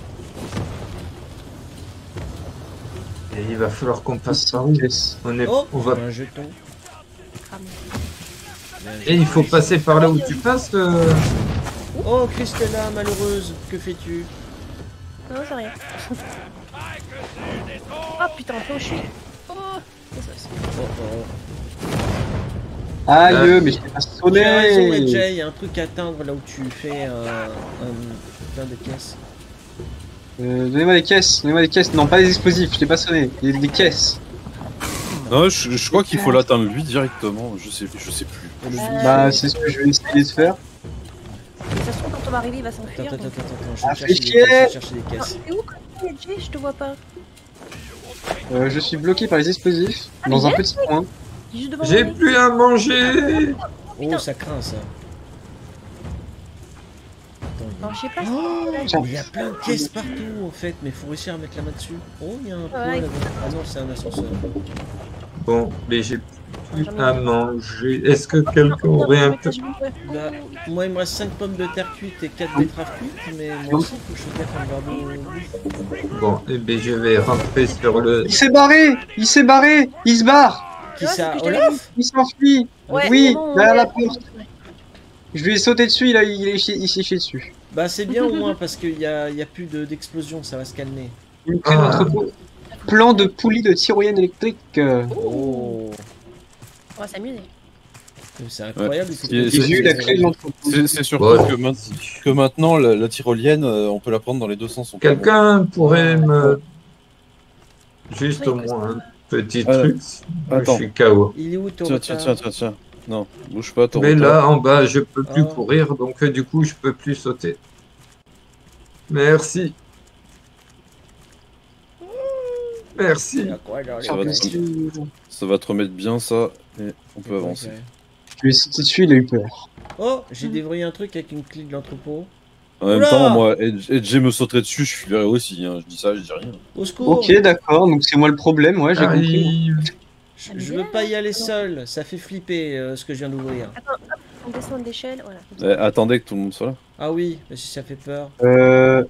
Et il va falloir qu'on passe par où? Caisse. On est, Oh, on va. un jeton. Ah, mais- Et il faut passer par là où tu passes. euh. Oh Christella, malheureuse, que fais-tu? Non, c'est rien. Oh putain, un peu où je suis. Oh, c'est ça, c'est- Oh oh. Aïe, Euh, mais je t'ai pas Tu as raison, sonné. Jay, il y a un truc à atteindre là où tu fais un, un plein de caisses. Euh, donnez-moi des caisses, donnez-moi des caisses. Non, pas des explosifs, je t'ai pas sonné. Des, des caisses. Non, je, je crois qu'il faut l'atteindre lui directement, je sais, je sais plus. Et le Euh, bout- Bah, c'est ce que je vais essayer de faire. Mais ça se trouve, quand on va arriver, il va Attends, s'enfuir. attends, donc- attends, attends, je Ah, vais chercher fais des chier. caisses, je vais chercher des Ah, caisses. t'es où, quand tu es, Jay? Je te vois pas. Euh, je suis bloqué par les explosifs Ah, dans mais un yes. petit coin. Juste devant J'ai mon nez. plus à manger. Oh, ça craint ça. Attends, il y a- Alors, je sais pas. Oh, Tiens. il y a plein de caisses partout en fait, mais faut réussir à mettre la main dessus. Oh, il y a un pot Ouais. là-bas. Ah non, c'est un ascenseur. Bon, mais j'ai plus à manger. Est-ce que quelqu'un aurait un peu... Bah, moi il me reste cinq pommes de terre cuites et quatre betteraves cuites, mais moi aussi il faut que je fasse un verre d'eau. Bon, eh bien, je vais rentrer sur le... Il s'est barré. Il s'est barré. Il se barre. Qui Ouais, ça, c'est ce que je t'avais Olaf? Il s'enfuit. Ouais, Oui, bon, derrière la ouais. porte. Je lui ai sauté dessus, il, a, il, est, chi- il s'est chié dessus. Bah c'est bien au moins parce qu'il y a, il y a plus de- d'explosion, ça va se calmer. Une clé Ah. d'entrepôt. Plan de poulie de tyrolienne électrique. euh, Oh, On va s'amuser. c'est incroyable. il faut Ce qui est- que- J'ai eu la clé de l'entrepôt. C'est c'est surtout Bon, que, main- que maintenant, la, la tyrolienne, euh, on peut la prendre dans les deux sens. on peut la Quelqu'un pourrait me... Juste au moins un petit Euh, truc. attends. Je suis K O. Il est où ton Tiens, tiens, retard tiens, tiens, tiens. Non, bouge pas, ton Mais retard. là, en bas, je peux plus Ah. courir, donc euh, du coup, je peux plus sauter. Merci. Merci. Il y a quoi dans les Ça va caisses? te- Ça va te remettre bien ça, et on peut avancer. Je lui ai sauté dessus, il a eu peur. Oh, j'ai déverrouillé un truc avec une clé de l'entrepôt. En même Oula temps, moi, Edge Edge me sauterait dessus, je fuirais aussi. Hein. Je dis ça, je dis rien. Au secours. Ok, d'accord, donc c'est moi le problème, ouais, j'ai compris. Arrive. Je, je veux pas y aller seul, ça fait flipper euh, ce que je viens d'ouvrir. On descend d'échelle, voilà. comme ça. Eh, attendez que tout le monde soit là. Ah oui, mais si ça fait peur. Euh,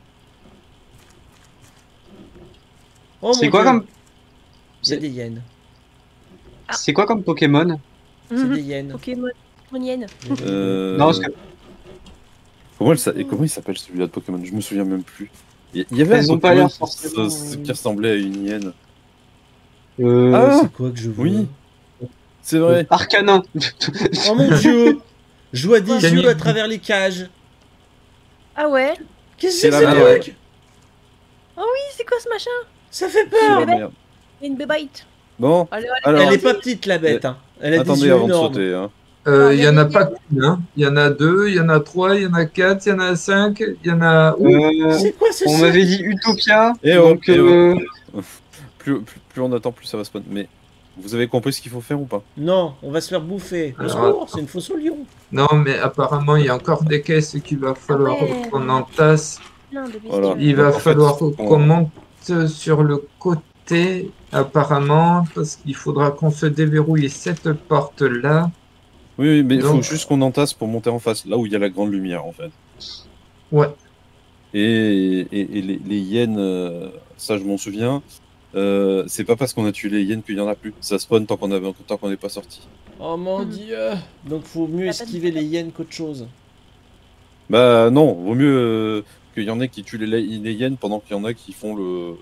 Oh c'est mon quoi Dieu, comme, c'est des hyènes. c'est quoi comme Pokémon? C'est Mhm. des hyènes. Pokémon. Pokémonienne. Euh... Non, parce que Comment, elle s'a- et comment il s'appelle celui-là de Pokémon? Je me souviens même plus. Il y- il y avait Elles un ont pas Pokémon l'air qui, forcément, s- euh, qui ressemblait à une hyène. euh, Ah, C'est quoi que je vois? oui. C'est vrai. Arcanin. Oh mon dieu, je vois des Camille. yeux à travers les cages. Ah ouais. Qu'est-ce C'est que la c'est que même. ce truc? Oui, c'est quoi ce machin? Ça fait C'est peur. la merde. Il y a une bébite. Bon, Allez, allez, alors, Elle est pas petite la bête, hein. Elle a des attendez yeux avant de énormes. sauter. Hein. Euh, Il y en a pas qu'une, hein. Il y en a deux, il y en a trois, il y en a quatre, il y en a cinq, il y en a... Ouh. Euh, C'est quoi ce on cirque? m'avait dit Utopia, Eh oh, donc eh oh. euh, Plus, plus, plus on attend, plus ça va spawn. Mais vous avez compris ce qu'il faut faire ou pas? Non, on va se faire bouffer. Au Alors, secours, c'est une fosse au lion. Non, mais apparemment, il y a encore des caisses qu'il va falloir Ah ouais. qu'on entasse. plein de bestioles. Voilà. Il va En fait, falloir on- qu'on monte sur le côté, apparemment, parce qu'il faudra qu'on se déverrouille cette porte-là. Oui, oui, mais il faut Donc- juste qu'on entasse pour monter en face, là où il y a la grande lumière en fait. Ouais. Et, et, et les, les hyènes, euh, ça je m'en souviens, euh, c'est pas parce qu'on a tué les hyènes qu'il y en a plus. Ça spawn tant qu'on avait tant qu'on n'est pas sorti. Oh mon Mhm. dieu. Donc faut mieux T'as pas dit esquiver ça. les hyènes qu'autre chose. Bah non, vaut mieux euh, qu'il y en ait qui tuent les, les hyènes pendant qu'il y en a qui font le.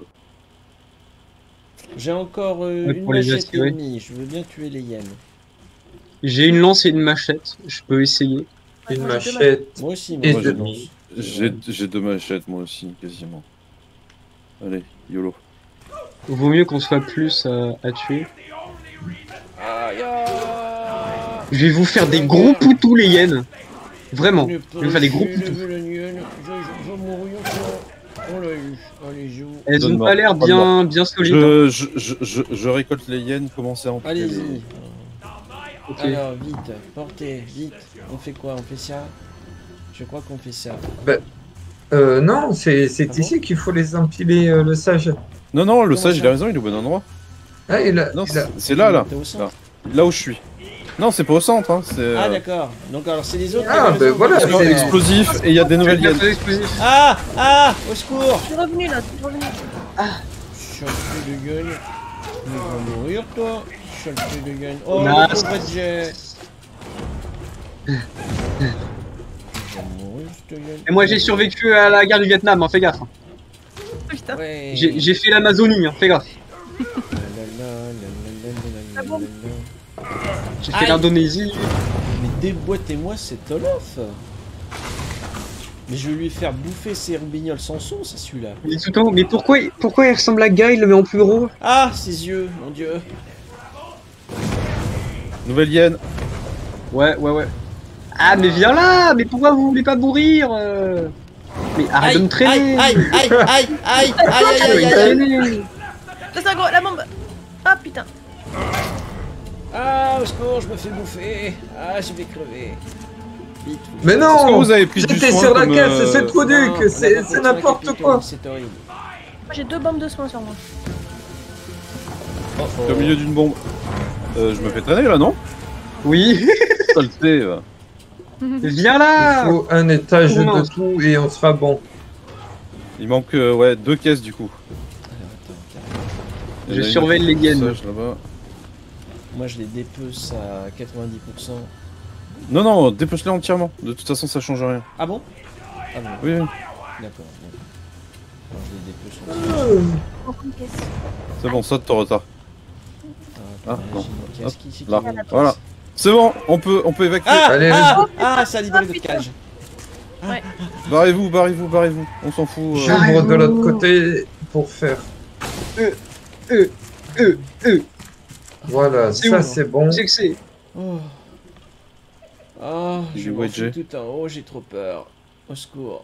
J'ai encore euh, Ouais, une pour les machette attirer. ennemie. Je veux bien tuer les hyènes. j'ai une lance et une machette, je peux essayer. Une Moi, j'ai deux machette. Moi aussi, Et moi je demi. lance. J'ai j'ai deux machettes moi aussi, quasiment. Allez, YOLO. Vaut mieux qu'on soit plus à, à tuer. Aïe, aïe. Je vais vous faire des gros poutous les hyènes. Vraiment. Ne Je vais faire des gros pas poutous. lever la hyène. Je, je, je vais mourir encore. On l'a eu. Allez, joue. Elles ont Donne-moi, pas l'air bien, bien solides. hein. Je, je, je, je, je récolte les hyènes, commencez à en tuer les- Allez-y. Ok. Alors, vite, portez, vite. On fait quoi? On fait ça? Je crois qu'on fait ça. Euh, non, c'est c'est Ah bon ici qu'il faut les empiler, euh, le sage. Non, non, le Comment sage ça il a raison, il est au bon endroit. Ah, il a, Non, il a- c'est c'est là, là. T'es au centre. Là où je suis. Non, c'est pas au centre, hein. C'est Ah euh, d'accord. Donc alors c'est les autres. Ah, qui ont ben raison. voilà, c'est D'accord. c'est- explosif et il y a des nouvelles hyènes. Explosif. Ah ah au secours. Je suis revenu là, je suis revenu. Sale de gueule. Tu vas mourir toi. Sale de gueule. Oh Nice. le pauvre jet. Tu vas mourir cette gueule. Et moi j'ai survécu à la guerre du Vietnam, hein, fais gaffe. Putain. Ouais. J'ai j'ai fait l'Amazonie, hein, fais gaffe. Ah bon J'ai fait Aïe. l'Indonésie. Mais déboîtez-moi cet Olof. Mais je vais lui faire bouffer ses roubignoles sans son, c'est celui-là. Mais tout le temps, mais pourquoi, pourquoi il ressemble à Guy, il le met en plus gros? Ah, ses yeux, mon dieu. Nouvelle hyène. Ouais, ouais, ouais. Ah, mais viens là! Mais pourquoi vous voulez pas mourir? euh Mais arrête de me Aïe, traîner! aïe, aïe, aïe, aïe, aïe, aïe, aïe, aïe, aïe. Traîner. Ça, c'est un gros, la bombe. Ah putain. Ah, au secours, je me fais bouffer. Ah, je vais crever. Vite. faut que Mais je- Est-ce que non, vous avez pris du j'étais soin sur la comme, caisse, euh, c'est trop Non, duc, on a pas c'est pris c'est de soin n'importe capitaux, quoi. C'est horrible. Moi, j'ai deux bombes de soins sur moi. Oh, T'es au milieu d'une bombe. Euh, je me fais traîner là, non? Oui. Saleté. euh. Viens Il là. faut un étage Oh, non. de tout et on sera bon. Il manque euh, ouais deux caisses du coup. Alors, attends, attends. Il y Je en a une surveille les qui gaines. sage là-bas. Moi, je les dépece à quatre-vingt-dix pour cent. Non, non, dépose-les entièrement. De toute façon, ça change rien. Ah bon? Ah bon, Oui, oui. d'accord. Bon. Alors, je les dépece entièrement. Encore une caisse. C'est bon, saute ton retard. Ah, Ah, non. j'ai une caisse qui- qui- Là, qui- voilà. C'est bon, on peut, on peut évacuer. Ah, Allez, ah, ah, ça a libéré Ah, votre putain. cage. Barrez-vous, barrez-vous, barrez-vous. On s'en fout. euh. J'ouvre de l'autre côté pour faire. Euh, euh, euh. Voilà, C'est ça où, c'est bon. C'est que c'est. Oh. Ah, Il je est m'en wedgé. fous tout en haut, j'ai trop peur. Au secours.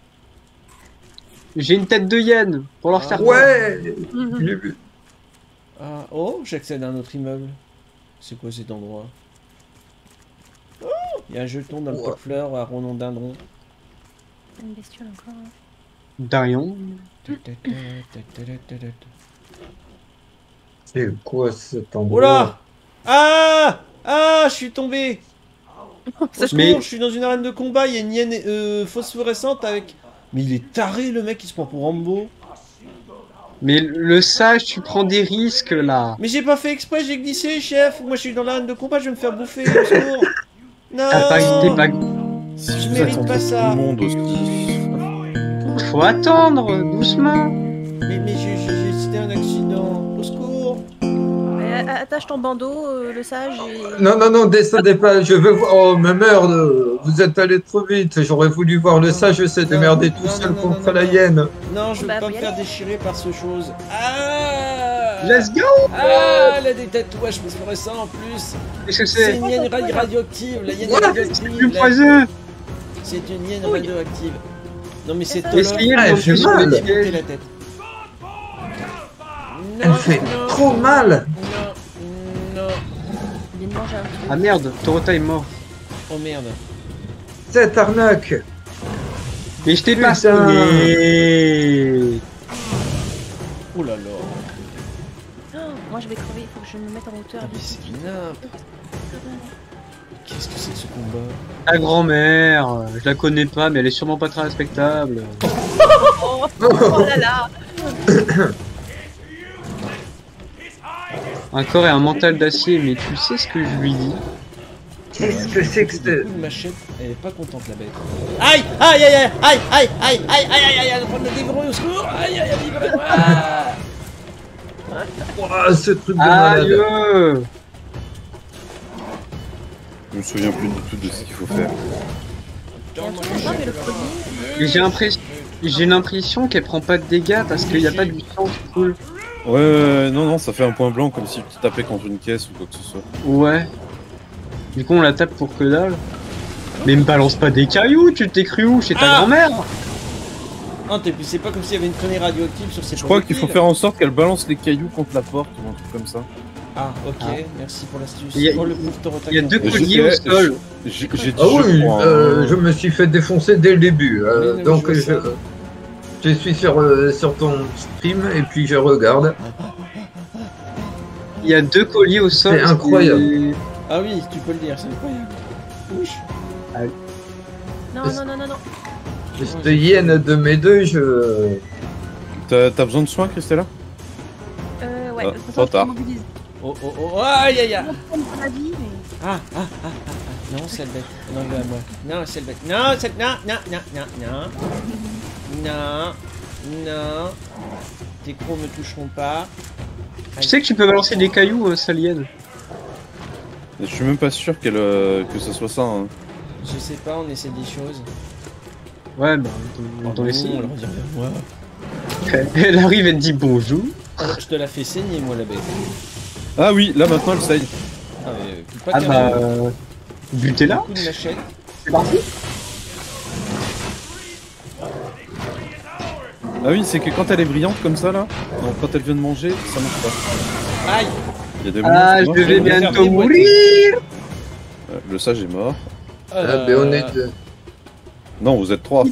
J'ai une tête de hyène pour leur faire peur. Ouais, Mhm. j'ai vu. Ah, oh, j'accède à un autre immeuble. C'est quoi cet endroit? Oh, il y a un jeton dans le Ouais. porte-fleur à rhododendron. Une bestiole encore. hein. Darion. C'est quoi cet Oh endroit? là! Ah! Ah! Je suis tombé! Au secours, Mais- je suis dans une arène de combat, il y a une hyène euh, phosphorescente avec... Mais il est taré le mec, il se prend pour Rambo. Mais le sage, tu prends des risques là. Mais j'ai pas fait exprès, j'ai glissé, chef! Moi je suis dans l'arène de combat, je vais me faire bouffer, au secours! Non! T'as pas, t'es pas... Si Je vous mérite attendez pas ça. tout le monde aussi. Faut attendre, doucement. Mais, mais j'ai- j'ai j'ai- c'était un accident, au secours! Ouais, a- attache ton bandeau, euh, le sage. Et... Non, non, non, descendez pas, je veux voir. Oh, mais merde, vous êtes allé trop vite. J'aurais voulu voir le sage se démerder tout non, seul non, non, contre non, la non. hyène. Non, je veux Bah, pas faut me y faire aller. déchirer par ce chose. Ah! Let's go. Ah, elle a des tatouages phosphorescents en plus. Qu'est-ce que C'est c'est? une hyène ra- radioactive. La hyène Ouais, radioactive. Plus la- poiseux. C'est une hyène Oui. radioactive. Non mais c'est ça. Tolof. Essayez Ah, de j'ai monter sur mal. le Démonter siège. la tête. Elle fait trop mal. Non, non. Il vient de manger un truc. Ah merde, Torota est mort. Oh merde. Cette arnaque. Mais je t'ai Putain. pas sonné. Oh là là. Oh, moi, je vais crever. Il faut que je me mette en hauteur. Ah, mais c'est nimp. Qu'est-ce que c'est que ce combat? Ta grand-mère, je la connais pas, mais elle est sûrement pas très respectable. Oh, oh là là. Un corps et un mental d'acier, mais tu sais ce que je lui dis? Qu'est-ce que c'est que Des ce. coups de machette, elle est pas contente la bête. Aïe! Aïe aïe aïe aïe aïe aïe aïe aïe aïe aïe elle est en train de me dévorer au secours! Aïe aïe aïe livrez-moi! Oh, ce truc de Aïe! malade. Je me souviens plus du tout de ce qu'il faut faire. Il y a un truc dedans, mais le produit. Mais j'ai l'impression, j'ai l'impression qu'elle prend pas de dégâts parce qu'il n'y a pas du sang qui coule. Ouais, ouais, ouais, non, non, ça fait un point blanc comme si tu tapais contre une caisse ou quoi que ce soit. Ouais. Du coup, on la tape pour que dalle. Mais me balance pas des cailloux, tu t'es cru où? Chez ta Ah grand-mère? Non, t'es- c'est pas comme s'il y avait une traînée radioactive sur ses Je crois qu'il faut faire en sorte qu'elle balance les cailloux contre la porte ou un truc comme ça. Ah, ok, Ah. merci pour l'astuce. Il y a- Oh, le pauvre Torota il y a qui deux en fait. colliers J'ai- au sol. J'ai j'ai dit Ah je oui, crois, euh, hein. je me suis fait défoncer dès le début. euh, Oui, non, donc je je, vois ça. je suis sur, euh, sur ton stream et puis je regarde. Il y a deux colliers au sol. C'est incroyable. et- Ah oui, tu peux le dire, c'est incroyable. Ouch. Non, non, non, non, non. Cette hyène de mes deux, je. T'as t'as besoin de soins, Christella? Euh, ouais. Ah, de toute façon, trop je tard. m'immobilise. Oh oh oh, aïe aïe aïe. Je vais prendre la vie, mais. Ah, ah, ah, ah, ah. Non, c'est le bête. Non, le à moi. Non, c'est le bête. Non, c'est... Non, non, non, non, non. Non, non. Tes crocs me toucheront pas. Tu sais que tu peux balancer des cailloux, euh, Salienne. Je suis même pas sûr qu'elle, euh, que ça soit ça. Hein. Je sais pas, on essaie des choses. Ouais, bah, on Oh t'en non, essaie. elle revient vers moi. Elle arrive, elle te dit bonjour. Je te la fais saigner, moi, la bête. Ah oui, là maintenant elle saigne. Ah, mais, euh, pas Ah qu'un bah, coup. euh, butez-la. Un coup de machette. C'est parti. Ah oui, c'est que quand elle est brillante comme ça là, donc quand elle vient de manger, ça marche pas. Aïe! Il y a des Ah, je monstres, vais non bientôt des mourir. Euh, Le sage est mort. Ah, ben on est deux. Non, vous êtes trois.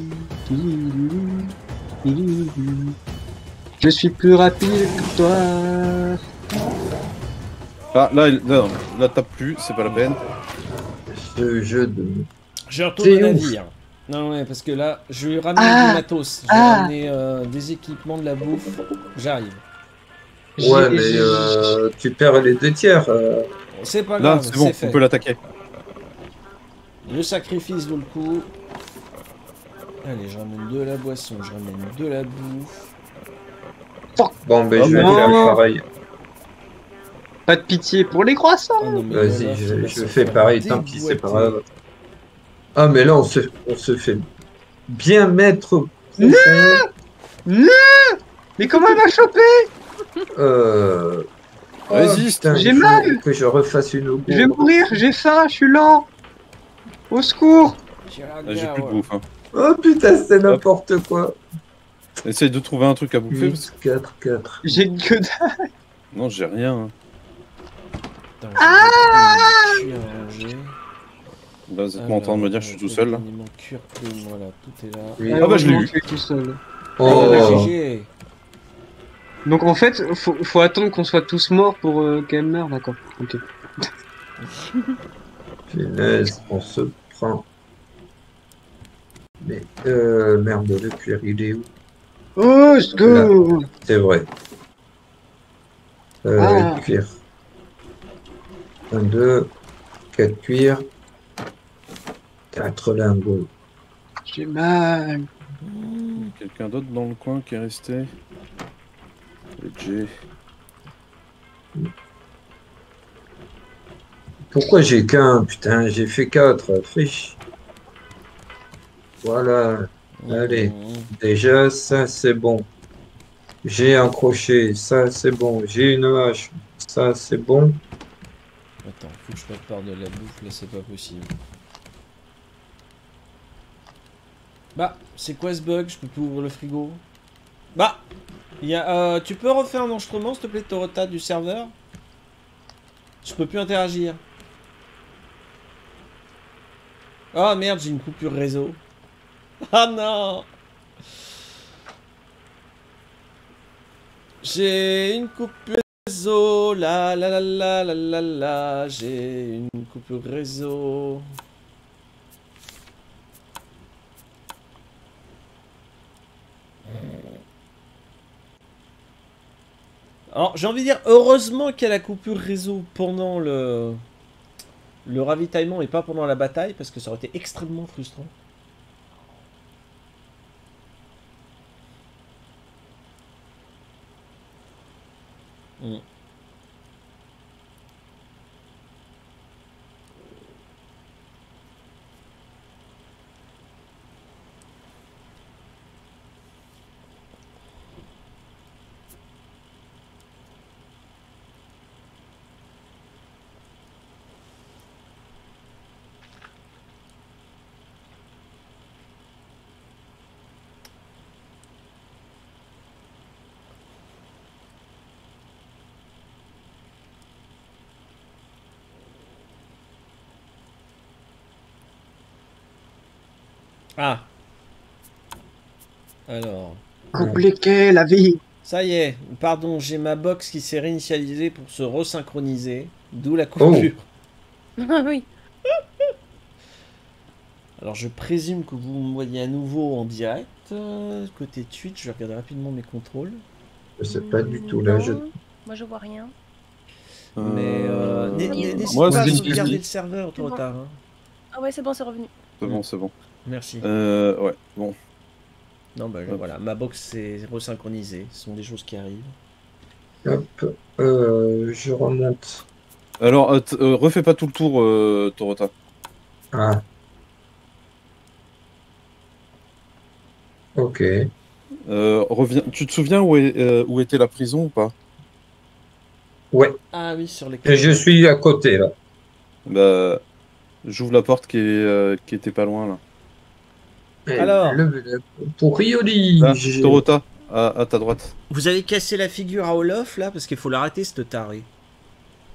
Je suis plus rapide que toi. Ah, là, il- là, là tape plus, c'est pas la peine. Ce jeu de... Je retourne C'est au ouf. navire. Non, ouais, parce que là, je vais ramener Ah, du matos. Je vais ah. ramener euh, des équipements, de la bouffe. J'arrive. Ouais, J'ai- mais j'ai- euh, tu perds les deux tiers. euh. C'est pas Là, grave, c'est bon, c'est fait. on peut l'attaquer. Le sacrifice vaut le coup. Allez, je ramène de la boisson, je ramène de la bouffe. Bon, ben Ah, je vais non. faire pareil. Pas de pitié pour les croissants. Oh non, mais Vas-y, Olaf, il je, va je se fais faire pareil, tant pis, c'est pas déboîter. grave. Ah, mais là, on se, on se fait bien mettre Non. profond. Non. Mais comment elle m'a chopé? Euh... oh, Résiste, putain, j'ai il faut mal. que je refasse une Je vais bourre. mourir, j'ai faim, je suis lent. Au secours. Ah, j'ai plus de bouffe. Hein. Oh putain, c'est n'importe quoi. Essaye de trouver un truc à bouffer. Parce... huit, quatre, quatre. J'ai que dalle. que- Non, j'ai rien. Hein. Putain, j'ai des cuirs à ranger. Là, vous êtes en train de me dire que je suis tout seul là. Aliment, cuir, plume, voilà, tout est là. Oui. Ah bah, je l'ai Heureusement eu. que je suis tout seul. Oh, G G. Donc en fait, faut, faut attendre qu'on soit tous morts pour euh, qu'elle meure, d'accord. Ok. punaise, on se prend. Mais, euh, merde, le cuir, il est où? Oh, secours. C'est vrai. Euh, Ah. cuir. Un, deux, quatre cuirs. Quatre lingots. J'ai mal. Quelqu'un d'autre dans le coin qui est resté. J'ai. Pourquoi j'ai qu'un? Putain, j'ai fait quatre. Fiche. Voilà. Allez. Déjà, ça, c'est bon. J'ai un crochet. Ça, c'est bon. J'ai une hache. Ça, c'est bon. Attends, faut que je prépare de la bouffe, là c'est pas possible. Bah, c'est quoi ce bug? Je peux plus ouvrir le frigo. Bah, il y a, euh, tu peux refaire un enregistrement s'il te plaît, Torota, du serveur? Je peux plus interagir. Oh merde, j'ai une coupure réseau. Ah non! J'ai une coupure réseau, la la la la la la la, j'ai une coupure réseau. Alors, j'ai envie de dire, heureusement qu'il y a la coupure réseau pendant le, le ravitaillement et pas pendant la bataille, parce que ça aurait été extrêmement frustrant. Mm. Ah. Alors. Compliqué la vie. Ça y est, pardon, j'ai ma box qui s'est réinitialisée pour se resynchroniser, d'où la coupure. Ah oui. Alors je présume que vous me voyez à nouveau en direct. Euh, côté Twitch, je vais regarder rapidement mes contrôles. Je sais pas du tout là. Je... Non, moi je vois rien. Mais euh, n'hé- n'hé- n'hésite moi, pas à c'est- sauvegarder le serveur, trop bon. tard. Hein. Ah ouais, c'est bon, c'est revenu. C'est bon, c'est bon. Merci. Euh, ouais, bon. Non, bah Hop. voilà, ma box s'est resynchronisée. Ce sont des choses qui arrivent. Hop, euh, je remonte. Alors, euh, t- euh, refais pas tout le tour, euh, Torota. Ah. Ok. Euh, reviens. Tu te souviens où, est, euh, où était la prison ou pas? Ouais. Ah oui, sur les Et je suis à côté là. Bah, j'ouvre la porte qui, est, euh, qui était pas loin là. Et Alors. le- le- pour Rioli. Là, j'ai- Torota, à, à ta droite. Vous avez cassé la figure à Olof là parce qu'il faut l'arrêter cette tarée.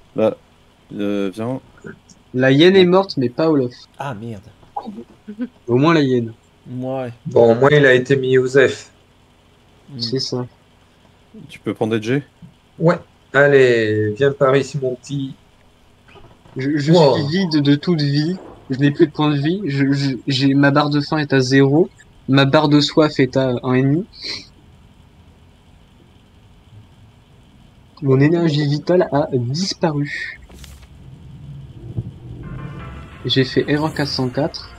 Là, euh, viens. La hyène est morte, mais pas Olof. Ah merde. Au moins la hyène. Ouais. Bon, au moins, il a été mis Youssef. Hmm. C'est ça. Tu peux prendre E J. Ouais. Allez, viens par ici, mon petit. Je, je Wow. suis vide de toute vie. Je n'ai plus de points de vie. Je, je- j'ai, ma barre de faim est à zéro. Ma barre de soif est à un virgule cinq. Mon énergie vitale a disparu. J'ai fait erreur quatre cent quatre.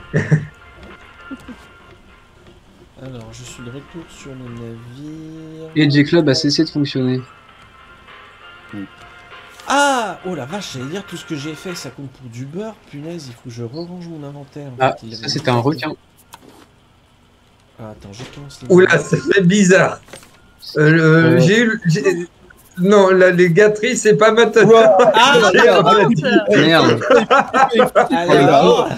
Alors, je suis de retour sur le navire. Et J Club a cessé de fonctionner. Ah! Oh la vache, j'allais dire tout ce que j'ai fait, ça compte pour du beurre. Punaise, il faut que je rerange mon inventaire. En Ah, fait, il avait ça c'était un requin. Ah, attends, je pense. Oula, ça fait bizarre. Euh, euh, Ouais. J'ai eu. j'ai- Non, la, les gâteries, c'est pas ma tête. Ah, J'ai d'accord. rien dit. Merde. Alors,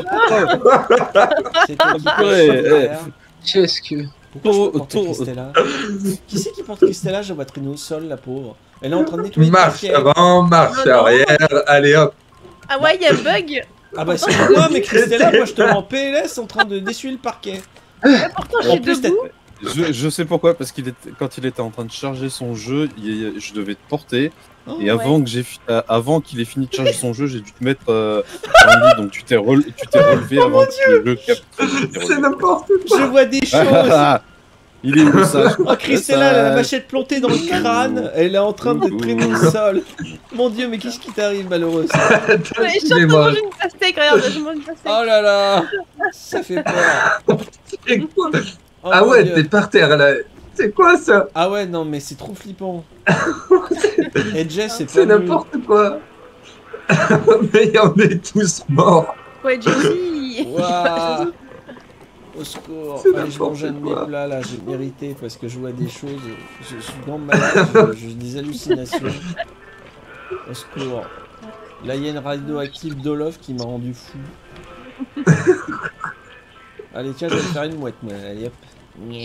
c'est toi qui pêches, Ouais, frère. Qu'est-ce que... Pourquoi je Tour- porte tour- Christella? Qui c'est qui porte Christella? Je vois traîner au sol, la pauvre. Elle est en train de nettoyer le Marche parquet. avant, marche Non, non. arrière. Allez hop. Ah ouais, il y a un bug. Ah bah c'est moi, mais Christella, moi je te vois en P L S en train de d'essuyer le parquet. Mais pourtant, je En suis plus, debout. Je, je sais pourquoi, parce qu'il était, quand il était en train de charger son jeu, il- je devais te porter. Oh, Et avant que j'ai, fi- euh, avant qu'il ait fini de charger son jeu, j'ai dû te mettre euh, en lit. Donc tu t'es, rel- tu t'es relevé Oh avant que le jeu capte. Tu t'es C'est relevé. n'importe je vois des choses. Ah, il est où ça Oh Christella, elle a la machette plantée dans le crâne. Elle est en train de traîner au sol. Mon dieu, mais qu'est-ce qui t'arrive, malheureuse? quoi. Ouais, je suis en train de Excusez-moi. manger une pastèque, regarde, je mange une pastèque. Oh là là, ça fait peur. C'est quoi Oh, Ah mon ouais, Dieu. t'es par terre là. C'est quoi ça? Ah ouais, non, mais c'est trop flippant. Et Jess, c'est C'est pas mieux. n'importe quoi. Mais on est tous morts. Ouais, Jessie. Waouh. Au secours. C'est Allez, je mange un de n'importe mes quoi. plats là, j'ai mérité parce que je vois des choses. Je suis dans ma je, j'ai des hallucinations. Au secours. Là, il y a une radioactive d'Olof qui m'a rendu fou. Allez, tiens, je vais me faire une mouette, moi. Allez, hop. Nyeh.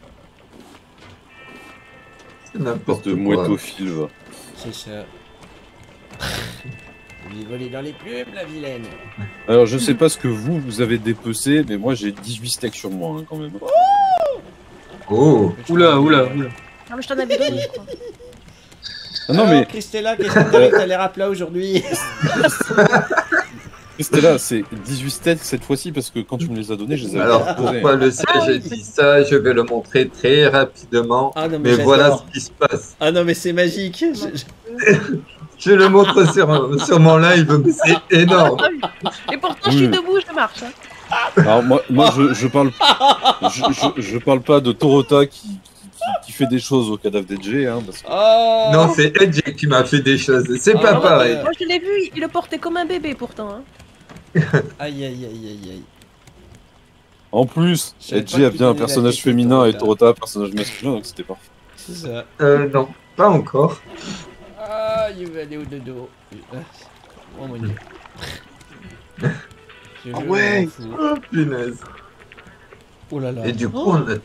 C'est Espèce n'importe de quoi. mouettophile, va. C'est ça. Vous y volez dans les plumes, la vilaine. Alors je sais pas ce que vous, vous avez dépecé, mais moi j'ai dix-huit steaks sur moi hein, quand même. Oh. Oula, oula, oula. Ah, mais je t'en avais donné, je crois. Ah non Alors, mais Christella, qu'est-ce que t'as T'as l'air à plat aujourd'hui. Stella, c'est dix-huit steaks cette fois-ci parce que quand tu me les as donnés, je les avais Alors pas posés, pourquoi hein. le sais-je dit ça? Je vais le montrer très rapidement. Ah non, mais, Mais voilà j'adore. ce qui se passe. Ah non, mais c'est magique. Je- je- Je le montre sur, sur mon live, mais c'est énorme. Et pourtant, je suis Oui. debout, je marche. Hein. Alors moi, moi je, je parle, je, je, je parle pas de Torota qui, qui, qui fait des choses au cadavre d'E J, hein, parce que Oh Non, c'est Edge qui m'a fait des choses. C'est Ah, pas ouais, pareil. ouais. Moi, je l'ai vu, il le portait comme un bébé, pourtant. Hein. Aïe aïe aïe aïe aïe. en plus, Je savais E pas J a que tu bien un donnais la personnage technique, féminin et Torota. Torota un personnage masculin, donc c'était parfait. C'est ça. Euh, non, pas encore. Ah, il va aller au dodo. Oh mon dieu. Je Ah le ouais. m'en fous. Oh, punaise. Oh là là. Et du coup, Oh. on a.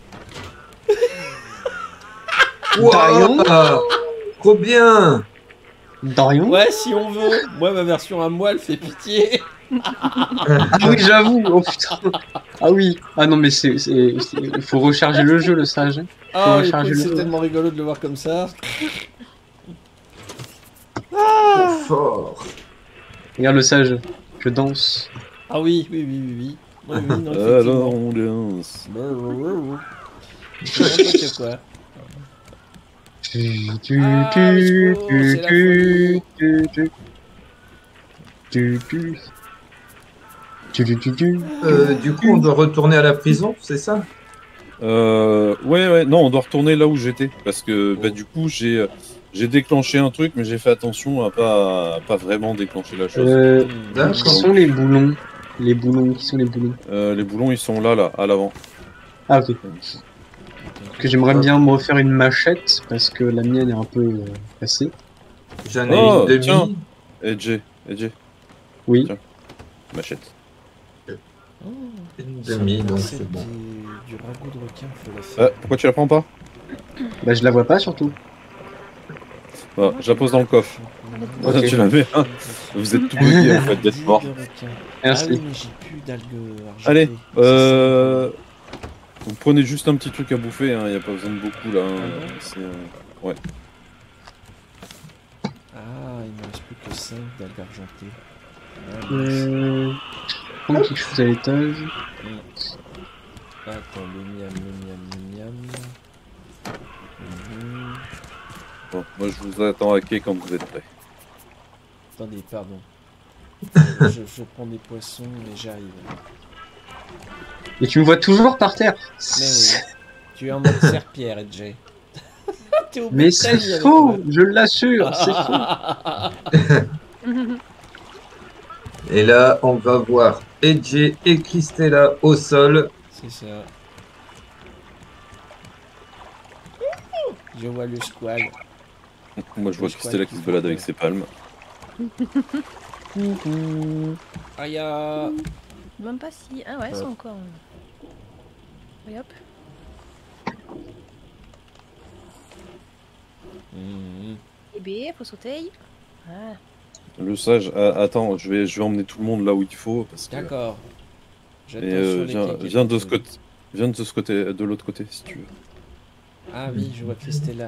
Wow, trop bien. Darion? Ouais, si on veut. Moi, ma version à moi, elle fait pitié. Ah oui, j'avoue. Oh putain. Ah oui. Ah non, mais c'est, c'est, c'est- il faut recharger le jeu, le sage. hein. Ah, Faut recharger écoute, le c'est jeu. tellement rigolo de le voir comme ça. Trop fort. Regarde le sage. Je danse. Ah oui, oui, oui, oui, oui. Oui, oui, non, Alors effectivement. on danse. N'importe quoi. Tu, tu, Ah, tu, mais c'est tu, la tu, tu, tu. Tu, tu. Tu, tu, tu, tu. Euh, du coup, on doit retourner à la prison, c'est ça? Euh, ouais, ouais, non, on doit retourner là où j'étais. Parce que bah, du coup, j'ai j'ai déclenché un truc, mais j'ai fait attention à pas, à pas vraiment déclencher la chose. Euh, D'accord. qui sont les boulons? Les boulons, qui sont les boulons? Euh, les boulons, ils sont là, là, à l'avant. Ah, ok. Parce que j'aimerais bien me refaire une machette, parce que la mienne est un peu euh, cassée. J'en ai Oh, une demi. tiens. E J, E J, Oui. Tiens. machette. Une demi, donc C'est c'est bon. des- du ragoût de requin, faut la faire. Euh, pourquoi tu la prends pas? Bah, je la vois pas, surtout. Bah, je la pose dans le coffre. Ah, Ok. tu l'avais, hein. Vous êtes tout bugué en fait d'être mort. Merci. Ah oui, mais j'ai plus d'algues argentées. Allez, C'est euh... ça, vous prenez juste un petit truc à bouffer, hein. Y a pas besoin de beaucoup là. hein. Ah bon C'est, euh, Ouais. Ah, il me reste plus que cinq d'algues argentées. Ah, mince. Euh... Je prends quelque chose à l'étage. Attends, le miam, le miam, le miam. Mhm. Bon, moi je vous attends à quai quand vous êtes prêts. Attendez, pardon. je, je prends des poissons, mais j'arrive. Et tu me vois toujours par terre. Mais oui. Tu es en mode serpillère, Edge. T'es au bout Mais de ta vie c'est avec faux, moi. je l'assure, c'est faux. Et là, on va voir Edge et Christella au sol. C'est ça. Je vois le squal. Moi je vois Je crois Christella qu'il qui se faut balade que- avec ses palmes. Aïe ah. Même pas si. Ah ouais, ils sont encore. Et hop. Mhm. Et B, faut sauter. Ah. Le sage, ah, attends, je vais, je vais emmener tout le monde là où il faut parce que. D'accord. Et J'attends euh, sur les viens, clics et viens de tout. ce côté, viens de ce côté, de l'autre côté si tu veux. Ah oui, je vois Christella.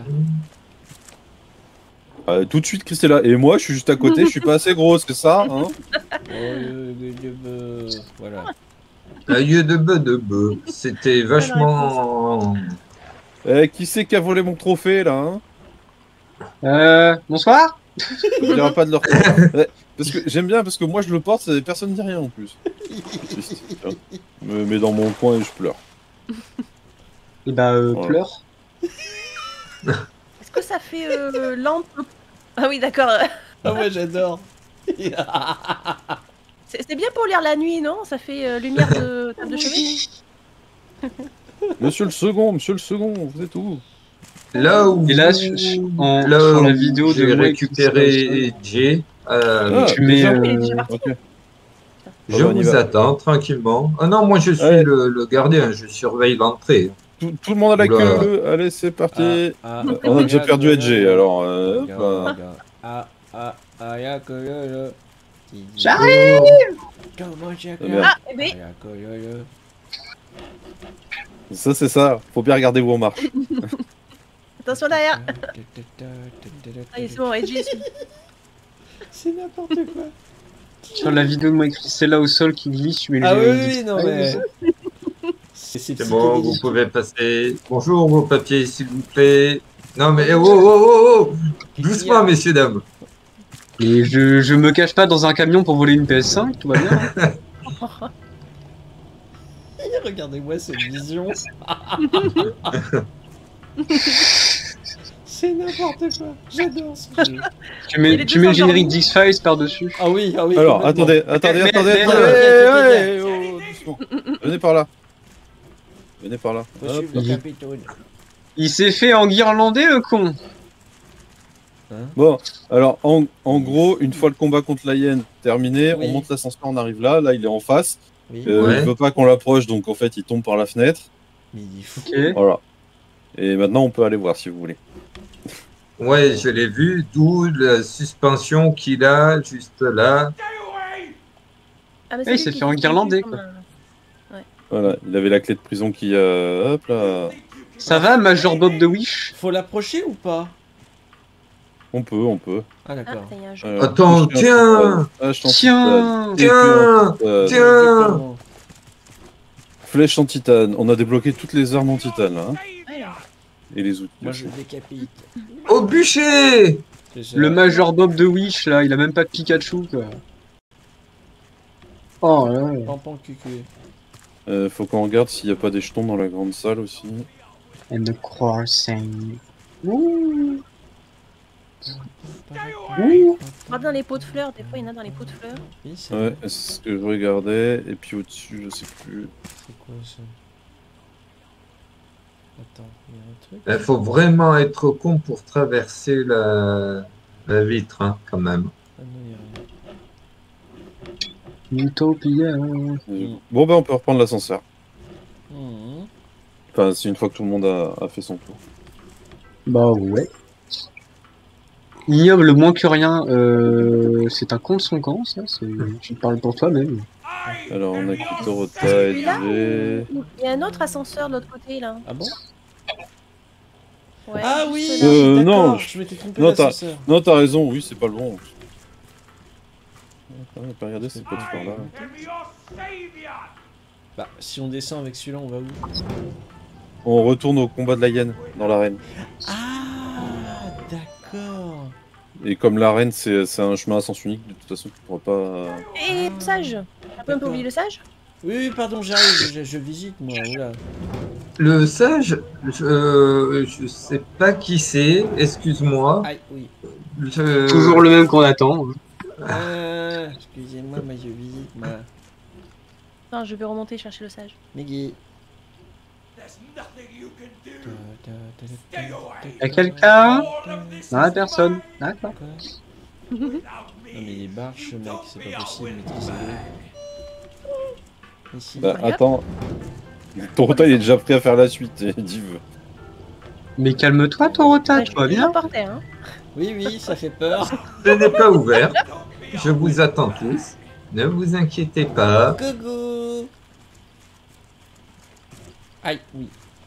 Ah, tout de suite Christella. Et moi je suis juste à côté, je suis pas assez gros, c'est ça, hein? Oh, le- le- le- le- voilà. Un yeux de bœuf de bœuf. C'était vachement. Eh, qui c'est qui a volé mon trophée là, hein? Euh, bonsoir. On dira pas de leur part. Ouais, parce que j'aime bien parce que moi je le porte, et personne ne dit rien en plus. Triste, tiens. Me mets dans mon coin et je pleure. Et bah, euh, Voilà. pleure. Est-ce que ça fait euh, lampe? Ah oui, d'accord. Ah ouais, j'adore. C'est c'est bien pour lire la nuit, non? Ça fait euh, lumière de table de chevet. Monsieur le second, monsieur le second, vous êtes où? Là où. Et là, sur, sur- en, Là sur la où vidéo de j'ai moi et récupéré Edge. euh, Ah, tu mets. déjà Il est euh, déjà parti. Ok. Je Ah bah, on y vous va. attends tranquillement. Ah non, moi je suis Ouais. le, le gardien, je surveille l'entrée. Tout, tout le monde à la Oula. queue, allez c'est parti. Ah, Euh, On a déjà perdu Edge, alors euh, hop, Regarde, euh, regarde. Ah, ah, ah, y'a que le- le- J'arrive. Comment j'ai que- merde. Ah, et B. Ah, y'a que le- le- ça c'est ça, faut bien regarder où on marche. Attention derrière. Ah, c'est bon, Edgy est suivi. C'est n'importe quoi. Sur la vidéo de moi et Christella au sol qui glisse, tu mets le Ah oui, générique oui, non d'X-Files. mais. C'est C'est bon, vous psychédélique. pouvez passer. Bonjour vos papiers, s'il vous plaît. Non mais oh oh oh oh doucement, messieurs dames. Et je, je me cache pas dans un camion pour voler une P S cinq, tout va bien. hein. Regardez-moi cette vision. C'est n'importe quoi. J'adore ce jeu. Tu Il mets, est tu mets le tous générique endormis. d'X-Files par-dessus. Ah oui, ah oui. Alors complètement. attendez, attendez, Mais- attendez, mais- attendez, mais- ouais, ouais, oh, doucement. Venez par là. Venez par là. Faut Hop. suivre le il- capitaine. Il s'est fait enguirlander, le con. Bon, alors en, en gros, une fois le combat contre la hyène terminé, Oui. on monte l'ascenseur, on arrive là, là il est en face. Oui, Euh, Ouais. Il veut pas qu'on l'approche, donc en fait il tombe par la fenêtre. mais il est fou. Ok. Voilà. Et maintenant on peut aller voir si vous voulez. Ouais, je l'ai vu, d'où la suspension qu'il a juste là. Ah, mais Eh, il s'est lui qui fait dit enguirlander, comme quoi. un- Voilà, il avait la clé de prison qui... euh, hop là. Ça va, Major Bob de Wish? Faut l'approcher ou pas? On peut, on peut. Ah Ah, d'accord. putain, il y a un jeu. Euh, Attends, touche un tiens. titane. Hache en Tiens. titane. Tiens. Euh, Tiens. Flèche en titane. On a débloqué toutes les armes en titane là. hein. Alors, Et les outils. Moi aussi. je le décapite. Au bûcher. C'est ça. Le Major Bob de Wish, là, il a même pas de Pikachu, quoi. Oh là là. Pampan cucu. Euh, faut qu'on regarde s'il n'y a pas des jetons dans la grande salle aussi. And the crossing. Ouh. Ouh. regarde dans les pots de fleurs, des fois il y en a dans les pots de fleurs. Oui, c'est Ouais, vrai. c'est ce que je regardais. Et puis au-dessus, je sais plus. C'est quoi ça? Attends, il y a un truc. Il faut vraiment être con pour traverser la, la vitre, hein, quand même. Ah non, il y a rien. Utopia. Euh, Bon bah on peut reprendre l'ascenseur. Mhm. Enfin, c'est une fois que tout le monde a, a fait son tour. Bah ouais. Ignoble moins que rien, euh, c'est un con de son camp, ça. c'est- Tu parles pour toi même. Alors, on a Kitorota, Celui-là Edge. Il y a un autre ascenseur de l'autre côté là. Ah bon? Ouais, Ah juste oui, là. Euh, d'accord, non. je m'étais trompé Non, t'as- d'ascenseur. Non, t'as raison, oui, c'est pas le bon. Attends, on va pas regarder, c'est pas par là. Bah, si on descend avec celui-là, on va où? On retourne au combat de la hyène, dans l'arène. Ah, d'accord. Et comme l'arène, c'est c'est un chemin à sens unique, de toute façon, tu pourras pas... Et le sage. On peut un peu oublier le sage. Oui, oui, pardon, j'arrive, je, je visite moi, oula. Le sage, je, euh, je sais pas qui c'est, excuse-moi. Aïe, oui. Je- Toujours le même qu'on attend. Ah, excusez-moi, mais je visite, moi. Non, je vais remonter chercher le sage. Meggy. Y'a quelqu'un? Non, la personne. D'accord. Non mais les barches, mec, c'est pas possible, maîtriser. Ici. Bah, attends. Torota, il est déjà prêt à faire la suite, et Div. Mais calme-toi, Torota, Ouais, tu vas je suis bien? par terre, hein. Oui, oui, ça fait peur. Ce n'est pas ouvert. Je vous attends tous. Ne vous inquiétez pas. Coucou. Aïe, oui.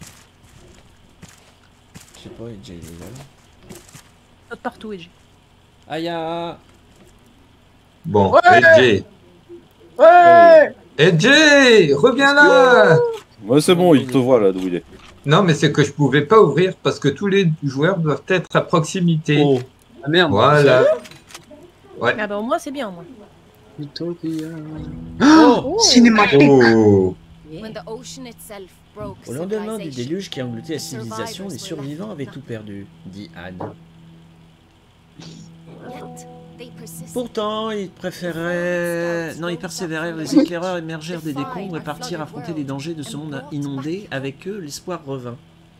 Je sais pas, il est déjà il est là. Saute partout, Edge. Aïe, ah. Bon, Ouais. Edge. Ouais! Edge, reviens là. Ouais, c'est bon, il te voit là d'où il est. Non, mais c'est que je pouvais pas ouvrir parce que tous les joueurs doivent être à proximité. Oh. Ah merde. Voilà. Ah bah au moins c'est bien, au moins. Utopia. Oh. Oh. Cinématique. Oh. When the ocean itself broke Au lendemain du civilization, déluge qui a englouti la civilisation, les survivants avaient tout perdu, dit Anne. yet they persisted. Pourtant, ils préféraient... Non, ils persévérèrent, les éclaireurs émergèrent des décombres et partirent affronter les dangers de ce monde inondé. Avec eux, l'espoir revint.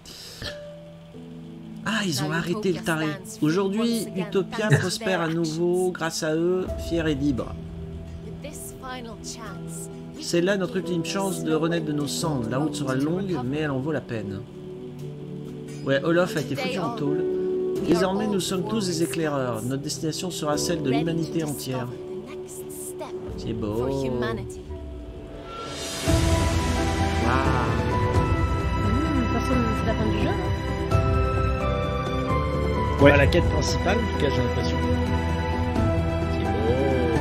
Ah, ils ont arrêté le taré. Aujourd'hui, Utopia prospère à nouveau grâce à eux, fiers et libres. With this final chance, we C'est là notre ultime chance de renaître de nos cendres. La route sera longue, mais elle en vaut la peine. Ouais, Olaf a été foutu en tôle. Désormais, nous sommes tous des éclaireurs. Notre destination sera celle de ready l'humanité to entière. discover the next step C'est for beau. humanity. Waouh. Mmh, personne, c'est la fin du jeu, non? Ouais. À la quête principale, en tout cas, j'ai l'impression. C'est beau.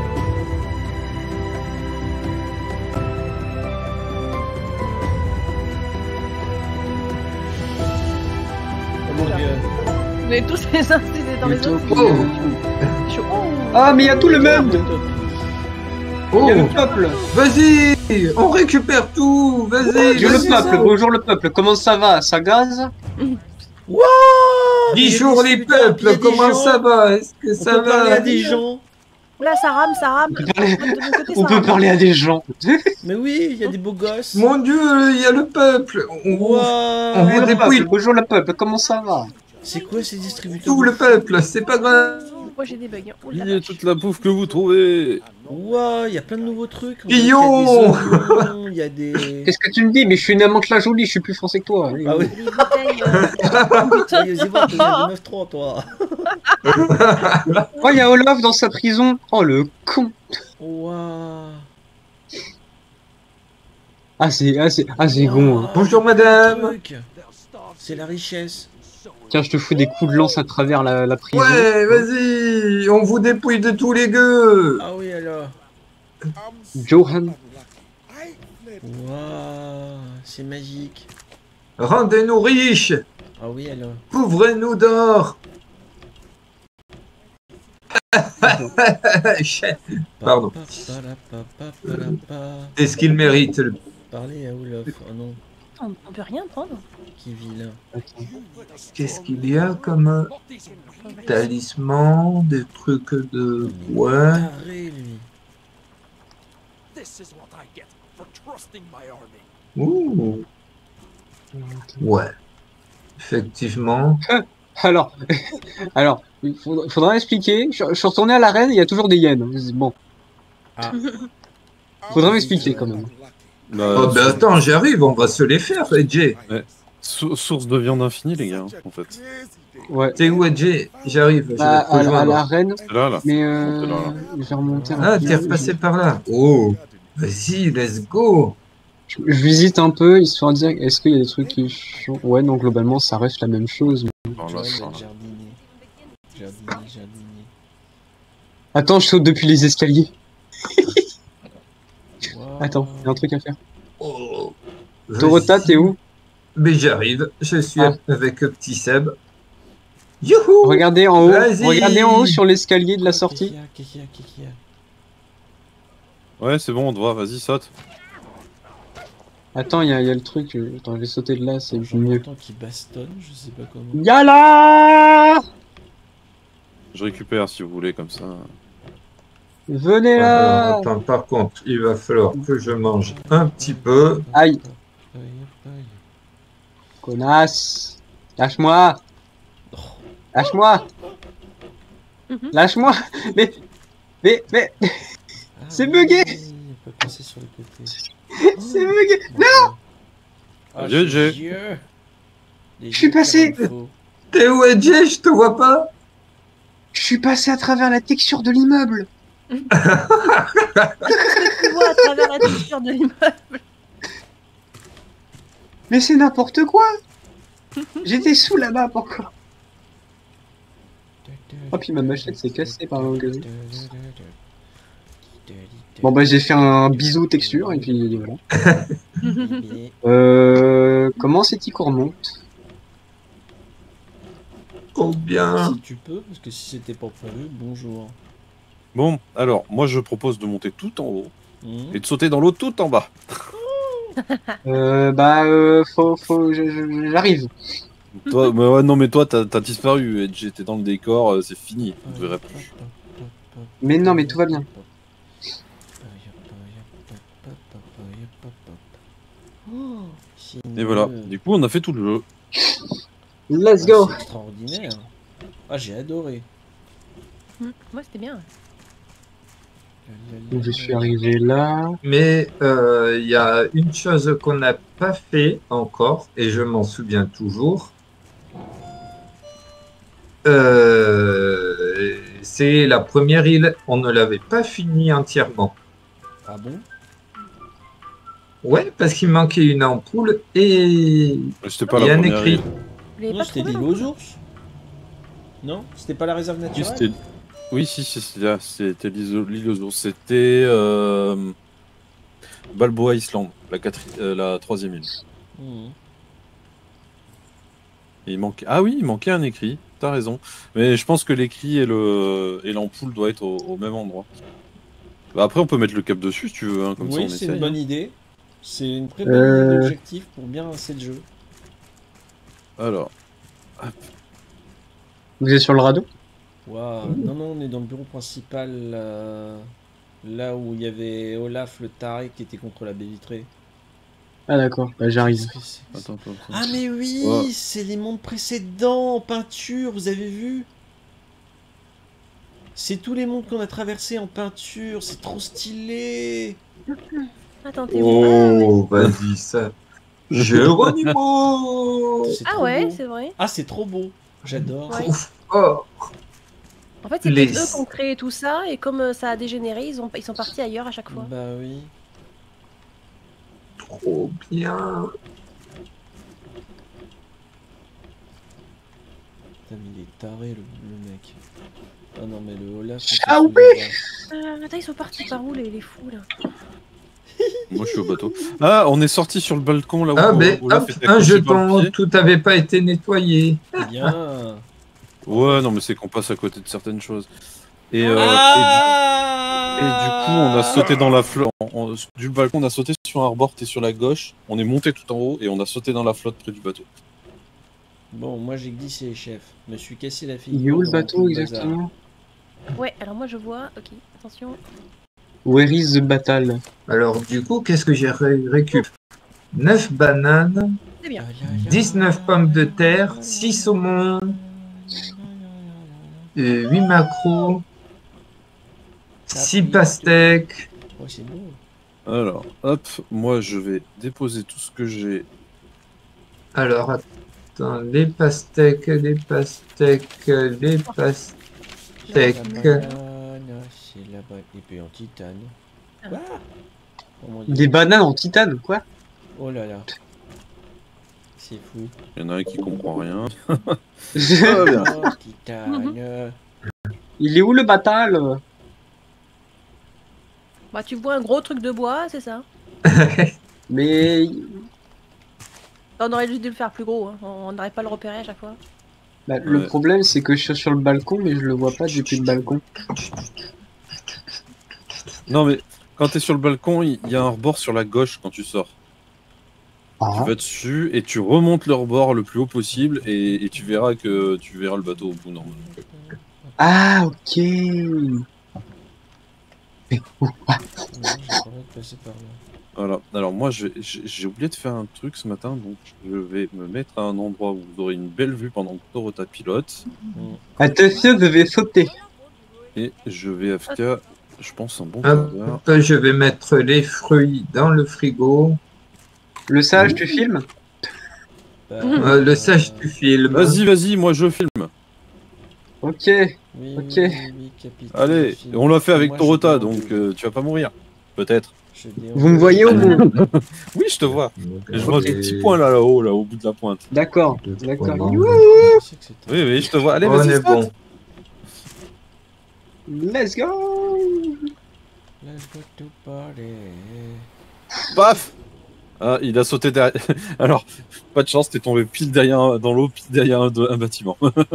Oh mon dieu. On est tous les uns dans les autres. Utopia. C'est chaud. Oh. Ah, mais il y a tout le monde! Il y a le Oh. peuple! Vas-y, on récupère tout. Vas-y. Bonjour vas-y. le peuple, bonjour le peuple, comment ça va? Ça gaze? Wow. Bonjour les peuples, comment ça va? Est-ce que On ça peut parler va? à des gens. Là, ça rame, ça rame. peut parler- De mon côté, On ça peut rame. parler à des gens. Mais oui, il y a des beaux gosses. Mon Dieu, il y a le peuple. On, Wow. on Bonjour vous le dépouille peuple, bonjour le peuple, comment ça va? C'est quoi ces distributeurs? tout le peuple, c'est pas grave. Moi j'ai des bugs. Oh là Il y a là. toute la bouffe que vous trouvez. Wow, il y a plein de nouveaux trucs. On Pillon. dirait qu'il y a des oignons, il y a des... Qu'est-ce que tu me dis? Mais je suis une amante la jolie, je suis plus français que toi. Ah oui. Les bouteilles. euh, Ça y est, c'est bon, tu viens de neuf trois, toi. Oh, il y a Olaf dans sa prison. Oh, le con. Wow. Ah, c'est, ah, c'est, ah, c'est bon. hein. Bonjour, madame. Truc. C'est la richesse. Tiens, je te fous des coups de lance à travers la, la prison. Ouais, vas-y, on vous dépouille de tous les gueux. Ah oui, alors. Johan. Wow, c'est magique. Rendez-nous riches, Ah oui, alors. couvrez-nous d'or. Pardon. C'est ce qu'il mérite. le- Parlez à Olaf. Oh non, On, on peut rien prendre. qui vilain. Qu'est-ce qu'il y a comme euh, talisman, des trucs de ouais. Taré, lui. Ouh. Ouais. Effectivement. Alors, alors, il faudra, faudra expliquer. Je, je suis retourné à l'arène, il y a toujours des hyènes. Bon, Ah. faudra m'expliquer quand même. Bah, Oh, ben attends, j'arrive, on va se les faire, Edge. Sou- source de viande infinie, les gars, en fait. Ouais. T'es où, Edgy? J'arrive, je vais Bah, te à, la- à rejoindre. l'arène, C'est là, là. mais Oh, t'es là, là. euh, je vais remonter un Ah, peu. t'es repassé par là. Oh, vas-y, let's go. Je, je visite un peu, histoire de dire, est-ce qu'il y a des trucs qui changent? Ouais, non, globalement, ça reste la même chose. Par là, Joël va par être là. jardinier. Jardinier, jardinier. Attends, je saute depuis les escaliers. Wow. Attends, il y a un truc à faire. Oh, Dorota, vas-y. t'es où? Mais j'arrive, je suis Ah. avec Petit Seb. Youhou! Regardez en haut, Vas-y. regardez en haut sur l'escalier de la Quoi, sortie. qu'est-ce qu'il y a, qu'est-ce qu'il y a, qu'est-ce qu'il y a Ouais, c'est bon, on te voit, vas-y, saute. Attends, il y, a il y a le truc. euh, Attends, je vais sauter de là, c'est J'en mieux. entends qui bastonne, je sais pas comment. Yala! Je récupère si vous voulez, comme ça. Venez Alors, là! attends, par contre, il va falloir que je mange un petit peu. Aïe. Aïe, aïe. Connasse! Lâche-moi! Oh. Lâche-moi! Mhm. Lâche-moi! Mais, mais, mais, Ah C'est oui, bugué. On peut passer sur le côté. c'est bugué! Non. Ah, Adieu, je- Jay. Dieu. Les Je suis jeux passé. comme il faut. T'es où, Edgy? Je te vois pas. Je suis passé à travers la texture de l'immeuble! Tu vois à travers la texture de l'immeuble. Mais c'est n'importe quoi! J'étais sous la map encore! Oh, puis ma machette s'est cassée par un gars. Bon bah j'ai fait un bisou texture et puis voilà. Euh... Comment c'est qui qu'on remonte? Trop bien. Si tu peux, parce que si c'était pas prévu, bonjour. Bon, alors, moi je propose de monter tout en haut Mhm. et de sauter dans l'eau tout en bas. Euh... Bah euh... Faut... Faut... je- je- J'arrive. Toi, mais ouais, non, mais toi, t'as t'as disparu, Edge, j'étais dans le décor, euh, c'est fini, on te verra plus. Mais non, mais tout va bien. Oh, Et voilà, du coup, on a fait tout le jeu. Let's Ah, go! c'est extraordinaire. Ah, j'ai adoré. Mm, Moi, c'était bien. Donc je suis arrivé là. Mais euh, il y a une chose qu'on n'a pas fait encore, et je m'en souviens toujours. Euh, c'est la première île, on ne l'avait pas fini entièrement. Ah bon? Ouais, parce qu'il manquait une ampoule et Mais C'était pas il y la a un première écrit. île. Vous l'avez Non, pas c'était trouvé l'île non aux ours? Non? C'était pas la réserve Oui, naturelle? c'était... Oui, si, si, si, là, c'était l'île aux- l'île aux ours. C'était euh... Balboa Island, la, quatri- euh, la troisième île. Mhm. Et il manquait... Ah oui, il manquait un écrit, t'as raison. Mais je pense que l'écrit et le et l'ampoule doivent être au, au même endroit. Bah, après, on peut mettre le cap dessus si tu veux, hein, comme ça on Oui, c'est essaye. une bonne hein. idée. C'est une très bonne Euh. idée d'objectif pour bien lancer le jeu. Alors, Vous êtes sur le radeau? Waouh. Non, non, on est dans le bureau principal. euh, Là où il y avait Olaf le taré qui était contre la baie vitrée. Ah d'accord, bah j'arrive. Qu'est-ce que c'est? attends, attends, attends. Ah mais oui, Ouais. c'est les mondes précédents en peinture, vous avez vu? C'est tous les mondes qu'on a traversés en peinture, c'est trop stylé. Attends, t'es où? Oh, vas-y, ça. Géronimo! C'est Ah trop ouais, beau. c'est vrai. Ah c'est trop beau, j'adore. Ouais. Ouf. Oh, En fait, c'est Les- peut-être eux qui ont créé tout ça, et comme euh, ça a dégénéré, ils, ont... ils sont partis ailleurs à chaque fois. Bah oui. trop bien. Putain mais il est taré le, le mec. Ah non mais le Olaf... Ah on se oui. souvient Euh, attends, ils sont partis par où les, les fous là? Moi je suis au bateau. Ah, on est sorti sur le balcon là où, Ah, ben, où Olaf hop, était un accroché par le jeton, pied. tout n'avait pas été nettoyé. pas. Bien. Ouais, non, mais c'est qu'on passe à côté de certaines choses. Et, euh, Ah et, du, et du coup, on a sauté dans la flotte. en- en- Du balcon, on a sauté sur un rebord, t'es sur la gauche. On est monté tout en haut et on a sauté dans la flotte près du bateau. Bon, moi j'ai glissé, chef. Me suis cassé la fille. Il est où le bateau exactement? Ouais, alors moi je vois. Ok, attention. Where is the battle? Alors, du coup, qu'est-ce que j'ai ré récup? neuf bananes, C'est bien. dix-neuf pommes de terre, six saumons, euh, huit maquereaux, six pastèques. Ouais, c'est beau. Alors, hop, moi je vais déposer tout ce que j'ai Alors, attends, les pastèques, les pastèques, les pastèques. La banane, c'est la banane. Et puis en titane. Ah. Quoi? Oh mon Dieu. Des bananes en titane, quoi. Oh là là. C'est fou. Il y en a un qui comprend rien. Oh, titane. Il est où le batal? Bah, tu vois un gros truc de bois, c'est ça. Mais On aurait juste dû le faire plus gros, hein. On n'aurait pas le repérer à chaque fois. bah, le Ouais. problème, c'est que je suis sur le balcon, mais je le vois pas depuis le balcon. Non, mais quand t'es sur le balcon, il y a un rebord sur la gauche quand tu sors. Tu Ah, vas dessus et tu remontes le rebord le plus haut possible et, et tu verras que tu verras le bateau au bout normalement. ah ok. Mais où? Ah, Non, j'ai pas le droit de passer par là. Voilà. Alors moi, je- j'ai j'ai oublié de faire un truc ce matin, donc je vais me mettre à un endroit où vous aurez une belle vue pendant que Dorota pilote. attention, je vais sauter. Et je vais F K, je pense, un bon Hop, quart d'heure. je vais mettre les fruits dans le frigo. Le sage, tu filmes? Bah, Euh, le sage du film. Vas-y, vas-y, moi je filme. Ok. Oui, Ok. oui, oui, oui, capitaine, Allez, je filme. on l'a fait avec Moi, je Dorota, déambule. donc euh, tu vas pas mourir. Peut-être. Je déambule. Vous me voyez au moins? Oui, je te vois. Et je vois Ok. des petits points là, là-haut, là, au bout de la pointe. D'accord, Deux, d'accord. trois, non. Youhou, Je sais que c'est Oui, oui, je te vois. Allez, On vas-y, est saute. bon. let's go. Let's go to party. Paf. Ah, il a sauté derrière. Alors, pas de chance, t'es tombé pile derrière, dans l'eau, pile derrière un, un bâtiment.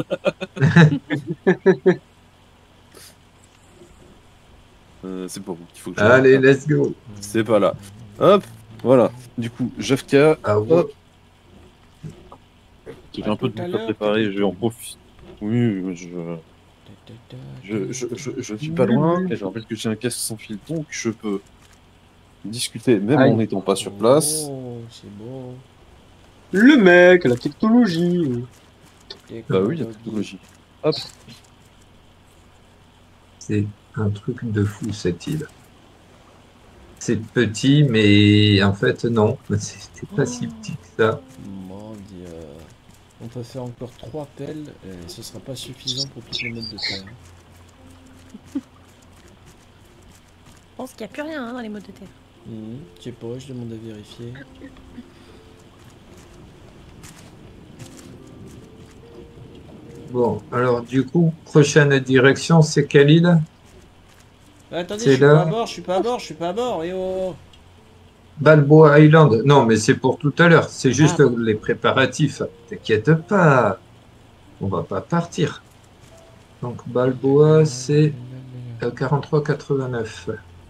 Euh, c'est pas vous qu'il faut que je Allez, regarde. let's go. C'est pas là. Hop, voilà. Du coup, J F K, Ah ouais. hop. J'ai À un peu de tout à temps à l'heure, préparer, je vais en profiter. Oui, mais je, je, je, je, je suis pas loin, et je rappelle que j'ai un casque sans fil, donc je peux discuter même Aïe. en n'étant pas sur place. Oh, c'est beau. Le mec, la technologie. Bah oui, la technologie. Hop. C'est un truc de fou cette île. C'est petit, mais en fait non, c'était pas si petit que ça. Mon Dieu. On peut faire encore trois pelles, et ce sera pas suffisant pour toutes les modes de terre. Je pense qu'il n'y a plus rien hein, dans les modes de terre. Mhm, je sais pas, je demande à vérifier. Bon, alors du coup, prochaine direction, c'est quelle île? Ah, attendez, C'est je suis là. pas à bord, je suis pas à bord, je suis pas à bord, et oh. Balboa Island. Non, mais c'est pour tout à l'heure. C'est juste Ah. les préparatifs. T'inquiète pas. On va pas partir. Donc Balboa, c'est euh, quarante-trois quatre-vingt-neuf.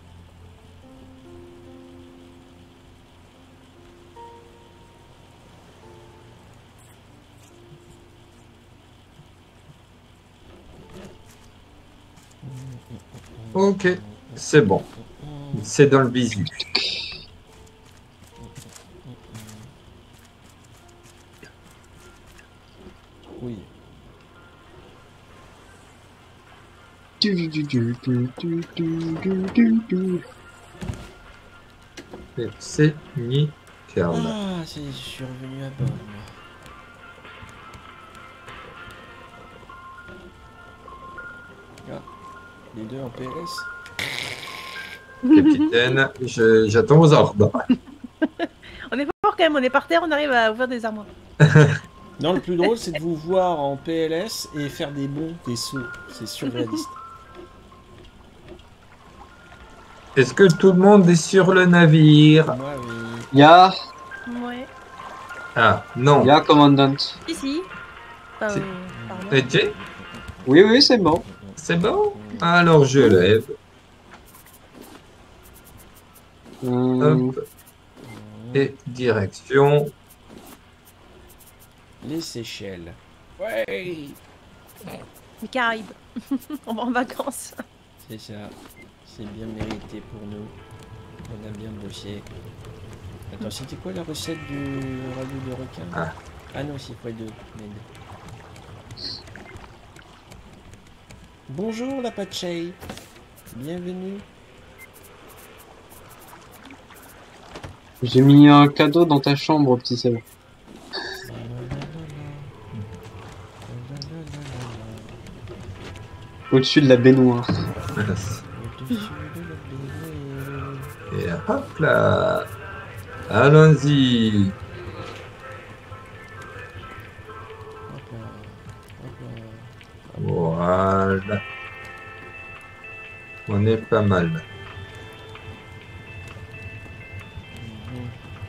Ok, c'est bon. C'est dans le visu. Oui. Du, du, du, du, du, du, du, du, du. Et c'est nickel. Ah, c'est, je suis revenu à bord. moi. Ah, les deux en P S. Capitaine, je- j'attends vos ordres. On est fort quand même, on est par terre, on arrive à ouvrir des armoires. Non, le plus drôle, c'est de vous voir en P L S et faire des bonds, des sauts. C'est surréaliste. Est-ce que tout le monde est sur le navire? Moi, oui. Ya, Ouais. Ah, non. ya, commandant. Si, si. Enfin, C'est- euh, pardon. Eh, Jay, Oui, oui, c'est bon. c'est bon? Alors je lève. Euh, Hop. Et direction. Les Seychelles. Ouais, Les Caraïbes. On va en vacances. c'est ça. C'est bien mérité pour nous. On a bien bossé. Attends, c'était quoi la recette du ragoût de requin? Ah. Ah non, c'est quoi de merde. Bonjour la Patchey. Bienvenue. J'ai mis un cadeau dans ta chambre, petit Seb. Au-dessus de la baignoire. Et hop là. Allons-y. Hop là, hop là. Voilà. On est pas mal. Mhm.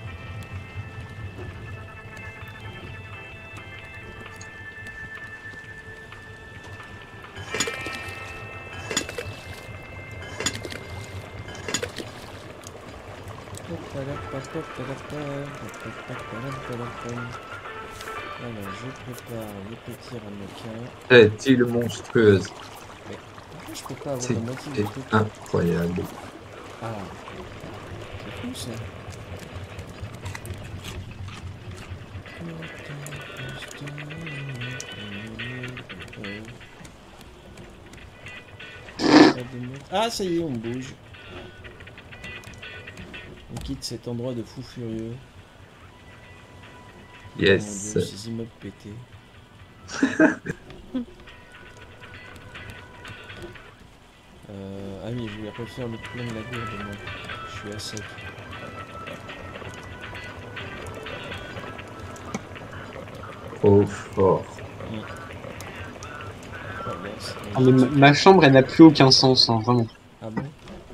Alors, je prépare les petits ramequins. Cette île monstrueuse. Pourquoi je peux pas avoir C'est la moitié du truc? incroyable. Ah, c'est fou ça. Ah, ça y est, on bouge. On quitte cet endroit de fou furieux. Oh mon Yes. Dieu, ces immeubles pétés. euh, ah oui, je vais refaire le plein de la gourde, moi. Je suis à sec. Trop fort. Ah, bah, c'est- Ah, mais ma, ma chambre, elle n'a plus aucun sens, hein, vraiment. Ah bon?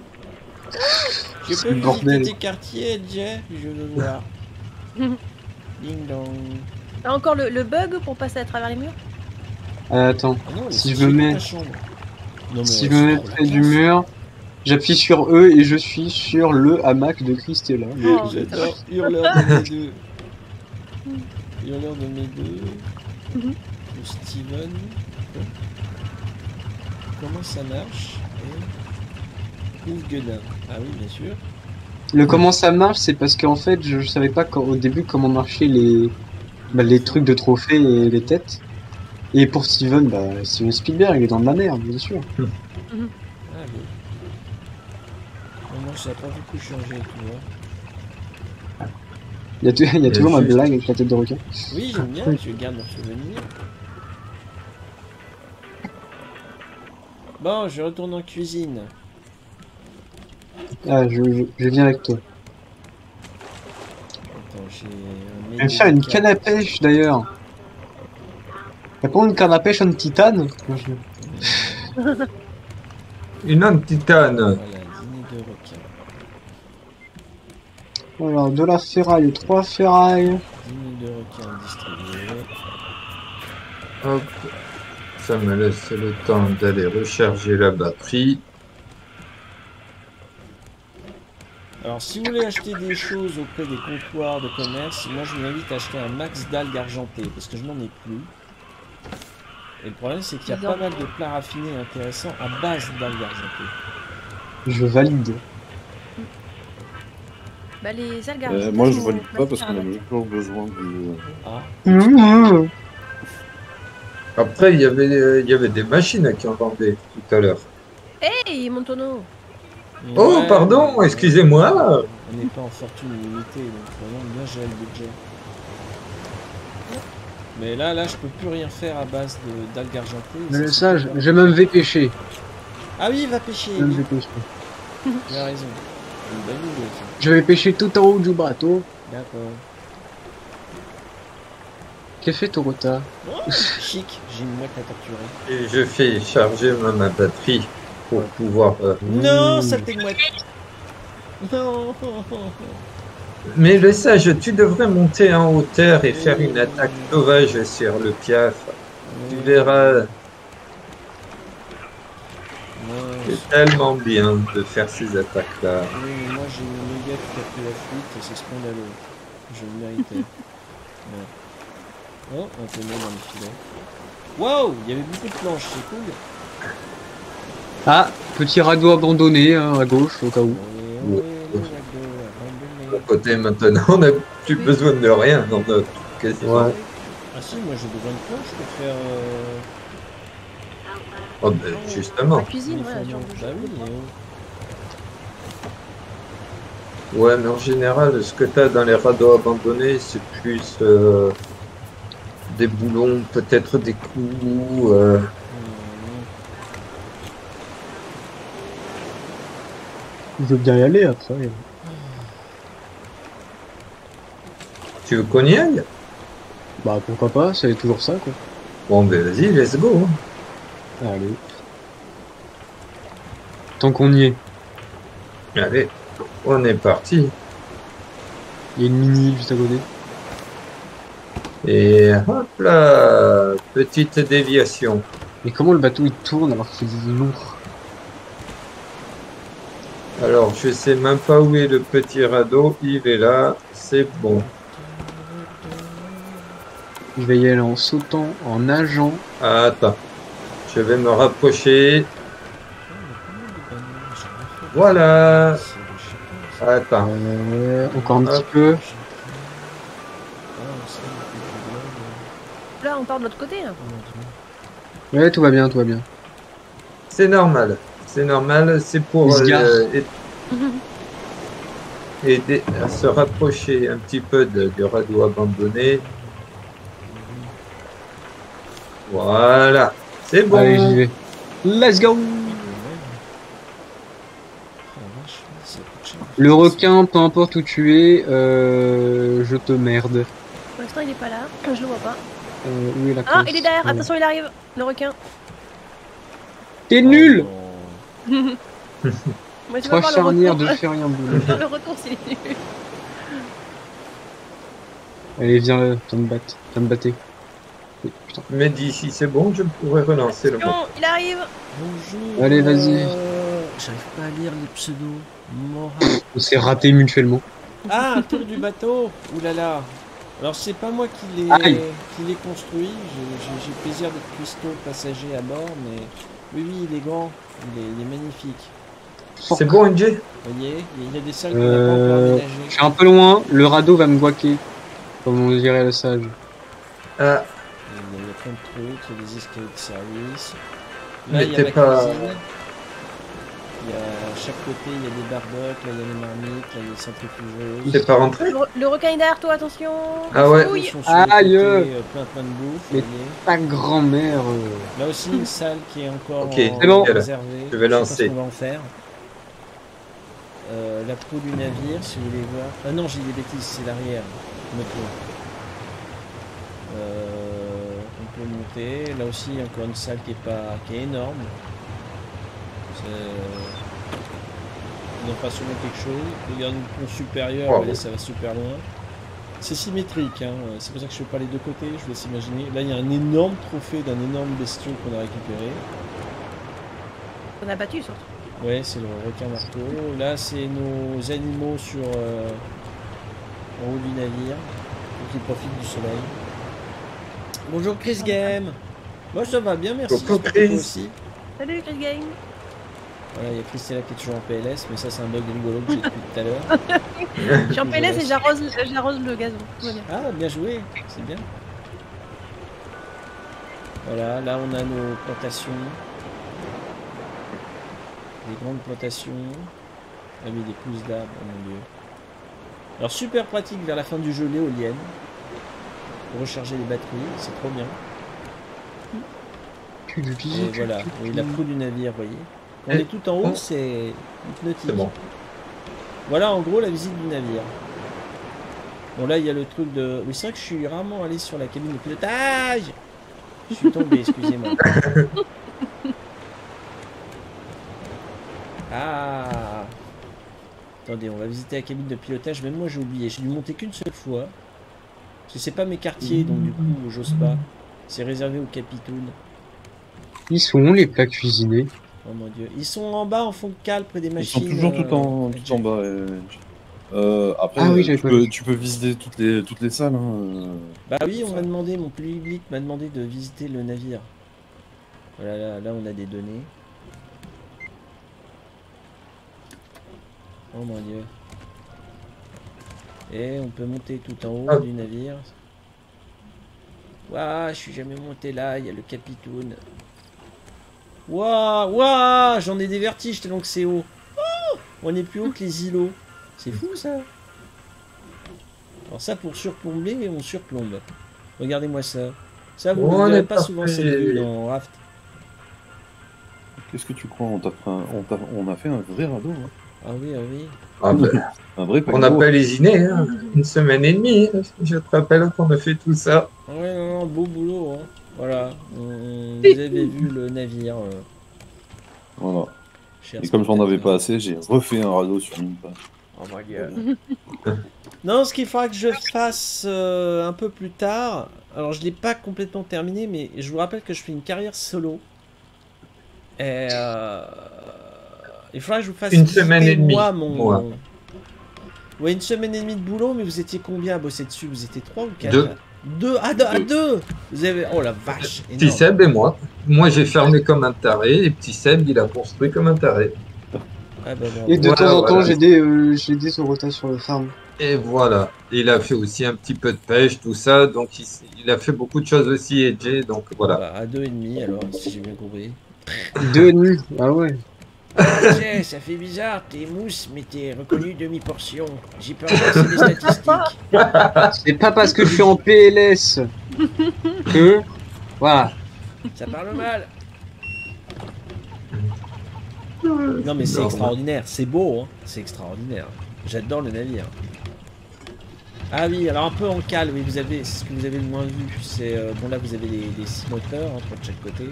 Je C'est peux le bordel. visiter tes quartiers, Jay? Je veux voir. Ding dong. T'as encore le, le bug pour passer à travers les murs? Euh, attends, Ah non, Si c'est je me dans mets- ta chambre. Non, mais si je c'est me mets trop la près du classe. mur, j'appuie sur E et je suis sur le hamac de Christella. Mais- Oh, J'adore hurleur de mes deux. Hurleur de mes deux. Mhm. De Steven. Comment ça marche? Et... Ouf Guedin. Ah oui, bien sûr. Le comment ça marche, c'est parce qu'en fait, je, je savais pas quand- au début comment marchaient les, bah, les trucs de trophées et les têtes. Et pour Steven, bah, Steven Spielberg, il est dans de la merde, bien sûr. Ah oui. Non, non, ça n'a pas beaucoup changé, tu vois. Il y a, tu- il y a Et toujours ma juste- blague avec la tête de requin. Oui, j'aime bien, je garde leur souvenir. Bon, je retourne en cuisine. Ah, je, je, je viens avec toi. Attends, j'ai un Je vais me faire une médical. canne à pêche d'ailleurs. Y'a pas une canne à pêche en titane? Moi, je- Une anti-titane. Voilà, dîner de requin. Voilà, de la ferraille, trois ferrailles. Dîner de requin distribué. Hop. Ça me laisse le temps d'aller recharger la batterie. Alors, si vous voulez acheter des choses auprès des comptoirs de commerce, moi je vous invite à acheter un max d'algues argentées parce que je n'en ai plus. Et le problème, c'est qu'il y a Bizarre. pas mal de plats raffinés intéressants à base d'algues argentées. Je valide. Bah, les algues Euh, argentées moi je sont valide pas parce qu'on a magnifiques. toujours besoin du. Ah, Mmh. Après, il y avait, euh, il y avait des machines qui en vendaient tout à l'heure. Hey, mon tonneau! Oh, ouais, pardon, mais- excusez-moi. On n'est pas en fortune limitée, donc vraiment bien gérer le budget. Mais là, là, je peux plus rien faire à base de- d'algues argentées. Mais c'est ça, je, super. je même vais pêcher. Ah oui, va pêcher. Je même oui. vais pêcher. Tu as raison. Une bonne idée, ça. Je vais pêcher tout en haut du bateau. D'accord. Qu'est-ce que fait Torota? Oh, chic, j'ai une mouette à torturer. Et je fais charger ma, ma batterie pour pouvoir... euh, Non, saleté de mouette. Non. Mais le sage, tu devrais monter en hauteur et faire une attaque sauvage sur le piaf. Tu verras, Non, c'est tellement bien de faire ces attaques-là. oui, mais moi j'ai une méga qui a pris la fuite et c'est scandaleux. Je le méritais. Ouais. Oh, un peu dans le filet. Waouh, il y avait beaucoup de planches, c'est cool. Ah, petit radeau abandonné hein, à gauche au cas où. Olé, olé, le radeau De abandonné. côté maintenant, on n'a plus besoin de rien dans notre quasiment. Ouais. Ah si, moi j'ai besoin de planches pour faire... Euh... Oh, ben, justement. La cuisine, les ouais, fondements. genre de Bah jeu. oui, et Ouais, mais en général, ce que tu as dans les radeaux abandonnés, c'est plus euh, des boulons, peut-être des coups. euh, oh. Je veux bien y aller après. Tu veux qu'on y aille? Bah pourquoi pas, c'est toujours ça quoi. Bon, ben vas-y, let's go. Hein. Allez. Tant qu'on y est. Allez, on est parti. Il y a une mini juste à côté. Et hop là, petite déviation. Mais comment le bateau il tourne alors qu'il est lourd? Alors, je sais même pas où est le petit radeau. Il est là, c'est bon. Je vais y aller en sautant, en nageant. Ah, attends, je vais me rapprocher. Voilà. Attends, Euh, encore un petit Hop. peu. Là, on part de l'autre côté. Là. Ouais, tout va bien, tout va bien. c'est normal. C'est normal, c'est pour Il se gare. euh, aider aider à se rapprocher un petit peu de- du radeau abandonné. Voilà, c'est bon. Allez, j'y vais. Let's go! Le requin, peu importe où tu es, euh, je te merde. Pour l'instant, il est pas là. Je le vois pas. Euh, où est la Ah, course? il est derrière. Voilà. Attention, il arrive. Le requin. T'es nul! Moi, tu vas Trois voir le charnières retour. de fait rien boulot. Le retour, c'est nul. Allez, viens là, viens me battre. Viens me battre. Oui, putain. Mais d'ici c'est bon, je pourrais relancer le moteur. Attention, il arrive. Bonjour. Allez, vas-y. euh, J'arrive pas à lire les pseudos. Mora. On s'est raté mutuellement. Ah, un tour du bateau. Ouh là là. Alors c'est pas moi qui l'ai Aïe. qui l'ai construit. J'ai- J'ai j'ai le plaisir d'être cuistot passager à bord, mais oui oui il est grand, il est, il est magnifique. C'est bon, N J? Vous voyez, il y a des salles qu'on n'a pas encore Euh, aménagées. je suis un peu loin, le radeau va me guaquer. Comme on dirait le sage. Ah, Il y a il y a plein de trucs, il y a des escaliers de service. Là Mais il y a t'es la pas- cuisine. Il y a à chaque côté il y a des barbecues, là il y a les marmites, là il y a les centrifugeuses. t'es pas rentré? Le, le requin est derrière toi, attention. Ah ouais. Ils Ouille. sont sur les Aïe. côtés, euh, plein plein de bouffe. Mais- vous voyez. Ta grand-mère. euh, Là aussi une salle qui est encore Ok, en c'est bon. réservée. Je vais sais pas lancer. ce qu'on va en faire. Euh, la proue du navire, si vous voulez voir. Ah non, j'ai des bêtises, c'est l'arrière. Moto. Euh, on peut monter. Là aussi, encore une salle qui est pas, qui est énorme. C'est- Ils n'ont pas soulevé quelque chose. Regarde le pont supérieur, Wow. vous voyez, ça va super loin. C'est symétrique, hein. C'est pour ça que je fais pas les deux côtés, je vous laisse imaginer. Là, il y a un énorme trophée d'un énorme bestiau qu'on a récupéré. On a battu surtout. Ouais, c'est le requin marteau. Là, c'est nos animaux sur euh, en haut du navire, pour qu'ils profitent du soleil. Bonjour Chris Game. Moi, ça va bien, merci. Coucou, J'espère que toi Chris. aussi. Salut, Chris Game. Voilà, il y a Christella qui est toujours en P L S, mais ça, c'est un bug rigolo que j'ai depuis tout à l'heure. Je suis en P L S et j'arrose j'arrose le gazon. Tout va bien. Ah, bien joué, c'est bien. Voilà, là, on a nos plantations. Des grandes plantations. Ah oui, des pousses d'arbres, oh mon dieu. Alors, super pratique vers la fin du jeu, l'éolienne. Pour recharger les batteries, c'est trop bien. Et voilà, oui, la proue du navire, voyez. Quand on Et- est tout en haut, oh. c'est hypnotique. C'est bon. Voilà en gros la visite du navire. Bon là il y a le truc de... Oui c'est vrai que je suis rarement allé sur la cabine de pilotage. Je suis tombé, excusez-moi. Ah. Attendez, on va visiter la cabine de pilotage. Même moi j'ai oublié, j'ai dû monter qu'une seule fois. Parce que c'est pas mes quartiers, donc du coup j'ose pas. C'est réservé aux capitounes. Ils sont où les plats cuisinés? Oh mon dieu. Ils sont en bas en fond de cale près des Ils machines. sont toujours euh, tout en, tout en bas. euh, euh, après, Ah oui, euh, j'avais tu, pas peux, vu. tu peux visiter toutes les, toutes les salles. Hein. euh. Bah oui, on m'a demandé, mon public m'a demandé de visiter le navire. Voilà, là, là on a des données. Oh mon dieu. Et on peut monter tout en haut Hop. du navire. Waouh, je suis jamais monté là, il y a le capitoun. Waouh, waouh, j'en ai des vertiges tellement que c'est haut. Oh, on est plus haut que les îlots. C'est fou ça. Alors ça pour surplomber, on surplombe. Regardez-moi ça. Ça vous On ne verrez est pas souvent cette parfait. vue dans Raft. Qu'est-ce que tu crois? On, t'a fait un- on, t'a- on a fait un vrai radeau. Hein. Ah oui, ah oui. Ah ben, Un vrai on n'a paquebot. pas lésiné, hein. Une semaine et demie. hein. Je te rappelle qu'on a fait tout ça. Ah ouais, non, non, beau boulot. Hein. Voilà. On- Vous avez vu le navire. euh, Voilà. chers Et comme j'en avais spectateurs. pas assez, j'ai refait un radeau sur une page. Oh my god. Non, ce qu'il faudra que je fasse euh, un peu plus tard. Alors, je l'ai pas complètement terminé, mais je vous rappelle que je fais une carrière solo. Et euh, il faudra que je vous fasse Une visiter, semaine et demie, moi, mon. moi. Ouais, une semaine et demie de boulot, mais vous étiez combien à bosser dessus? Vous étiez trois ou quatre? Deux. Deux. Ah, deux, à deux. Vous avez. Oh la vache. Petit Énorme. Seb et moi. Moi, j'ai fermé comme un taré, et Petit Seb, il a construit comme un taré. Ah, bah, bravo. Et de Voilà, temps en temps, voilà. j'ai des, euh, j'ai des Sorota sur le farm. Et voilà. Il a fait aussi un petit peu de pêche, tout ça. Donc, il, s- il a fait beaucoup de choses aussi, et Jay. Donc, voilà. Bah, à deux et demi alors, si j'ai bien compris. Deux et demi. Ah ouais. sais, ça fait bizarre, t'es mousse, mais t'es reconnu demi-portion. J'ai peur que c'est des statistiques. C'est pas parce que je suis en P L S que. Voilà. Ça parle mal. Non mais c'est Non, extraordinaire, c'est beau, hein. C'est extraordinaire. J'adore le navire. Ah oui, alors un peu en cale, oui, vous avez, c'est ce que vous avez le moins vu. C'est euh, bon là vous avez les, les six moteurs, hein, trois de chaque côté.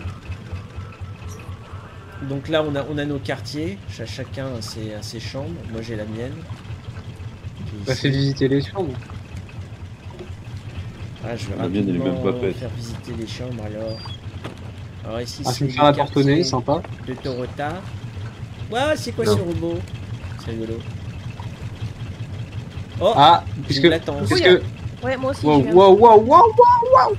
Donc là on a, on a nos quartiers, Ch- chacun a ses, a ses chambres. Moi j'ai la mienne. Qui est On va ici. fait visiter les chambres. Ah, je vais La mienne, elle est même rapidement pas faite. faire visiter les chambres alors. Alors ici Ah, c'est je me le faire apporter, quartier sympa. de Torota. Ouais, c'est quoi Non. ce robot? C'est rigolo. Oh, Ah, une puisque. latence. Puisque. Ouais, moi aussi. Wow, j'ai eu un- wow, wow, wow.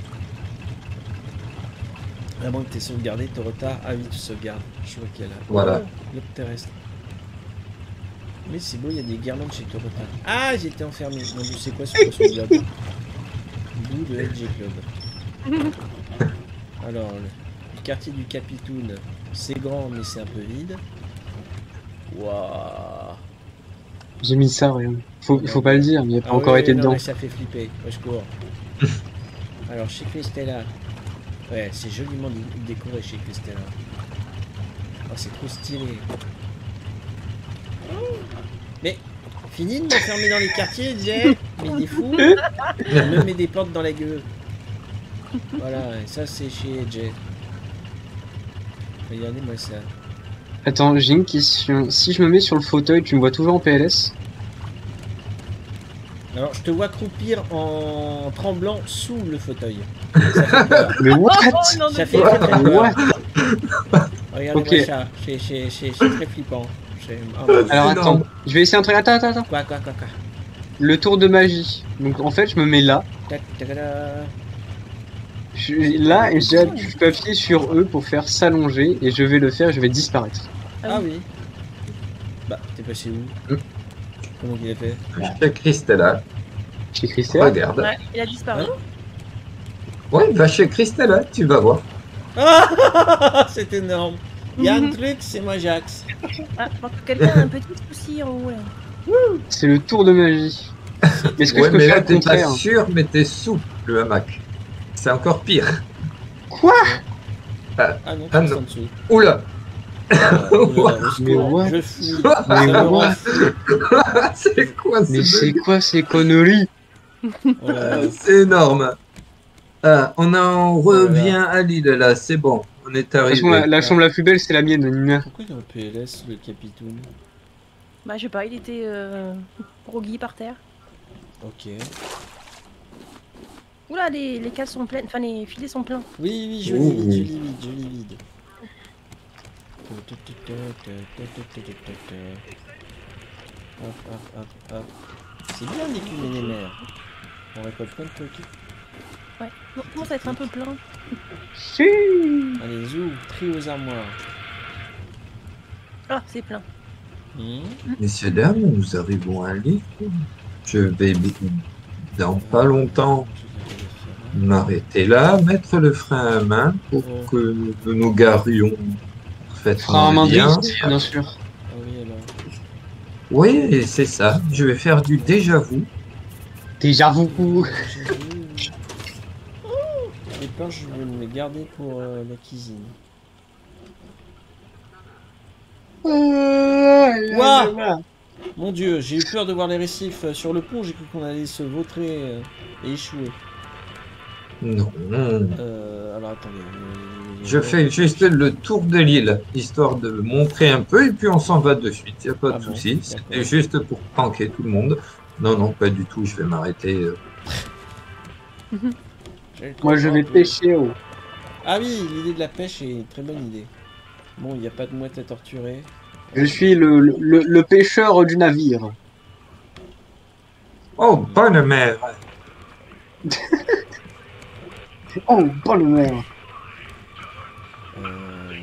À moins que tu aies sauvegardé Torota. Ah oui, tu sauvegardes. Je vois qu'elle a. Voilà. Oh, globe terrestre. Mais c'est beau, il y a des guirlandes chez Torota. Ah, j'étais enfermé. Mon dieu, c'est quoi ce poisson globe? Bout de L G Club. Alors, le quartier du Capitoun, c'est grand, mais c'est un peu vide. Waouh. J'ai mis ça, rien. Faut, faut pas le dire, il a pas Ah encore oui, été non, dedans. mais ça fait flipper. Ouais, je cours. Alors, chez Christella. Ouais, c'est joliment dé- décoré chez Christella. Oh, c'est trop stylé. Mais, fini de m'enfermer dans les quartiers, Jay. Mais il est fou. Il me met des portes dans la gueule. Voilà, et ça c'est chez Jay. Regardez-moi ça. Attends, j'ai une question. Si je me mets sur le fauteuil, tu me vois toujours en P L S? Alors, je te vois croupir en tremblant sous le fauteuil. Ça fait peur. Mais what? Oh non, Ça mais fait très très peur. What? Regardez-moi Ok. ça. C'est- C'est c'est- c'est très flippant. C'est- ah, bon. Alors C'est attends, énorme. je vais essayer un truc. Attends, attends, attends. Quoi, quoi, quoi, quoi. Le tour de magie. Donc en fait, je me mets là. Tac, tac, tac. Je suis là et j'ai je peux appuyer sur E pour faire s'allonger et je vais le faire et je vais disparaître. Ah oui. Bah, t'es passé où Hmm. Comment il a fait Chez Christella. Chez Christelle. Regarde. Ouais, il a disparu. Ouais, va chez Christella, tu vas voir. Ah, c'est énorme. Il y a un truc, c'est moi Jax. Ah, je pense que quelqu'un a un petit souci en haut là. C'est le tour de magie. Est-ce que Ouais, je peux mais faire là, le t'es pas contraire? sûr, mais t'es sous le hamac. C'est encore pire. Quoi? Ah non, Ah c'est non. en dessous. Oula. Ah, oulala, au Mais secours, what? je fouille. Mais Ça me rend what? fou. C'est quoi Mais ce c'est bug quoi ces conneries? Oh là là. Ah, C'est énorme. Ah, on en revient à l'île là, c'est bon. On est De toute façon, la, arrivé. la chambre la plus belle, c'est la mienne, Nina. Pourquoi il est en P L S le Capitoun? Bah, je sais pas, il était euh, groggy par terre. Ok. Oula, les, les cales sont pleines, enfin les filets sont pleins. Oui, oui, je lis Ouh. vide, je lis vide, je lis vide. Hop, hop, hop, hop. C'est bien d'écumer les mers. On récolte plein de trucs. Ouais, bon, commence à être un peu plein. Si. Allez, zou, tri aux armoires. Ah, c'est plein. Hmm. Messieurs, dames, nous arrivons à l'île. Je vais dans pas longtemps m'arrêter là, mettre le frein à main pour que nous nous garions Frein à parfaitement main bien. drift, bien sûr. Ah oui, alors. Oui, c'est ça. Je vais faire du déjà vu. Déjà vous. Les planches, je vais me les garder pour euh, la cuisine. Ouah. Ouah. Mon dieu, j'ai eu peur de voir les récifs euh, sur le pont, j'ai cru qu'on allait se vautrer euh, et échouer. Non. Euh, alors attendez. Je fais juste le tour de l'île, histoire de montrer un peu, et puis on s'en va de suite, il n'y a pas Ah de bon, souci. d'accord. C'était juste pour pranker tout le monde. Non, non, pas du tout, je vais m'arrêter. euh. Moi, je vais pêcher. Oh. Ah oui, l'idée de la pêche est une très bonne idée. Bon, il n'y a pas de mouette à torturer. Je suis le, le, le pêcheur du navire. Oh, bonne mère! Oh, bonne mère. Euh...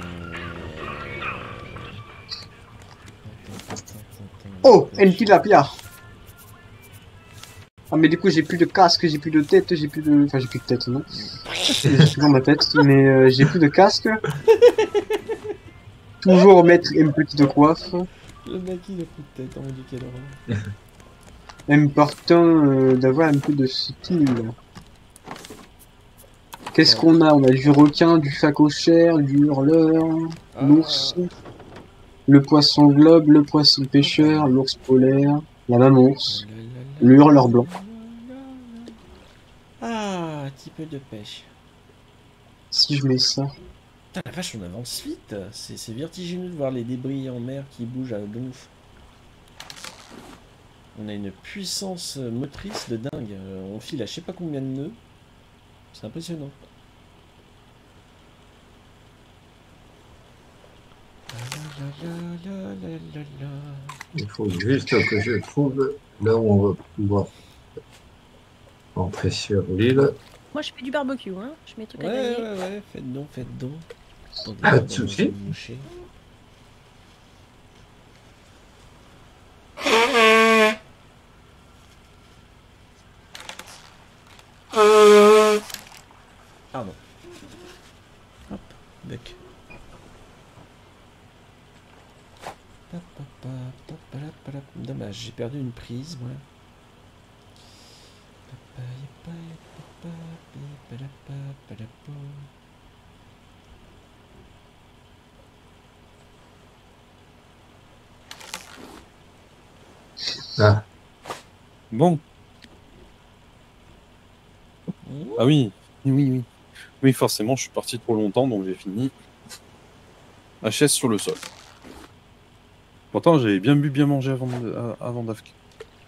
Oh, une tilapia. Ah, mais du coup, j'ai plus de casque, j'ai plus de tête, j'ai plus de... Enfin, j'ai plus de tête, non. J'ai toujours ma tête, mais euh, j'ai plus de casque. Toujours mettre une petite coiffe. Le mec il a plus de tête, oh mon dieu, quelle horreur. Important euh, d'avoir un peu de style. Qu'est-ce qu'on a? On a du requin, du phacochère, du hurleur, Ah. l'ours, le poisson globe, le poisson pêcheur, l'ours polaire, la mamours, le hurleur blanc. Ah, un petit peu de pêche. Si je mets ça. Putain, la vache, on avance vite. C'est c'est vertigineux de voir les débris en mer qui bougent à donf. On a une puissance motrice de dingue. Euh, On file à je sais pas combien de nœuds. C'est impressionnant. Il faut juste que je trouve là où on va pouvoir entrer sur l'île. Moi, je fais du barbecue, hein. Je mets des trucs Ouais, à ouais, griller. ouais, faites donc, faites donc. Attendez, Pas de on va souci. se moucher. Pardon. Hop, bec. Dommage, j'ai perdu une prise, moi. Ah, Bon. Ah oui, oui, oui. Oui, forcément, je suis parti trop longtemps, donc j'ai fini. H S sur le sol. Pourtant, j'avais bien bu, bien mangé avant, de- a- avant d'A F K.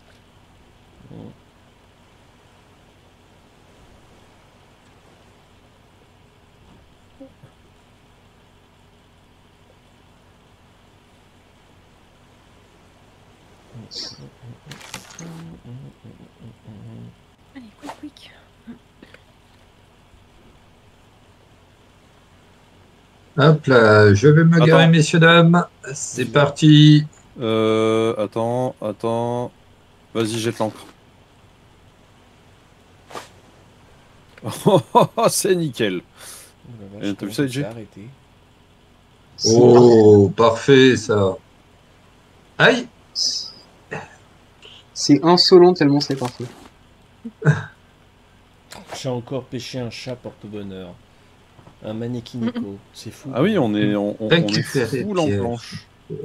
Allez, quick, quick. hop là, je vais me Attends. garer, messieurs, dames. C'est parti. Euh, attends, attends. Vas-y, jette l'encre. Oh, c'est nickel. Eh, t'as vu ça, J? Arrêté. Oh, parfait, ça. Aïe! C'est insolent tellement c'est parfait. J'ai encore pêché un chat porte-bonheur. Un mannequinico. C'est fou. Ah oui, on est, on, on, on est Récupérer full en piège. planche.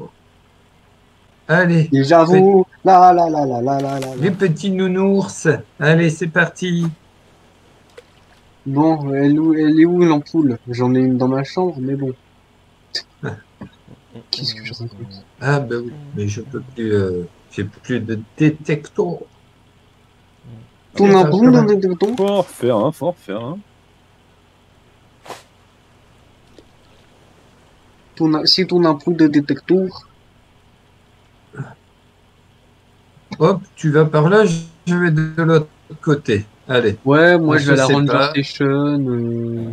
Allez, Et j'avoue, là, là, là, là, là, là, là. les petits nounours. Allez, c'est parti. Bon, elle, où- elle est où l'ampoule? J'en ai une dans ma chambre, mais bon. Qu'est-ce que je raconte? Ah ben oui, mais je peux plus. euh, J'ai plus de détecteur. Ton Enfin, ampoule je dans peux- des détecteurs? Faut en refaire un, faut en refaire un. Ton a- C'est ton ampoule de détecteur? Hop, tu vas par là, je je vais de l'autre côté. Allez. Ouais, moi On je vais à la se Ranger sépare. Station. euh.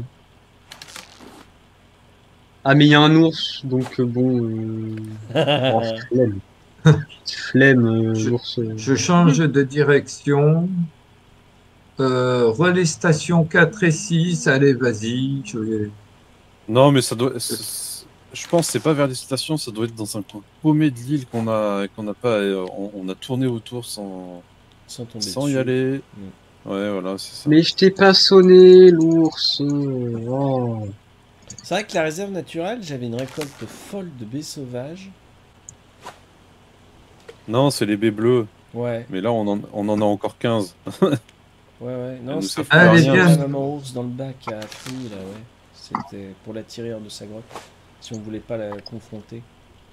Ah, mais il y a un ours, donc euh, bon. Euh... oh, flemme. Flemme, euh, Je- l'ours. euh. Je change de direction. Euh, relais station quatre et six. Allez, vas-y. Je vais... Non, mais ça doit. c'est- Je pense que c'est pas vers les stations, ça doit être dans un coin paumé de l'île qu'on a, qu'on n'a pas. euh, On, on a tourné autour sans, Sans tomber sans dessus. y aller. Mm. Ouais, voilà, c'est ça. Mais je t'ai pas sonné, l'ours. euh, Oh. C'est vrai que la réserve naturelle, j'avais une récolte folle de baies sauvages. Non, c'est les baies bleues. Ouais, Mais là, on en, on en a encore quinze. ouais, ouais. Non, nous c'était savent pour pas la rien. la Allez, maman ours dans le bac à fruits, là, ouais. C'était pour la tirer hors de sa grotte. Si on voulait pas la confronter.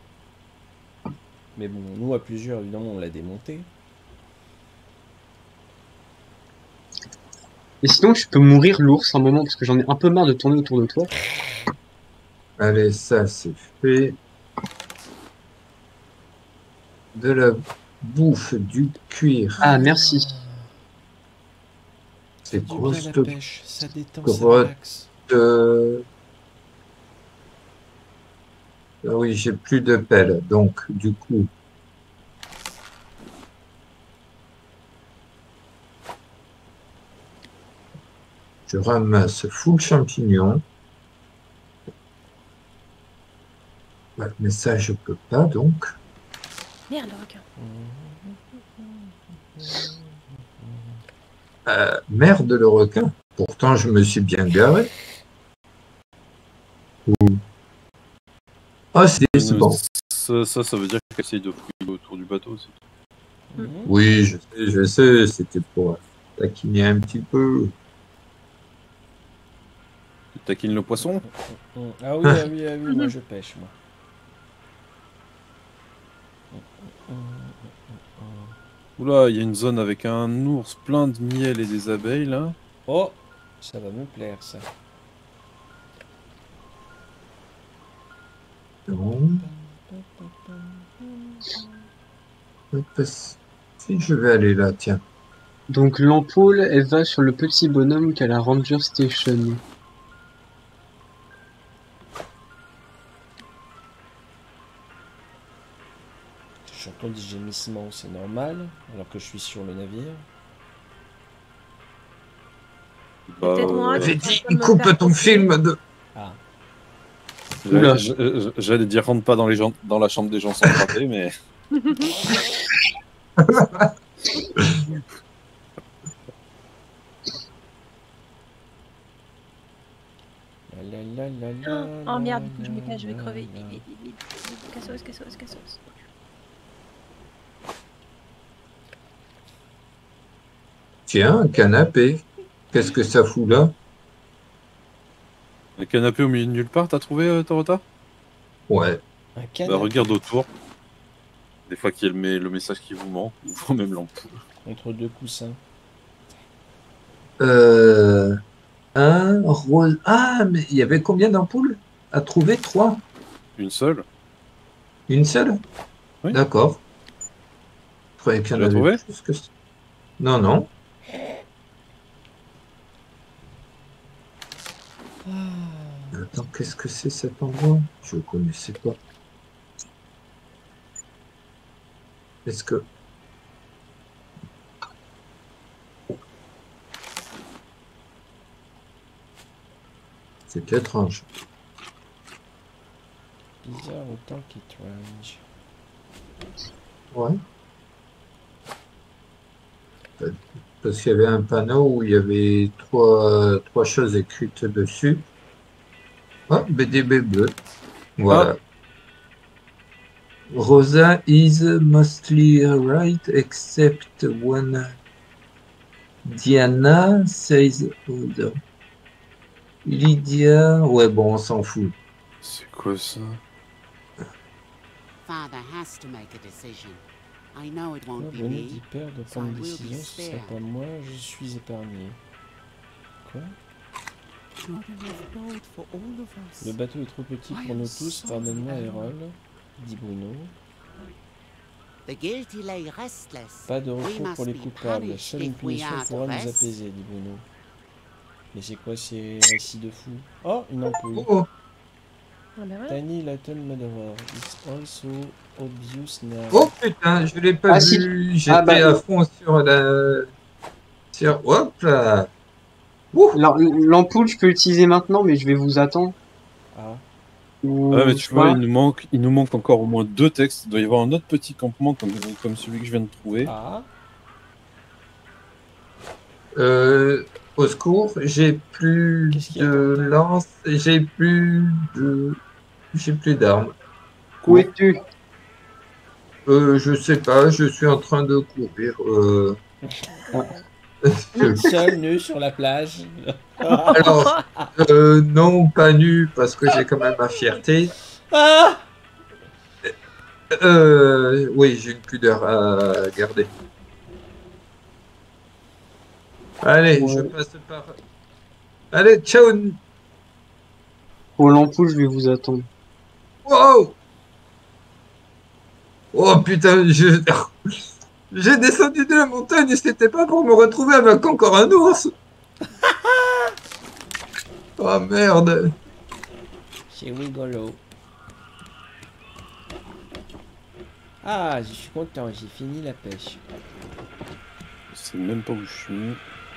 Mais bon, nous, à plusieurs, évidemment, on l'a démonté. Et sinon, tu peux mourir l'ours un moment parce que j'en ai un peu marre de tourner autour de toi. Allez, ça c'est fait. De la bouffe, du cuir. Ah, merci. C'est Du bien quoi la cette pêche, ça détend, ça grotte. relaxe. euh, Ah oui, j'ai plus de pelle, donc du coup. Je ramasse full champignon. Ouais, mais ça, je peux pas, donc. Merde, le requin. Euh, merde, le requin. Pourtant, je me suis bien garé. Ah, c'est c'est bon. Ça, ça, ça veut dire qu'elle essaye de fouiller autour du bateau. c'est- Mhm. Oui, je sais, je sais. C'était pour taquiner un petit peu. Tu taquines le poisson? Mhm. Ah oui, ah oui, ah oui, moi je pêche, moi. Oula, il y a une zone avec un ours plein de miel et des abeilles, là. Oh, ça va me plaire, ça. Non. Si je vais aller là, tiens. Donc l'ampoule, elle va sur le petit bonhomme qu'à la Ranger Station. J'entends des gémissements, c'est normal, alors que je suis sur le navire. Bah, Peut-être moi, euh, je- J'ai suis en dit, train de me coupe faire ton couper. film de. Ah, Oula. j'allais- j'- J'allais dire rentre pas dans, les gens, dans la chambre des gens sans frapper, mais... la la la la la. Oh merde, la, faut que je me cache, je vais la, crever. la. Vite, vite, vite, vite. Cassos, cassos, cassos. Tiens, un canapé. Qu'est-ce que ça fout là? Un canapé au milieu de nulle part, t'as trouvé, euh, Torota? Ouais. Un Bah, canapé regarde autour. Des fois qu'il y a le, me- le message qui vous manque, ou même l'ampoule. entre deux coussins. Euh, un rose. Ah, mais il y avait combien d'ampoules à trouver? Trois? Une seule? Une seule? Oui. D'accord. Je croyais qu'il y en Tu l'as avait trouvé? plus que ça. Non, non. Attends, qu'est-ce que c'est cet endroit? Je ne connaissais pas. Est-ce que... C'est étrange. Bizarre autant qu'étrange. Ouais. Parce qu'il y avait un panneau où il y avait trois, trois choses écrites dessus. Ah, B D B bleu. Voilà. Rosa is mostly right except when Diana says other. Lydia, ouais bon, on s'en fout. C'est quoi ça? Father has to make a decision. I know it Oh, won't be Bruno me. dit père de prendre une décision, ce serait pas moi, je suis épargné. Quoi? Not enough boat for all of us. Le bateau est trop petit pour nous tous, pardonne-moi Erol, dit Bruno. The guilty lay restless. Pas de We repos must pour les be coupables, punished seule une if we punition are pourra to nous rest. apaiser, dit Bruno. Mais c'est quoi ces récits de fous? Oh, une ampoule. Oh, Ah ben voilà. Tiny Little Murderer, it's also obvious now. oh putain, je l'ai pas Ah, si. vu. J'étais Ah, bah, à fond sur la... Sur... Hop là. Ouh. Alors, l'ampoule, je peux l'utiliser maintenant, mais je vais vous attendre. Ah, Ou... Ouais, mais je tu sais vois, pas. il nous, manque, il nous manque encore au moins deux textes. Il doit y avoir un autre petit campement comme, comme celui que je viens de trouver. ah, Euh, au secours, j'ai plus Qu'est-ce qu'il y a de dans ta- lance, j'ai plus de... J'ai plus d'armes. Où es-tu? Euh, je sais pas, je suis en train de courir. Euh... Seul nu sur la plage. Alors, euh, non, pas nu, parce que j'ai quand même ma fierté. Ah Euh, oui, j'ai une pudeur à garder. Allez, je Ouais. passe par... Allez, ciao! Pour l'ampoule, je vais vous attendre. Wow! Oh putain, je... j'ai descendu de la montagne et c'était pas pour me retrouver avec encore un ours! Oh merde! C'est rigolo. Ah, je suis content, j'ai fini la pêche. Je sais même pas où je suis.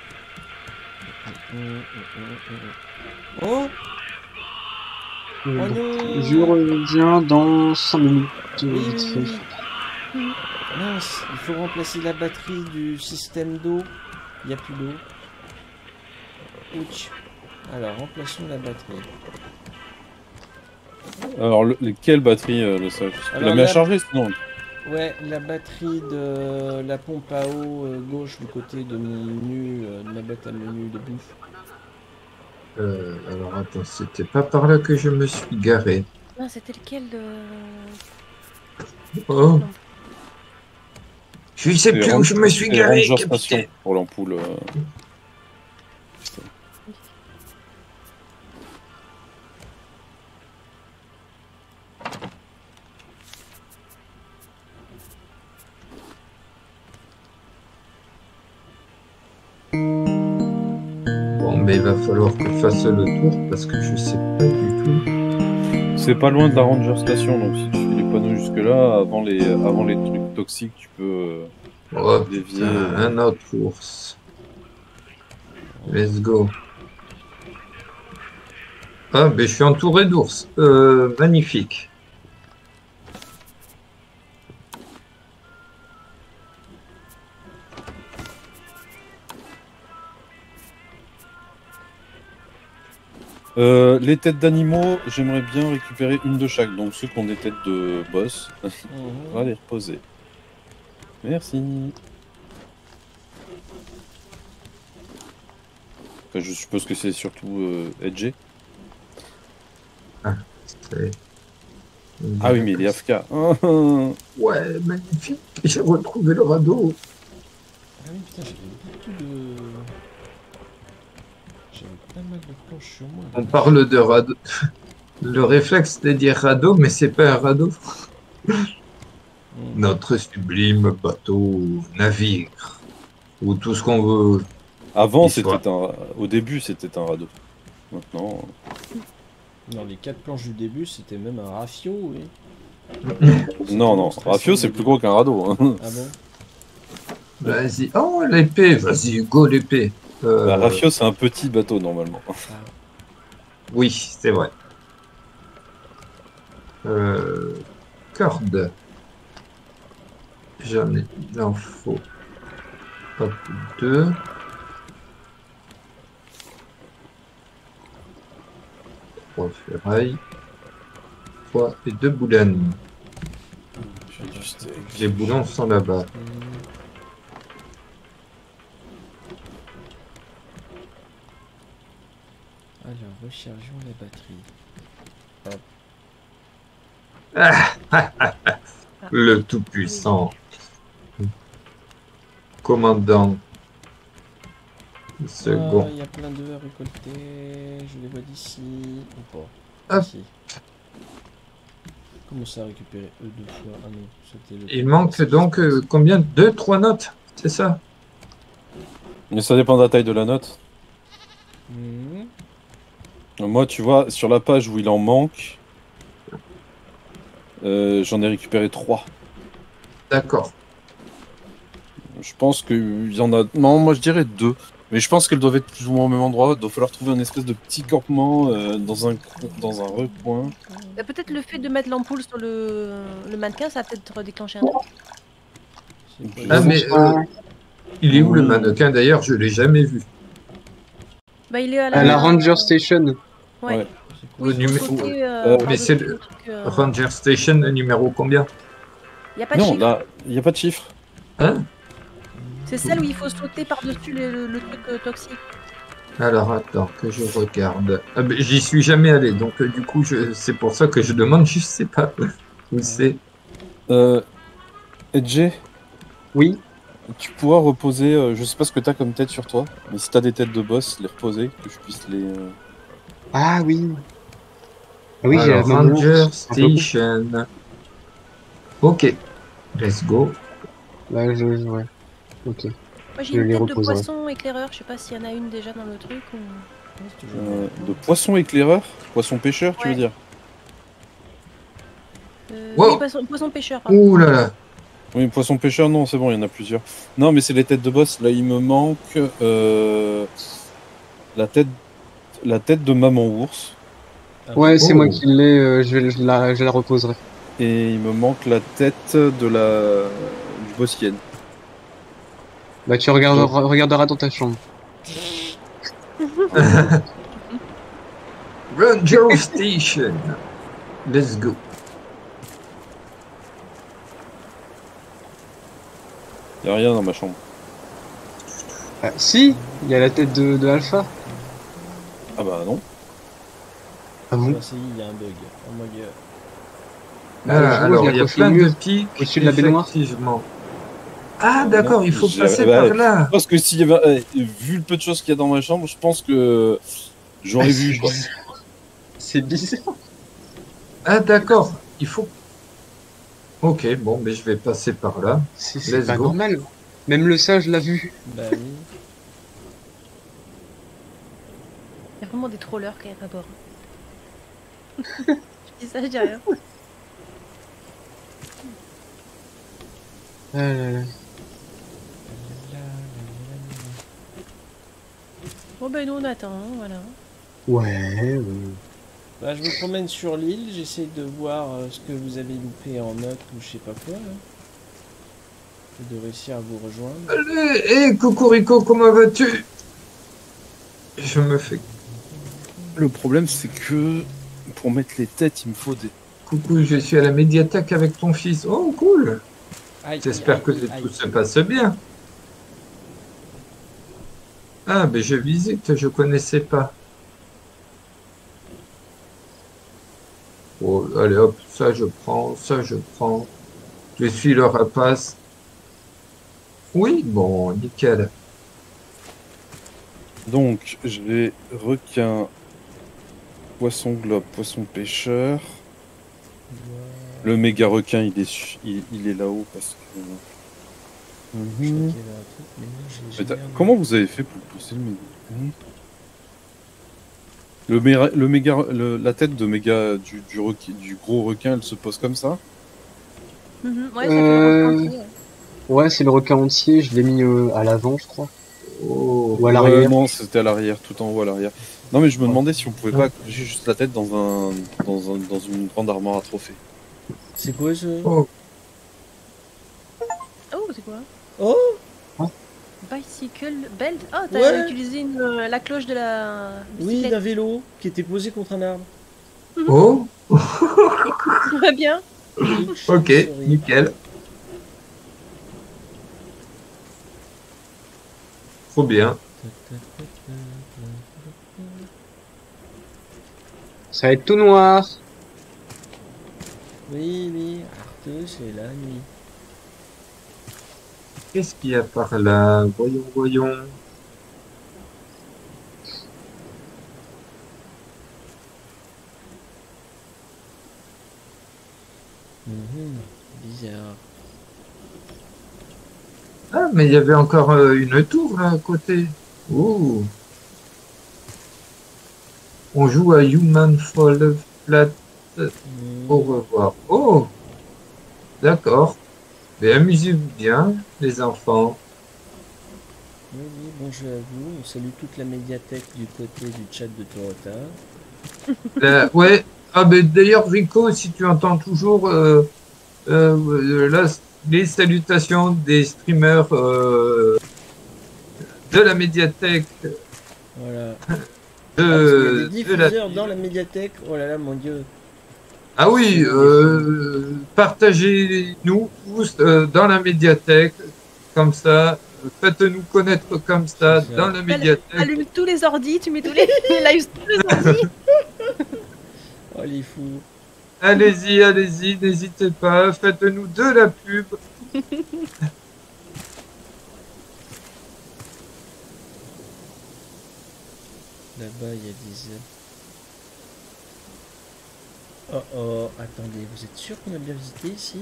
Oh, Euh, oh non. Je reviens dans cinq minutes. Oui, vite oui, fait. oui, oui. Mince, il faut remplacer la batterie du système d'eau. Il n'y a plus d'eau. Ouch. Alors, remplaçons la batterie. Alors, le, le- quelle batterie, euh, le sol? Tu Alors, la mets à la- charger sinon? Ouais, la batterie de la pompe à eau euh, gauche du côté de mon menu, euh, de ma boîte à menu de bouffe. Euh, alors attends, c'était pas par là que je me suis garé. Non, c'était lequel de... Oh! Je sais C'est plus où Ran- je me suis c'est garé, Ranger Station capitaine. pour l'ampoule. euh. Bon, mais il va falloir que je fasse le tour parce que je sais pas du tout. C'est pas loin de la Ranger Station, donc si tu fais les panneaux jusque-là, avant les, avant les trucs toxiques, tu peux euh, Oh dévier. putain, un autre ours. Let's go. Ah, mais je suis entouré d'ours. Euh, magnifique. Euh, les têtes d'animaux, j'aimerais bien récupérer une de chaque, donc ceux qui ont des têtes de boss, on va les reposer. Merci. Enfin, je suppose que c'est surtout euh, edgé. C'est- Ah oui, mais il est A F K. Ouais, magnifique. J'ai retrouvé le radeau. Ah oui, putain, j'avais beaucoup de... J'avais pas mal de planches sur moi. On parle de radeau. Le réflexe de dire radeau, mais c'est pas un radeau. Mm. Notre sublime bateau, navire, ou tout ce qu'on veut. Avant, Histoire. c'était un... Au début, c'était un radeau. Maintenant... Dans les quatre planches du début, c'était même un rafio, oui. Non, non. Rafio, c'est plus gros qu'un radeau. Hein. Ah bon? Vas-y. Oh, l'épée. Vas-y, Hugo, l'épée. Euh, Bah, Rafio, c'est un petit bateau, normalement. Oui, c'est vrai. Euh, corde. J'en ai. Il en faut. Hop, deux. Trois ferrailles. Trois et deux boulons. J'ai du steak. Les boulons sont là-bas. Mm. Alors, rechargeons la batterie. Le tout-puissant. Commandant. Ah, Second. il y a plein d'œufs à récolter. Je les vois d'ici. Ou pas. Hop. Ici. Comment ça à récupérer eux deux fois? Ah non, c'était le... Il manque donc euh, combien? Deux, trois notes? C'est ça? Mais ça dépend de la taille de la note. Mhm. Moi, tu vois, sur la page où il en manque, euh, j'en ai récupéré trois. D'accord. Je pense qu'il y en a... Non, moi je dirais deux. Mais je pense qu'elles doivent être plus ou moins au même endroit. Il doit falloir trouver un espèce de petit campement euh, dans un dans un recoin. Euh, Peut-être le fait de mettre l'ampoule sur le, le mannequin, ça va peut-être déclencher un truc. C'est Ah, quoi, mais euh, il est où le Mmh. mannequin d'ailleurs? Je l'ai jamais vu. Bah, il est à la, À la Ranger Station. Ouais. Ouais. c'est quoi Au ça? numé- Côté, Euh, euh, mais le- c'est le le- truc, euh, Ranger Station, le numéro combien? Il n'y a pas de Non, chiffre. là, il n'y a pas de chiffre. Hein? C'est celle où il faut sauter par-dessus le, le- le truc euh, toxique. Alors attends que je regarde. Ah, ben, j'y suis jamais allé, donc euh, du coup je... c'est pour ça que je demande, je sais pas où c'est. Euh, Edge, Oui. tu pourras reposer, euh, je sais pas ce que t'as comme tête sur toi, mais si t'as des têtes de boss, les reposer, que je puisse les... euh, Ah oui. Ah oui, j'ai la Alors, même Ranger ours. Un peu ouf. Station. Ok, let's go. Ouais, je, je- ouais. Ok. Moi j'ai Je une les tête de reposerai. poisson éclaireur, je sais pas s'il y en a une déjà dans le truc ou... Ouais, c'est toujours euh, bon. de poisson éclaireur, poisson pêcheur, tu veux Ouais. dire? Euh, Wow. Oui, poisson, poisson pêcheur. pardon. Ouh là là. Oui, poisson pêcheur, non, c'est bon, il y en a plusieurs. Non, mais c'est les têtes de boss. Là, il me manque euh, la tête, la tête de maman ours, Ah, Ouais, c'est Oh. moi qui l'ai, euh, je, vais- je la, je la reposerai. et il me manque la tête de la du boss hyène. Bah, tu regarderas, regarderas dans ta chambre. Ranger Station. Let's go. Il y a rien dans ma chambre. Ah, si, il y a la tête de, de Alpha. Ah bah non. Ah bon? Ah, c'est- il y a un bug. Oh my god. Bah, le Ah, jour où alors je il la y a coiffe plein le de mieux, pics. au-dessus de la baignoire. Effectivement. Ah d'accord, il faut J'ai- passer bah, par là. Je pense que s'il y avait, eh, vu le peu de choses qu'il y a dans ma chambre, je pense que j'aurais Ah, vu c'est quoi. bizarre. C'est bizarre. Ah d'accord, il faut... Ok, bon, mais je vais passer par là. C'est c'est Let's pas go. normal. Même le sage l'a vu. Bah oui. Il y a vraiment des trollers quand même à bord. Je dis ça, je dis rien. Ah là là. Bon ben nous on attend, hein, voilà. Ouais, ouais. Bah, je me promène sur l'île, j'essaie de voir euh, ce que vous avez loupé en note ou je sais pas quoi. Là. Et de réussir à vous rejoindre. Allez, hé, Cocorico, comment vas-tu? Je me fais... Le problème, c'est que pour mettre les têtes, il me faut des. Coucou, je suis à la médiathèque avec ton fils. Oh, cool. Aïe, J'espère aïe, que aïe, aïe. tout se passe bien. Ah, mais je visite, je connaissais pas. Oh, allez hop, ça je prends, ça je prends. Je suis le rapace. Oui, bon, nickel. Donc, je vais requin, poisson globe, poisson pêcheur. Le méga requin, il est, su- il, il est là-haut parce que. Je crois Mhm. qu'il y avait un truc, mais non, j'ai- Mais j'ai t'as- rien vu. comment vous avez fait pour pousser le méga Mhm. Le, méga, le méga, le- la tête de méga du, du, requin- du gros requin, elle se pose comme ça. Mhm, ouais, ça fait Euh, le ressenti, ouais. Ouais, c'est le requin entier, je l'ai mis euh, à l'avant, je crois. Oh, Ou à Ouais, l'arrière. non, c'était à l'arrière, tout en haut à l'arrière. Non, mais je me Ouais. demandais si on pouvait pas accrocher juste la tête dans un, dans un, dans une grande armoire à trophées. C'est quoi ce. oh. Oh, c'est quoi? Oh Bicycle belt. Oh, t'as Ouais. utilisé une, euh, la cloche de la Oui, bicyclette. d'un vélo qui était posé contre un arbre. Oh, Très bien. ok, Sorry. nickel. Trop bien. Ça va être tout noir. Oui, oui, Arthur, c'est la nuit. Qu'est-ce qu'il y a par là? Voyons, voyons. Mhm, bizarre. Ah, mais il y avait encore euh, une tour là à côté. Ouh. On joue à Human Fall Flat. Mhm. Au revoir. Oh, d'accord. Mais amusez-vous bien, les enfants. Oui, oui, bonjour à vous. On salue toute la médiathèque du côté du chat de Torota. Là, ouais. Ah, mais d'ailleurs, Rico, si tu entends toujours euh, euh, là, les salutations des streamers euh, de la médiathèque, Voilà. de, Ah, parce qu'il y a des de la diffuseurs dans la médiathèque. Oh là là, mon dieu. Ah oui, euh, partagez-nous tous euh, dans la médiathèque, comme ça. euh, Faites-nous connaître comme ça C'est ça. dans la médiathèque. Allume tous les ordis, tu mets tous les, les lives sur tous les ordis. Oh, les fous. Allez-y, allez-y, n'hésitez pas, faites-nous de la pub. Là-bas, il y a des... Oh oh, attendez, vous êtes sûr qu'on a bien visité ici?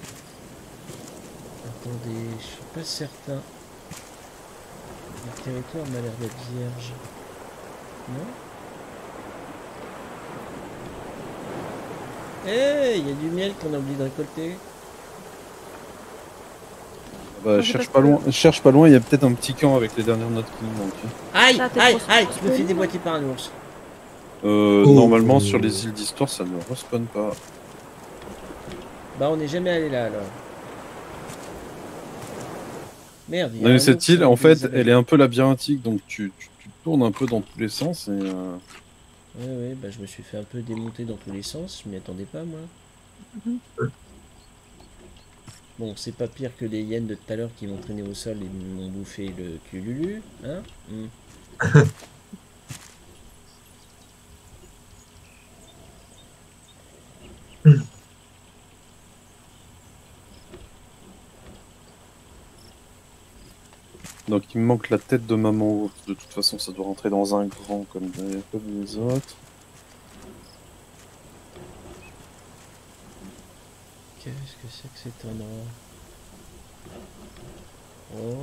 Attendez, je suis pas certain. Le territoire m'a l'air d'être vierge. Non? Eh, il y a du miel qu'on a oublié de récolter. Bah, je sais cherche pas pas ce que- loin, cherche pas loin, il y a peut-être un petit camp avec les dernières notes qui nous manquent. Aïe, Ça, t'es aïe, trop aïe, trop je me fais trop déboîter par un ours. Euh, Oh. Normalement, sur les îles d'histoire, ça ne respawn pas. Bah, on n'est jamais allé là alors. Merde, il y a Non, mais un cette ours île, avec en des fait, abeilles. elle est un peu labyrinthique, donc tu, tu, tu tournes un peu dans tous les sens et... Euh... Ouais, ouais, bah je me suis fait un peu démonter dans tous les sens, je m'y attendais pas moi. Bon, c'est pas pire que les hyènes de tout à l'heure qui m'ont traîné au sol et m'ont bouffé le cululu, hein. Hmm. Donc il me manque la tête de maman ours. De toute façon, ça doit rentrer dans un grand comme, comme les autres. Qu'est-ce que c'est que cet endroit? Oh.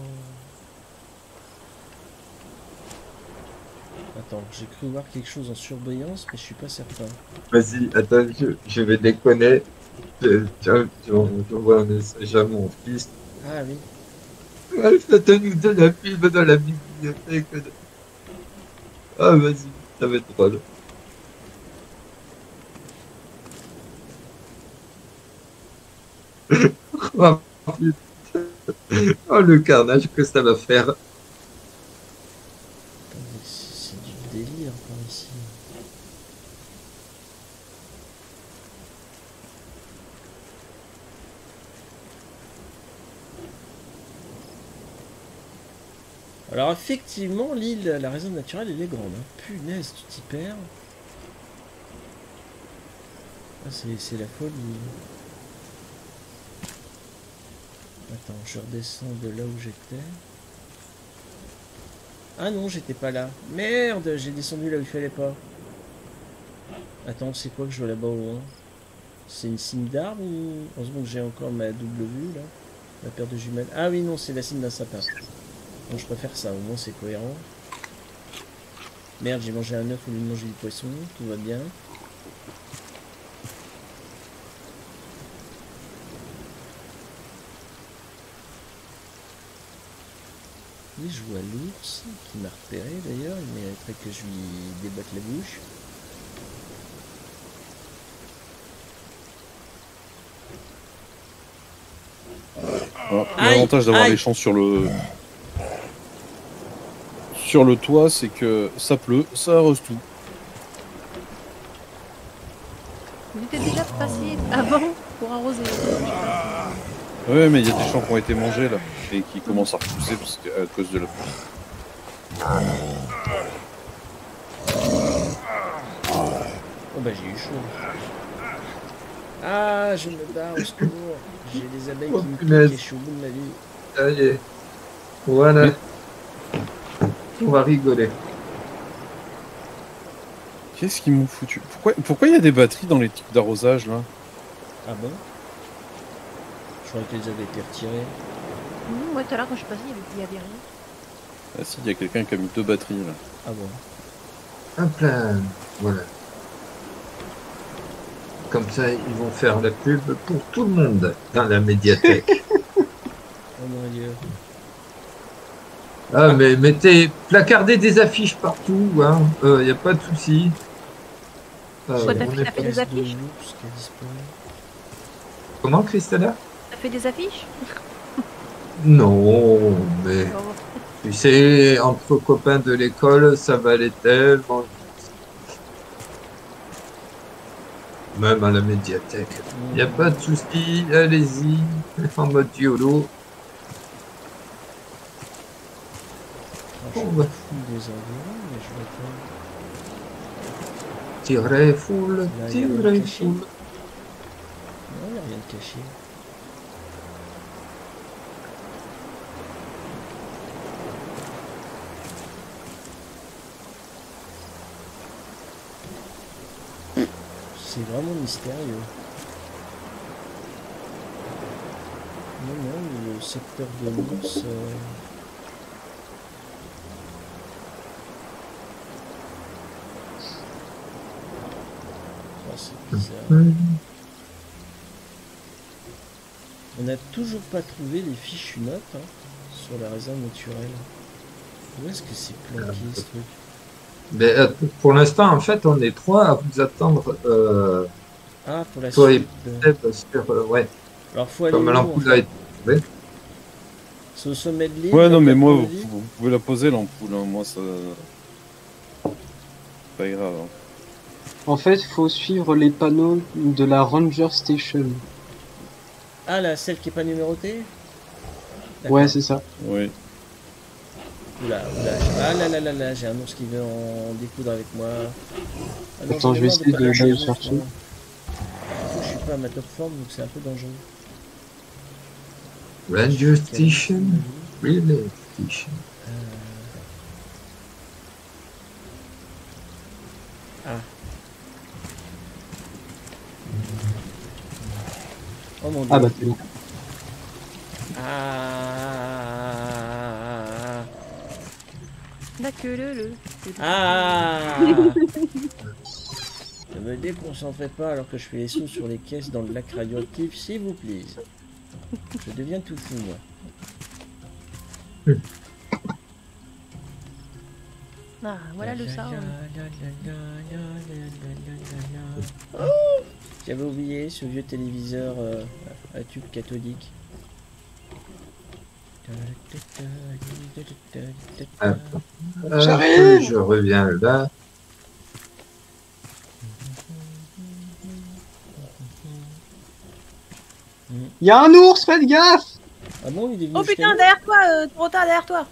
Attends, j'ai cru voir quelque chose en surbrillance, mais je suis pas certain. Vas-y, attends, je, je vais déconner. Je- Tiens, j'envoie un message à mon fils. Ah oui. Ouais, faites-nous de la pub dans la bibliothèque. Ah, vas-y, ça va être drôle. Oh, putain. Oh, le carnage que ça va faire. Attendez, c'est c'est du délire par ici. Alors effectivement, l'île, la réserve naturelle, elle est grande. Hein. Punaise, tu t'y perds. Ah, c'est c'est la folie. Attends, je redescends de là où j'étais. Ah non, j'étais pas là. Merde, j'ai descendu là où il fallait pas. Attends, c'est quoi que je vois là-bas au loin? C'est une cime d'arbre ou... Heureusement que j'ai encore ma double vue là. Ma paire de jumelles. Ah oui, non, c'est la cime d'un sapin. Donc je préfère ça, au moins c'est cohérent. Merde, j'ai mangé un œuf au lieu de manger du poisson, tout va bien. Et je vois l'ours qui m'a repéré d'ailleurs, il mériterait que je lui débatte la bouche. Alors, Aïe, l'avantage d'avoir aïe. les champs sur le sur le toit, c'est que ça pleut, ça arrose tout. Vous étiez déjà passé avant pour arroser. Ouais, mais il y a des champs qui ont été mangés là et qui commencent à repousser parce que, à cause de la pluie. Oh bah j'ai eu chaud. Ah, je me barre au secours. J'ai des abeilles Oh, qui me punaise. piquent et je suis au bout de ma vie. Ça y est. Voilà. On va rigoler. Qu'est-ce qu'ils m'ont foutu? Pourquoi pourquoi il y a des batteries dans les trucs d'arrosage là? Ah bon? Je croyais qu'elles avaient été retirées. Mmh, ouais, tout à l'heure quand je suis passée, il y avait, il y avait rien. Ah si, il y a quelqu'un qui a mis deux batteries là. Ah bon? Hop là. Voilà. Comme ça, ils vont faire la pub pour tout le monde dans la médiathèque. Oh mon dieu. Ah, mais mettez, placardez des affiches partout, hein. Il n'y a pas de souci. Euh, Quoi, t'as on fait- est t'as pas- fait des affiches? De l'ours qui a disparu. Comment, Christella? T'as fait des affiches? Non, mais Oh. tu sais, entre copains de l'école, ça va aller tellement. Même à la médiathèque. Il n'y a pas de souci, allez-y, en mode YOLO. Je Bon, me bah. fous des environs, mais je vois pas. Tirez full, Là, il y a rien de tirez caché. full. Non, il n'y a rien de caché. C'est vraiment mystérieux. Non, non, le secteur de Mons... Euh... Oh, c'est bizarre. Hum. On n'a toujours pas trouvé les fichues notes hein, sur la réserve naturelle. Où est-ce que c'est planqué ce truc? Mais, euh, pour l'instant, en fait, on est trois à vous attendre. Euh, Ah, pour la toi et suite. Seb sur. Euh, ouais, Alors faut aller comme où, en l'ampoule a fait? été trouvée. C'est au sommet de l'île? Ouais, non, dans mais le moi, point de vous, vue vous pouvez la poser l'ampoule, hein. Moi, ça. Pas grave. Hein. En fait, faut suivre les panneaux de la Ranger Station. Ah, là, celle qui est pas numérotée? Ouais, c'est ça. Oui. Oula, oula. Ah là là là là, j'ai un ours qui veut en découdre avec moi. Ah non, Attends, je vais j'en ai marre de essayer pas de- lâcher de le les ours, chercher. moi. Surtout que je suis pas à ma top forme, donc c'est un peu dangereux. Ranger Station, Relay Station. Ah. Oh mon dieu. Ah bah c'est bon. Ah. La queue le le. Ah. Ne me déconcentrez pas alors que je fais les sauts sur les caisses dans le lac radioactif, s'il vous plaît. Je deviens tout fou, moi. Ah, voilà le sound. J'avais oublié ce vieux téléviseur euh, à tube cathodique. Attends. J'arrive. Euh, je reviens là. Il y a un ours, faites gaffe! Ah bon, il est venu Oh jusqu'à putain, nous derrière toi, euh, trop tard derrière toi.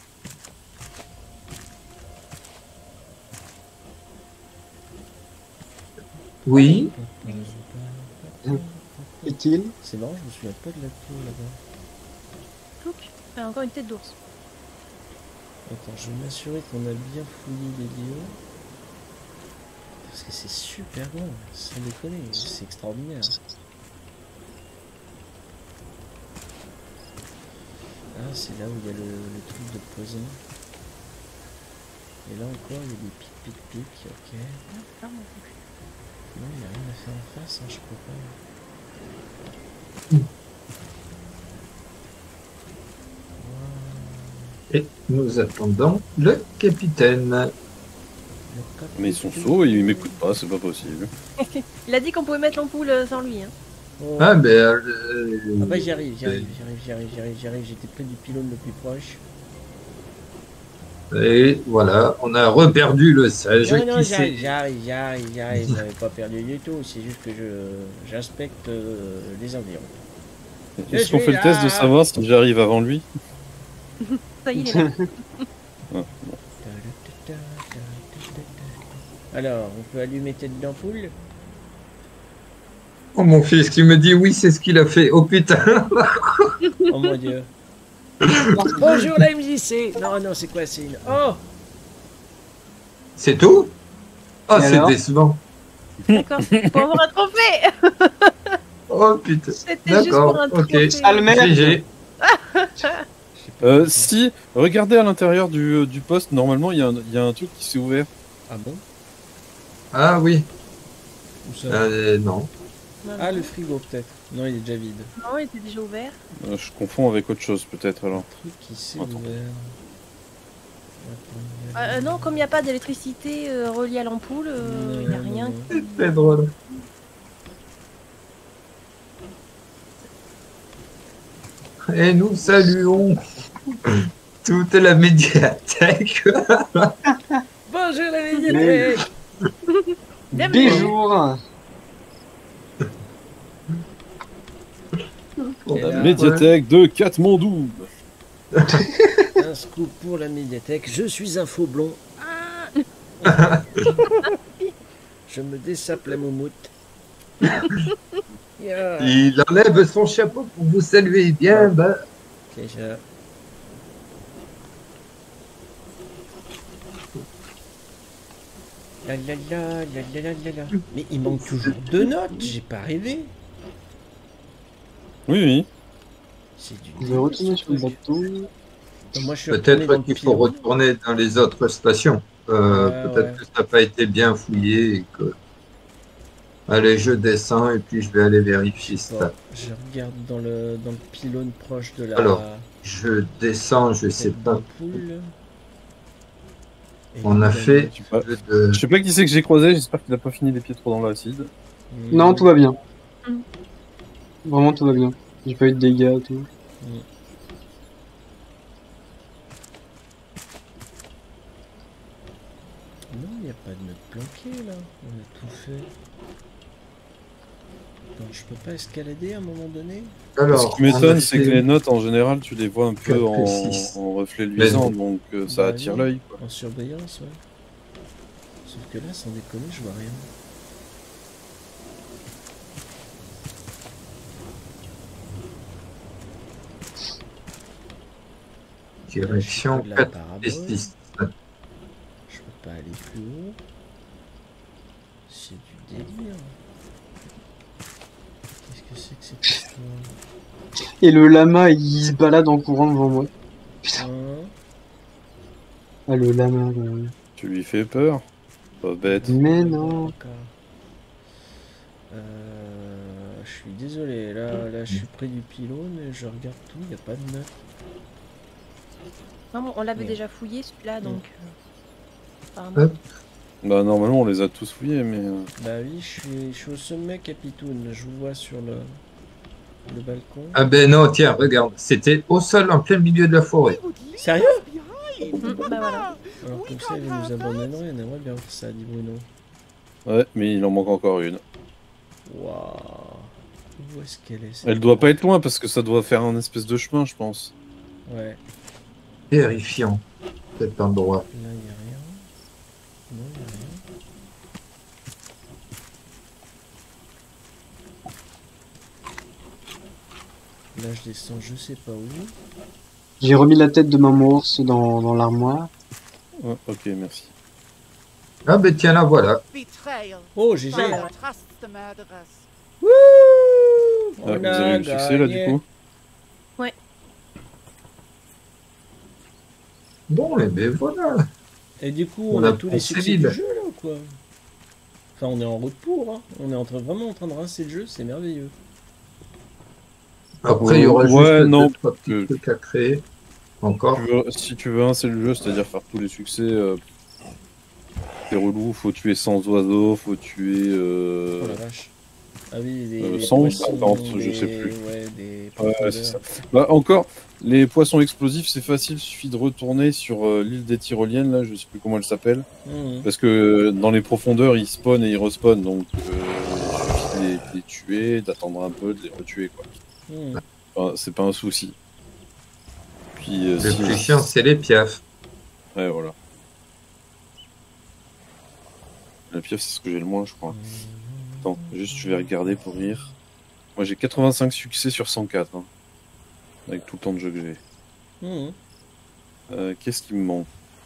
Oui. Est-il? C'est marrant, je me souviens pas de la tour là-bas. Plouc. Ah, encore une tête d'ours. Attends, je vais m'assurer qu'on a bien fouillé les lieux. Parce que c'est super bon, sans déconner, c'est extraordinaire. Ah, c'est là où il y a le, le truc de poison. Et là encore, il y a des pics, pics, pics, ok. Ah, non, Non, il n'y a rien à faire en face, hein, je crois pas. Et nous attendons le capitaine. Mais ils sont sourds, ils m'écoutent pas, c'est pas possible. Il a dit qu'on pouvait mettre l'ampoule euh, sans lui. Hein. Oh. Ah, ben. euh, Ah bah j'y arrive, j'y arrive, j'y arrive, j'y arrive, j'y arrive, j'y arrive, j'étais près du pylône le plus proche. Et voilà, on a reperdu le sage. Non, non, qui j'y arrive, s'est- j'y arrive, j'y arrive, j'y arrive, j'avais pas perdu du tout, c'est juste que je j'inspecte euh, les environs. Je Est-ce qu'on suis fait le test de là. savoir si j'arrive avant lui? Ça y est, il est là. Alors, on peut allumer tête d'ampoule? Oh, mon fils qui me dit oui, c'est ce qu'il a fait. Oh putain. Oh mon dieu. Bonjour la M J C. Non, non, c'est quoi, c'est une... Oh. C'est tout? Oh, Et c'est alors décevant. D'accord. Pour avoir un trophée. Oh putain. C'était juste pour D'accord, un ok. trophée. Sale merde. G G. Euh, si, regardez à l'intérieur du, euh, du poste, normalement il y, a un- il y a un truc qui s'est ouvert. Ah bon? Ah oui. Où ça? Euh, non. Non, Ah, non. le frigo peut-être. Non, il est déjà vide. Non, il était déjà ouvert. Euh, je confonds avec autre chose peut-être alors. Un truc qui s'est Attends. ouvert. Attends, il y a- Euh, non, comme il n'y a pas d'électricité euh, reliée à l'ampoule, euh, il n'y a Non, rien. non, qui- C'est drôle. Et nous saluons toute la médiathèque. Bonjour la médiathèque. Bienvenue. Bonjour! Et La là, médiathèque de Katmandou. un scoop pour la médiathèque. Je suis un faux blond. Ah je me dessape la moumoute. Yeah. Il enlève son chapeau pour vous saluer bien bas. C'est ça. La la la, la la la la la. Mais il manque toujours deux notes, j'ai pas rêvé. Oui, oui. C'est du Je vais retourner sur le bateau. Moi, je suis retourné dans Peut-être le qu'il faut pilon. retourner dans les autres stations. Euh, Ouais, Peut-être ouais. que ça n'a pas été bien fouillé. Et que... Allez, je descends et puis je vais aller vérifier Bon, ça. je regarde dans le, dans le pylône proche de la Alors, Je descends, je sais tête pas. d'ampoule. Et On là, a il y fait Je sais pas. peu de... Je sais pas qui c'est que j'ai croisé, j'espère qu'il a pas fini les pieds trop dans l'acide. une- Non, tout va bien. Mm. Vraiment, tout va bien. J'ai pas eu de dégâts et tout. Non, il n'y a pas de note planquée là. On a tout fait. Attends, je peux pas escalader à un moment donné? Alors, Ce qui on a m'étonne, c'est que fait- les notes en général, tu les vois un peu quatre, en, six. en reflet luisant, donc euh, ça Bah attire oui. l'œil. quoi. En surveillance, ouais. Sauf que là, sans déconner, je vois rien. Direction Là, je peux de la quatre parabole. et six. Je peux pas aller plus haut. C'est du délire. Qu'est-ce que c'est que cette histoire? Et le lama, il se balade en courant devant moi. Putain. Hein? Ah, le lama. le- Tu lui fais peur. Pas bête. Mais non. D'accord. Euh, je suis désolé, là, là je suis près du pylône et je regarde tout, il n'y a pas de note. Non, on l'avait Ouais. déjà fouillé celui-là, Mm. donc. euh, apparemment. Hop. Bah normalement on les a tous fouillés, mais... euh, Bah oui, je suis, je suis au sommet, Capitoun, je vous vois sur le, le balcon. Ah ben non, tiens, regarde, c'était au sol en plein milieu de la forêt. Sérieux? Mm, bah voilà. Alors comme ça, ils nous abandonneront, on aimerait bien voir ça, dit Bruno. Ouais, mais il en manque encore une. Waouh. Où est-ce qu'elle est, cette- Elle doit pas être loin parce que ça doit faire un espèce de chemin, je pense. Ouais, Terrifiant, cet endroit. là, il n'y a rien. Non, il n'y a rien. Là, je descends, je sais pas où. J'ai remis la tête de maman ours dans, dans l'armoire. Ouais, ok, merci. Ah ben tiens, la voilà. Betrayal. Oh, G G. Fire trusts the murderers. Wouh! Ah, On vous a avez eu le succès là du gagné. coup? Bon, et ben voilà. Et du coup, On on, a, a tous les pensé succès l'île. du jeu là ou quoi? Enfin, on est en route pour, hein. On est en train, vraiment en train de rincer le jeu, c'est merveilleux. Après, il y aura Ouais, juste non, deux, trois petits que- trucs à créer. Encore. Tu veux- si tu veux un seul jeu, c'est-à-dire faire tous les succès, euh, c'est relou, faut tuer cent oiseaux, faut tuer... Euh... Oh la vache. Ah oui, des, Euh, des cent ou poissons, cinquante, je des- sais plus. Ouais, des Ouais, profondeurs. c'est ça. Bah, encore, les poissons explosifs, c'est facile, il suffit de retourner sur euh, l'île des Tyroliennes, là, je sais plus comment elle s'appelle. Mhm. Parce que euh, dans les profondeurs, ils spawnent et ils respawnent, donc euh, il suffit de les, de les tuer, d'attendre un peu, de les retuer, quoi. Mhm. Enfin, c'est pas un souci. Puis, euh, Le si- plus chiant, c'est les piafs. Ouais, voilà. La pièce, c'est ce que j'ai le moins, je crois. Attends, juste, je vais regarder pour rire. Moi, j'ai quatre-vingt-cinq succès sur cent quatre, hein, avec tout le temps de jeu que j'ai. Mhm. Euh, Qu'est-ce qui me manque?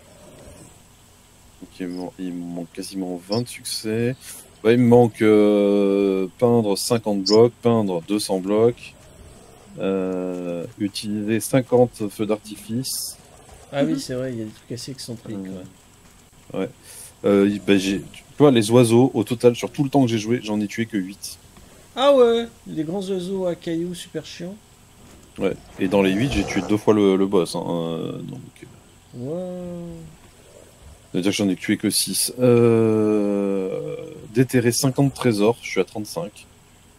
Donc, il, me man- il me manque quasiment vingt succès. Bah, il me manque euh, peindre cinquante blocs, peindre deux cents blocs, euh, utiliser cinquante feux d'artifice. Ah oui, c'est vrai, il y a des trucs assez excentriques. Euh, Ouais. Euh, bah, j'ai, tu vois, les oiseaux, au total, sur tout le temps que j'ai joué, j'en ai tué que huit. Ah ouais, les grands oiseaux à cailloux super chiants. Ouais. Et dans les huit, j'ai tué deux fois le, le boss. Hein, euh, donc, Wow. c'est-à-dire que j'en ai tué que six. Euh... Déterrer cinquante trésors, je suis à trente-cinq.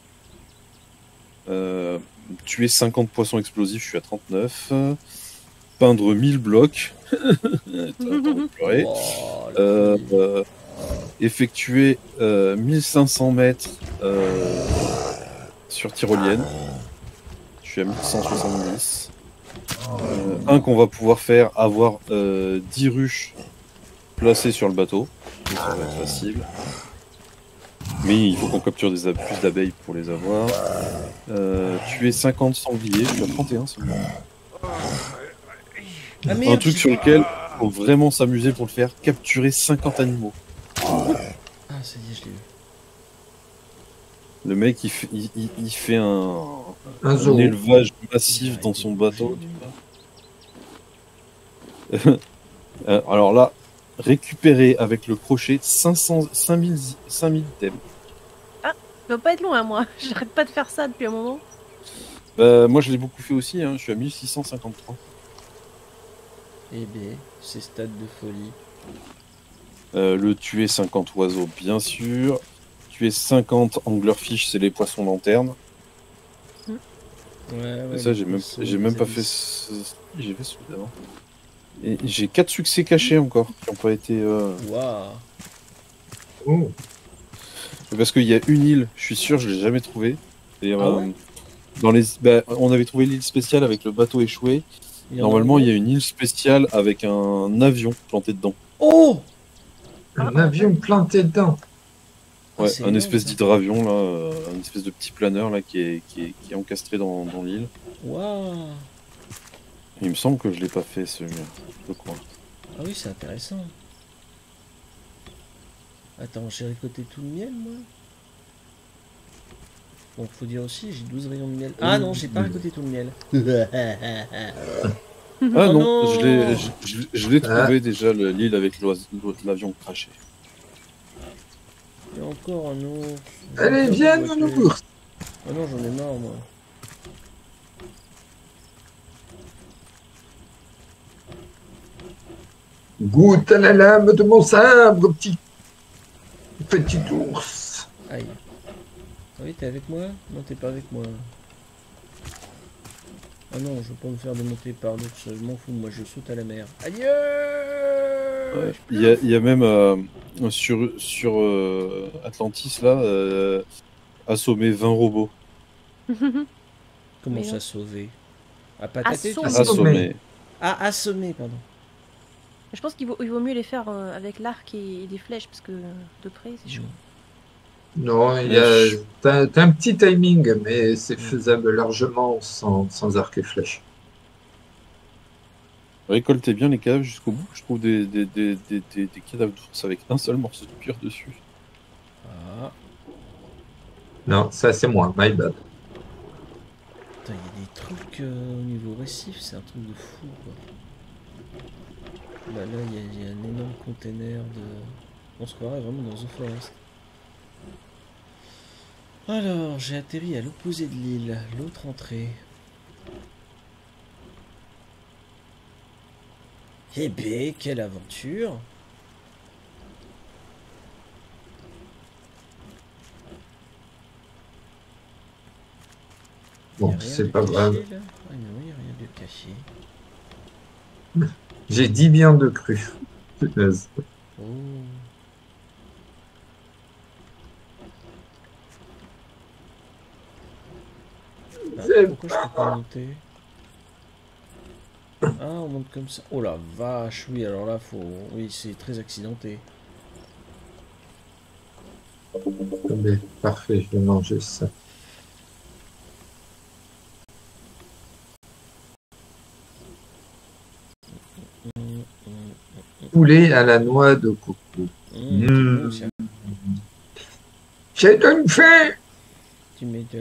Euh... Tuer cinquante poissons explosifs, je suis à trente-neuf. Peindre mille blocs. T'as envie de pleurer. Wow, la Euh, folie. euh, effectuer euh, mille cinq cents mètres euh, sur tyrolienne. Je suis à mille cent soixante-dix. Euh, un qu'on va pouvoir faire, avoir euh, dix ruches placées sur le bateau. Donc ça va être facile. Mais il faut qu'on capture des, plus d'abeilles pour les avoir. Euh, tuer cinquante sangliers, je suis à trente et un seulement. Ah, Un merde, truc j'ai- sur lequel il faut vraiment s'amuser pour le faire, capturer cinquante animaux. Ah, ça y est, je l'ai eu. Le mec il fait, il, il- il fait un, Un un zoo. élevage massif dans son bateau. tu vois. Euh, Alors là, récupérer avec le crochet cinq cents, cinq mille, cinq mille items. Ça va pas être loin, moi. J'arrête pas de faire ça depuis un moment. Bah, moi je l'ai beaucoup fait aussi, hein. Je suis à mille six cent cinquante-trois. Eh bien, c'est stade de folie. Euh, le tuer cinquante oiseaux, bien sûr. Tuer cinquante anglerfish, c'est les poissons lanternes. Ouais, ouais, Et ça, les j'ai même, poissons, j'ai les même pas fait. abysses. ce- J'ai fait celui d'avant. Et j'ai quatre succès cachés encore qui n'ont pas été. euh, Waouh. Oh. Parce qu'il y a une île, je suis sûr, je l'ai jamais trouvée. Et, Ah euh, ouais dans les, bah, on avait trouvé l'île spéciale avec le bateau échoué. Il y en a Normalement, un il y a autre. une île spéciale avec un avion planté dedans. Oh. Un avion planté dedans. Ah, Ouais, c'est un énorme, espèce ça. d'hydravion là, euh, un espèce de petit planeur là qui est, qui est, qui est encastré dans, dans l'île. Waouh. Et il me semble que je l'ai pas fait celui-là, je crois. Ah oui, c'est intéressant. Attends, j'ai récolté tout le miel, moi. Bon, faut dire aussi, j'ai douze rayons de miel. Ah non, j'ai pas récolté tout le miel. Ah Oh non, non. je l'ai, je, je- je l'ai Ah. trouvé déjà le- l'île avec l'oise- l'avion craché. Il y a encore un autre. Allez, viens, J'ai nounours. Ah non, j'en ai marre, moi. Goûte à la lame de mon sabre, petit petit ours. Aïe. Ah oui, t'es avec moi? Non, t'es pas avec moi. Ah non, je veux pas me faire démonter par l'autre, je m'en fous, moi je saute à la mer. Adieu. Ouais. Il y a, il y a même euh, sur, sur euh, Atlantis là, euh, assommé vingt robots. Comment Mais ça non. sauver? À patater, tu Assommé. dis? Assommé. Assommé. Ah, assommer, pardon. Je pense qu'il vaut, il vaut mieux les faire euh, avec l'arc et, et des flèches, parce que de près, c'est chaud. Non, il y Mais a je- t'as, t'as un petit timing, mais c'est faisable largement sans, sans arc et flèche. Récoltez bien les cadavres jusqu'au bout. Je trouve des, des, des, des, des, des cadavres d'ours avec un seul morceau de cuir dessus. Ah, Non, ça c'est moi, my bad. putain, il y a des trucs euh, au niveau récif, c'est un truc de fou, quoi. Bah là, il y, a- il y a un énorme container de... On se croirait vraiment dans The Forest. Alors, j'ai atterri à l'opposé de l'île, l'autre entrée. Eh ben, quelle aventure! Y a Bon, rien c'est de pas caché, grave. là Ah non, y a rien de caché. J'ai dix viandes de cru. Punaise. Oh. Ah, C'est pourquoi je peux pas monter? Ah, on monte comme ça. Oh la vache, oui, alors là, faut... Oui, c'est très accidenté. tombé. Parfait, je vais manger ça. Hum, hum, Poulet à la noix de coco. hum, Mmh. c'est bon, ça. J'ai une faim. Tu m'étonnes.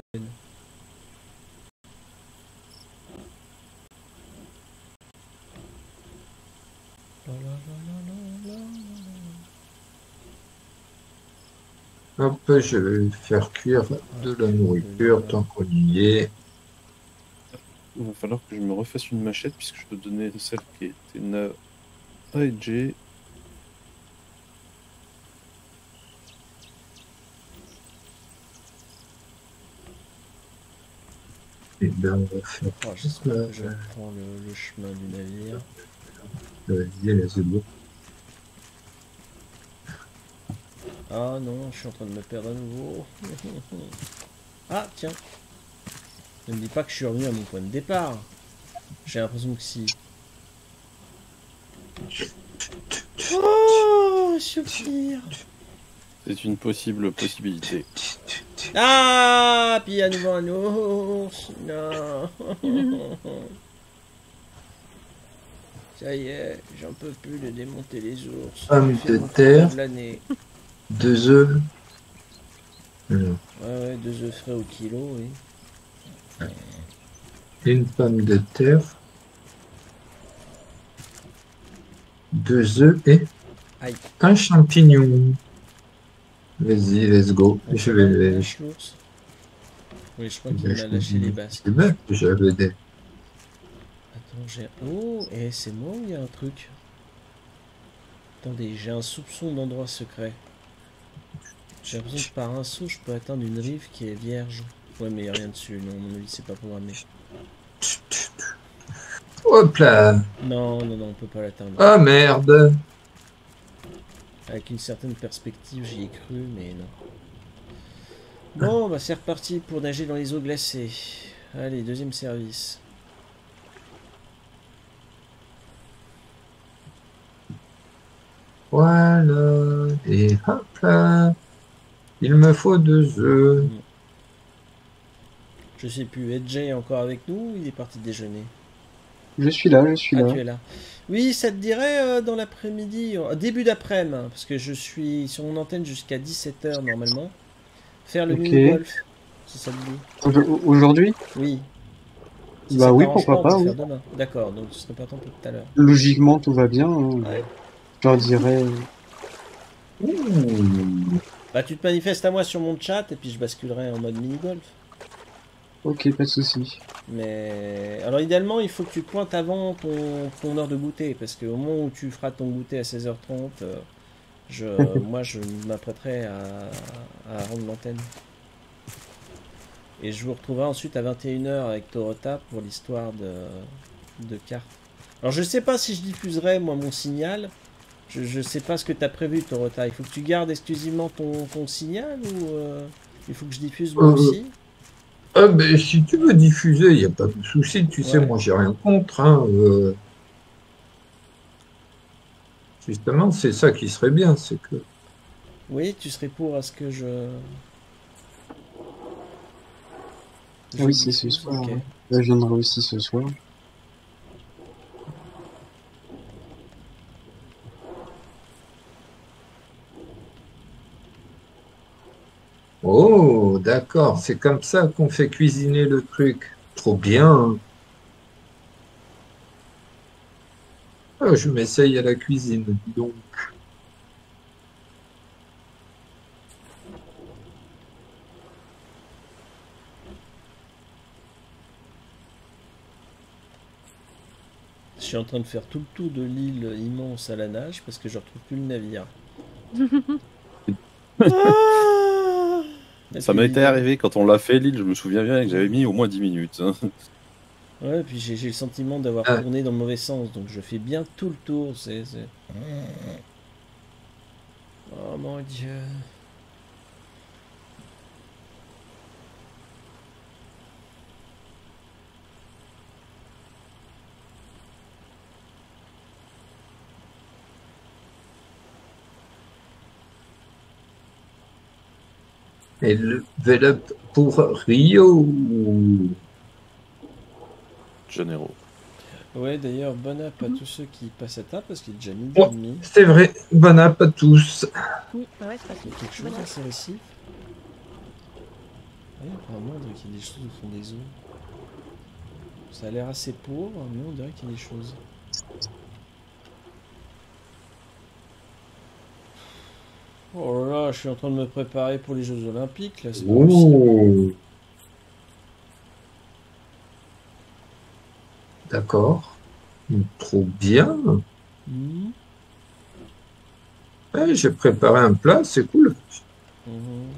La, la, la, la, la, la, la. Hop, je vais faire cuire de la nourriture tant qu'on y est. Il va falloir que je me refasse une machette puisque je peux donner celle qui était neuve à Edge. Et bien, on va faire Oh, j'espère que je reprends le, le chemin du navire. Vas-y, les éboues. Ah non, je suis en train de me perdre à nouveau. Ah, tiens. Ne me dis pas que je suis revenu à mon point de départ. J'ai l'impression que si. Oh, soupir. C'est une possible possibilité. Ah, puis à nouveau un ours. Non. Ça y est, j'en peux plus de démonter les ours. Pomme J'ai fait de mon terre. tour de l'année. Deux œufs. Non. Ouais, ouais, deux œufs frais au kilo, oui. Une pomme de terre. Deux œufs et Aïe. un champignon. Vas-y, let's go. On Je peut vais pas le les... lâcher, l'ours. Oui, je crois qu'il m'a lâché les basques. C'est bien, j'avais des... Attends, j'ai... Oh, et c'est moi ou il y a un truc? Attendez, j'ai un soupçon d'endroit secret. J'ai l'impression que par un saut, je peux atteindre une rive qui est vierge. Ouais, mais il n'y a rien dessus. Non, à mon avis, c'est pas programmé. Hop là. Non, non, non, on peut pas l'atteindre. Ah merde. Avec une certaine perspective, j'y ai cru, mais non. Bon, bah c'est reparti pour nager dans les eaux glacées. Allez, deuxième service. Voilà. Et hop là. Il me faut deux œufs. Je sais plus, Edge est encore avec nous ou il est parti déjeuner? Je suis là, je suis Ah, là. tu es là. Oui, ça te dirait euh, dans l'après-midi, euh, début d'après-midi, hein, parce que je suis sur mon antenne jusqu'à dix-sept heures normalement. Faire le Ok. mini-golf, si ça te dit. Au- Aujourd'hui? Oui. Si Bah ça oui, t'arrange pourquoi pas, on pas, peut oui. faire demain. D'accord, donc ce serait pas tant pour tout à l'heure. Logiquement, tout va bien. hein. Ouais. Je leur dirais. Bah tu te manifestes à moi sur mon chat et puis je basculerai en mode mini-golf. Ok, pas de souci. Mais alors idéalement il faut que tu te pointes avant ton, ton heure de goûter parce qu'au moment où tu feras ton goûter à seize heures trente, euh, je, moi je m'apprêterai à, à rendre l'antenne. Et je vous retrouverai ensuite à vingt et une heures avec Torota pour l'histoire de, de cartes. Alors je sais pas si je diffuserai moi mon signal. Je, je sais pas ce que tu as prévu Torota. Il faut que tu gardes exclusivement ton, ton signal ou euh, il faut que je diffuse moi Euh, aussi? Ah ben, si tu veux diffuser, il n'y a pas de souci. Tu sais, Ouais. moi, j'ai rien contre. Hein, euh. Justement, c'est ça qui serait bien. C'est que Oui, tu serais pour à ce que je... je Oui, c'est ce diffuse, soir. ok. hein. Là, je viendrai aussi ce soir. Oh, d'accord. C'est comme ça qu'on fait cuisiner le truc. Trop bien. Hein. Ah, je m'essaye à la cuisine, dis donc. Je suis en train de faire tout le tour de l'île immense à la nage parce que je retrouve plus le navire. Ah Ça m'était arrivé quand on l'a fait, l'île, je me souviens bien que j'avais mis au moins dix minutes. hein. Ouais, puis j'ai j'ai le sentiment d'avoir Ah. tourné dans le mauvais sens, donc je fais bien tout le tour. C'est. c'est- Oh mon dieu. Et le enveloppe pour Rio. Généraux. Ouais, d'ailleurs, bon app à tous ceux qui passent à table parce qu'il est déjà midi Oh, et demi. c'est vrai. Bon app à tous. Oui, bah ouais, c'est Il y facile. a quelque chose Voilà. dans ces récifs. Oui, apparemment, on dirait qu'il y a des choses au fond des eaux. Ça a l'air assez pauvre, mais on dirait qu'il y a des choses. Oh là là, je suis en train de me préparer pour les Jeux Olympiques, là, c'est pas possible. Oh. D'accord. Trop bien. Mhm. Ouais, j'ai préparé un plat, c'est cool. Mhm.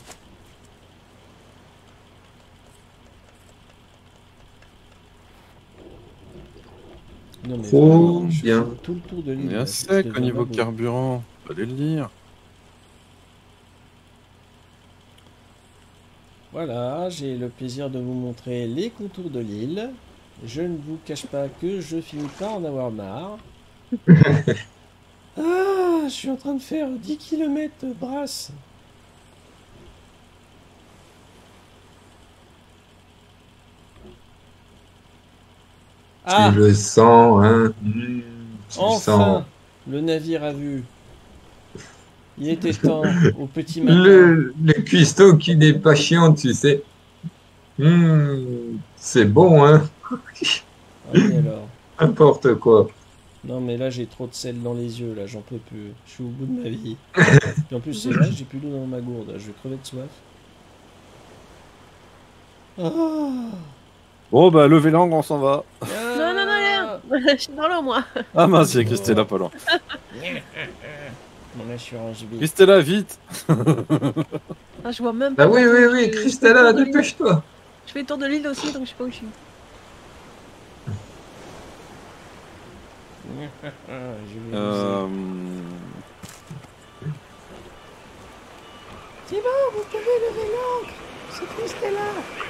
Non, mais Trop vraiment, je bien. fais tout le tour de On l'île. est là, à je- je sec au deviens niveau dingo. carburant. Fallait le dire. Ouais, Voilà, j'ai le plaisir de vous montrer les contours de l'île. Je ne vous cache pas que je finis par en avoir marre. Ah, je suis en train de faire dix kilomètres de brasse. Ah, Tu le sens, hein. Mmh, tu le enfin, sens. le navire a vu. Il était temps, au petit matin. Le, le cuistot qui n'est pas chiant, tu sais. Mmh, c'est bon, hein. Ah oui, alors. N'importe quoi. Non, mais là, j'ai trop de sel dans les yeux, là, j'en peux plus. Je suis au bout de ma vie. Et en plus, c'est vrai, j'ai plus d'eau dans ma gourde. Je vais crever de soif. Ah. Bon, bah, levez langue, on s'en va. Non, non, non, rien. Je suis dans l'eau, moi. Ah mince, il y a Christella pas loin. Mon assurance vie. Christella, vite. Ah, je vois même pas. Ah oui, le oui, bateau, oui, je- Christella, je fais le tour de l'île. dépêche-toi. Je fais le tour de l'île aussi, donc je sais pas où je suis. Je vais Euh... C'est bon, vous pouvez lever l'ancre. C'est Christella.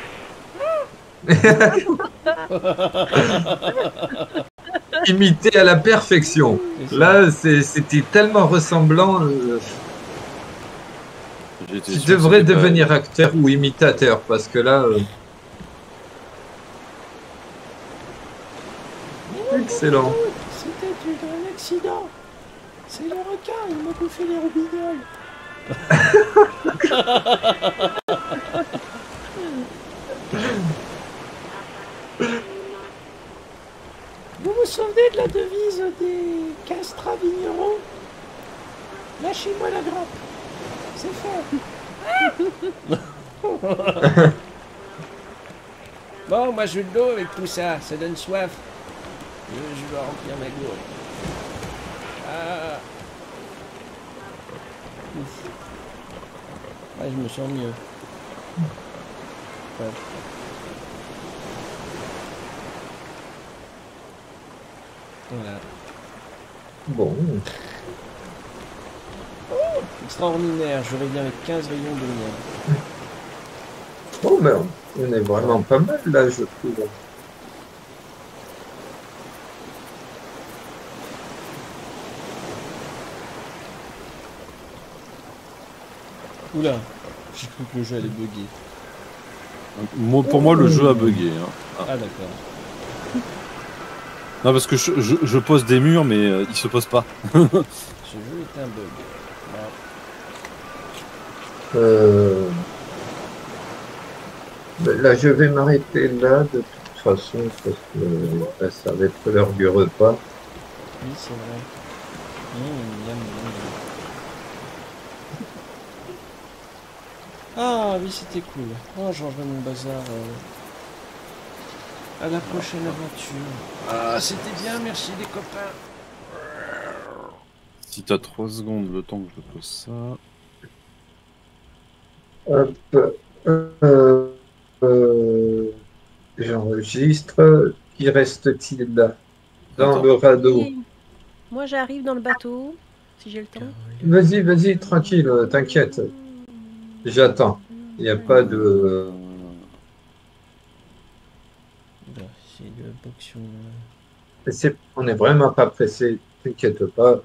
Imité à la perfection. C'est ça. Là, c'est- c'était tellement ressemblant. euh, j'étais Tu sûr que devrais c'était pas- devenir acteur ou imitateur, parce que là... euh, Excellent. C'était un accident. C'est le requin, il m'a bouffé les roubignoles. Vous vous souvenez de la devise des castrats vignerons? Lâchez-moi la grappe. C'est fait. Bon, moi je veux de l'eau avec tout ça, ça donne soif. Je, je dois remplir ma gourde. Ah. Ouf. Ouais, je me sens mieux. Ouais. Voilà. Bon. Extraordinaire, je reviens avec quinze rayons de lumière. Oh, mais on est vraiment pas mal, là, je trouve. Oula, j'ai cru que le jeu allait bugger. Moi, pour moi, le jeu a bugué. Hein. Ah. Ah d'accord. Non, parce que je, je, je pose des murs, mais euh, ils se posent pas. Ce jeu est un bug. Voilà. Euh... ben là, je vais m'arrêter là, de toute façon, parce que là, ça va être l'heure du repas. Oui, c'est vrai. Mmh, miam, miam. Ah oui, c'était cool. Oh, j'envoie mon bazar. euh, À la prochaine aventure. Ah, c'était bien, merci les copains. Si t'as trois secondes, le temps que je pose ça. Hop. Euh... Euh... J'enregistre. Qui reste-t-il là dans Attends. le radeau? Et moi, j'arrive dans le bateau, si j'ai le temps. Vas-y, vas-y, tranquille, euh, t'inquiète. J'attends. Il n'y a pas de... Euh, Oula, c'est de la boction. c'est- On n'est vraiment pas pressé. T'inquiète pas.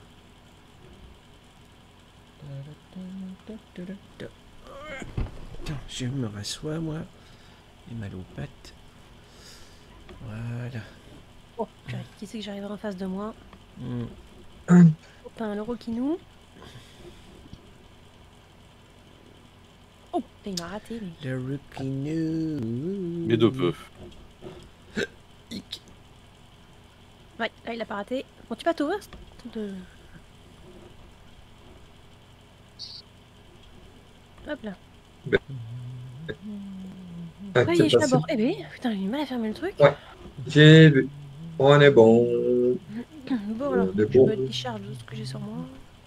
Attends, je me rassois, moi. J'ai mal aux pattes. Voilà. Oh, purée, qui c'est que j'arriverai en face de moi? Hmm. Copain, le roquinou. Oh, putain, il m'a raté, mais... Le Rupinou. Mais de peu. Hic. Ouais, là, il a pas raté. Bon, tu bateau, hein de... Hop là. Ah, Ah, il c'est est à passé. bord. Eh ben, putain, j'ai eu mal à fermer le truc. Ouais. J'ai vu. On est bon. Bon, alors, de je bon. me décharge de ce que j'ai sur moi.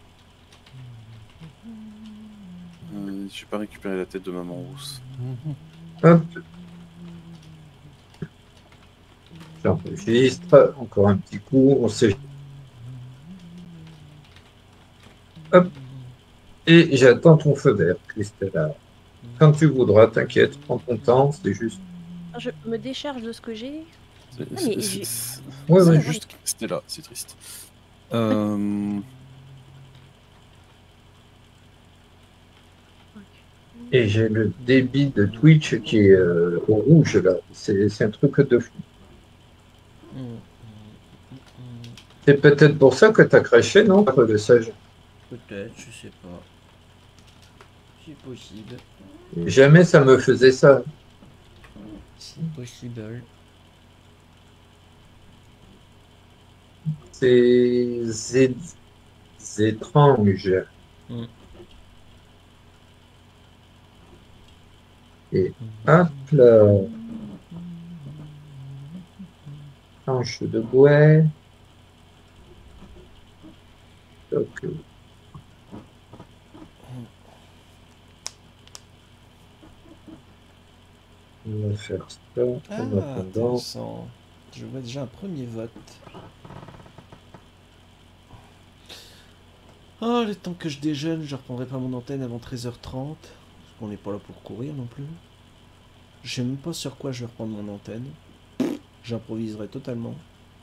Euh, J'ai pas récupéré la tête de maman rousse. Hop. J'enregistre. Encore un petit coup. On sait. Hop. Et j'attends ton feu vert, Christella. Quand tu voudras, t'inquiète, prends ton temps, c'est juste. Je me décharge de ce que j'ai. C'est Ah, mais c'est- j'ai- c'est- Ouais, c'est ouais. juste rester là, c'est triste. Euh... Et j'ai le débit de Twitch qui est euh, au rouge là. C'est c'est un truc de fou. Mm, mm, mm, C'est peut-être pour ça que t'as craché, non, le sage? Peut-être, je sais pas. C'est possible. Jamais ça me faisait ça. C'est possible. C'est c'est c'est étrange. Mm. Et hop là. Planche de bouet. Donc, euh, on va faire ça Ah, en attendant. intéressant. Je vois déjà un premier vote. Oh, le temps que je déjeune, je reprendrai pas mon antenne avant treize heures trente. Parce qu'on n'est pas là pour courir non plus. Je sais même pas sur quoi je vais reprendre mon antenne. J'improviserai totalement.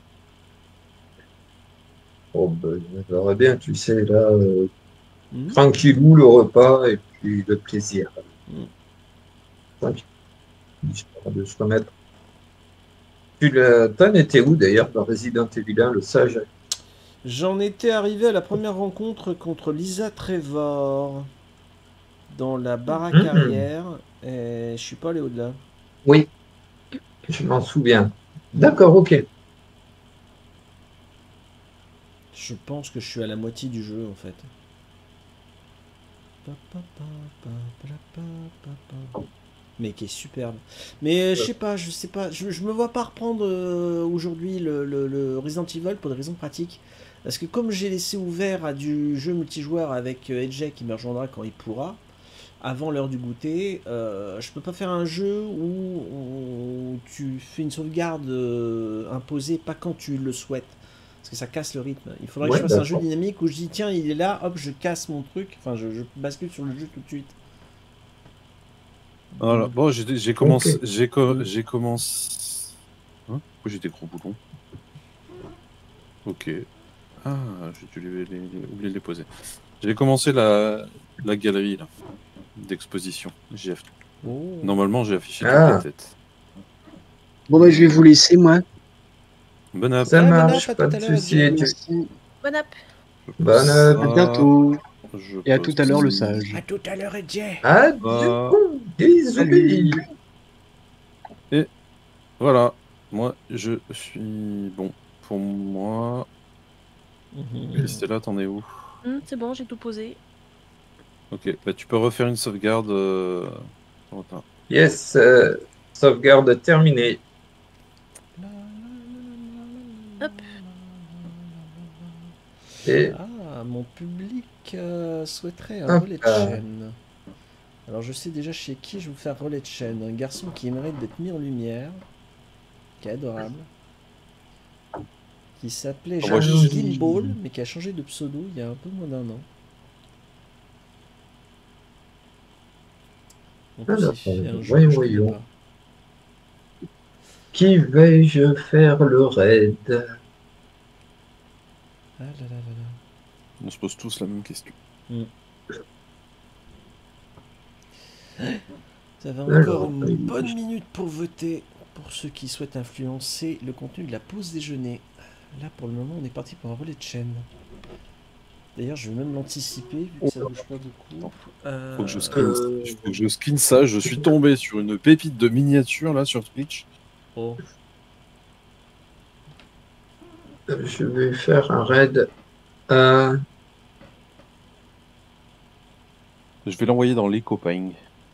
Oh ben, on verra bien, tu sais, là, euh, Hmm. tranquillou le repas et puis le plaisir. Mm. Tranquille, histoire de se remettre. Tu l'as- T'en étais où d'ailleurs dans Resident Evil un, le sage? J'en étais arrivé à la première rencontre contre Lisa Trevor. Dans la baraque Mhm. arrière. Et je suis pas allé au-delà. Oui, je m'en souviens. D'accord, ok. Je pense que je suis à la moitié du jeu en fait. Mais qui est superbe. Mais euh, je sais pas, je sais pas, je, je me vois pas reprendre euh, aujourd'hui le, le- le Resident Evil pour des raisons pratiques. Parce que comme j'ai laissé ouvert à du jeu multijoueur avec euh, Edge qui me rejoindra quand il pourra, avant l'heure du goûter, euh, je peux pas faire un jeu où, où tu fais une sauvegarde euh, imposée pas quand tu le souhaites. Parce que ça casse le rythme. Il faudrait Ouais, que je fasse un jeu d'accord. dynamique où je dis tiens il est là, hop je casse mon truc, enfin je, je bascule sur le jeu tout de suite. Voilà. Bon, j'ai j'ai commencé. Ok. J'ai co- j'ai commencé. Hein? Pourquoi j'ai des gros boutons? Ok. Ah, j'ai dû les, les- les- oublier de les poser. J'ai commencé la, la galerie là d'exposition. J'ai aff- Oh. Normalement, j'ai affiché Ah. toutes les têtes. Bon, bah, je vais vous laisser, moi. Bon app. Ça Ah, bon marche, app, à pas tout de à l'heure, souci. Edge. Tu- Merci. Bon app. Bonne Ça, À bientôt. je Et à pose tout à l'heure, le ça. sage. À tout à l'heure, Edge. Ah, Ah. bisous, Salut. bisous. Voilà. Moi, je suis bon. Pour moi, Mhm. Christella, t'en es où? Hum, c'est bon, j'ai tout posé. Ok. Bah, tu peux refaire une sauvegarde. Euh... attends. Yes, euh, sauvegarde terminée. Hop. Et Ah, mon public euh, souhaiterait un Hop relais de là. chaîne. Alors je sais déjà chez qui je vais vous faire relais de chaîne. Un garçon qui aimerait d'être mis en lumière, qui est adorable, qui s'appelait Oh, moi, Jadis je- Gimbal, mais qui a changé de pseudo il y a un peu moins d'un an. En plus, Alors, il fait un jeu voyons, que je connais voyons. pas. qui vais-je faire le raid? Ah là là là là. On se pose tous la même question. Vous avez Alors, encore une oui. bonne minute pour voter pour ceux qui souhaitent influencer le contenu de la pause déjeuner. Là, pour le moment, on est parti pour un relais de chaîne. D'ailleurs, je vais même l'anticiper, vu que ça bouge pas beaucoup. Euh, Faut que je screen, Euh. faut que je screen ça. Je suis tombé sur une pépite de miniature là sur Twitch. oh. Je vais faire un raid. Euh, Je vais l'envoyer dans les copains.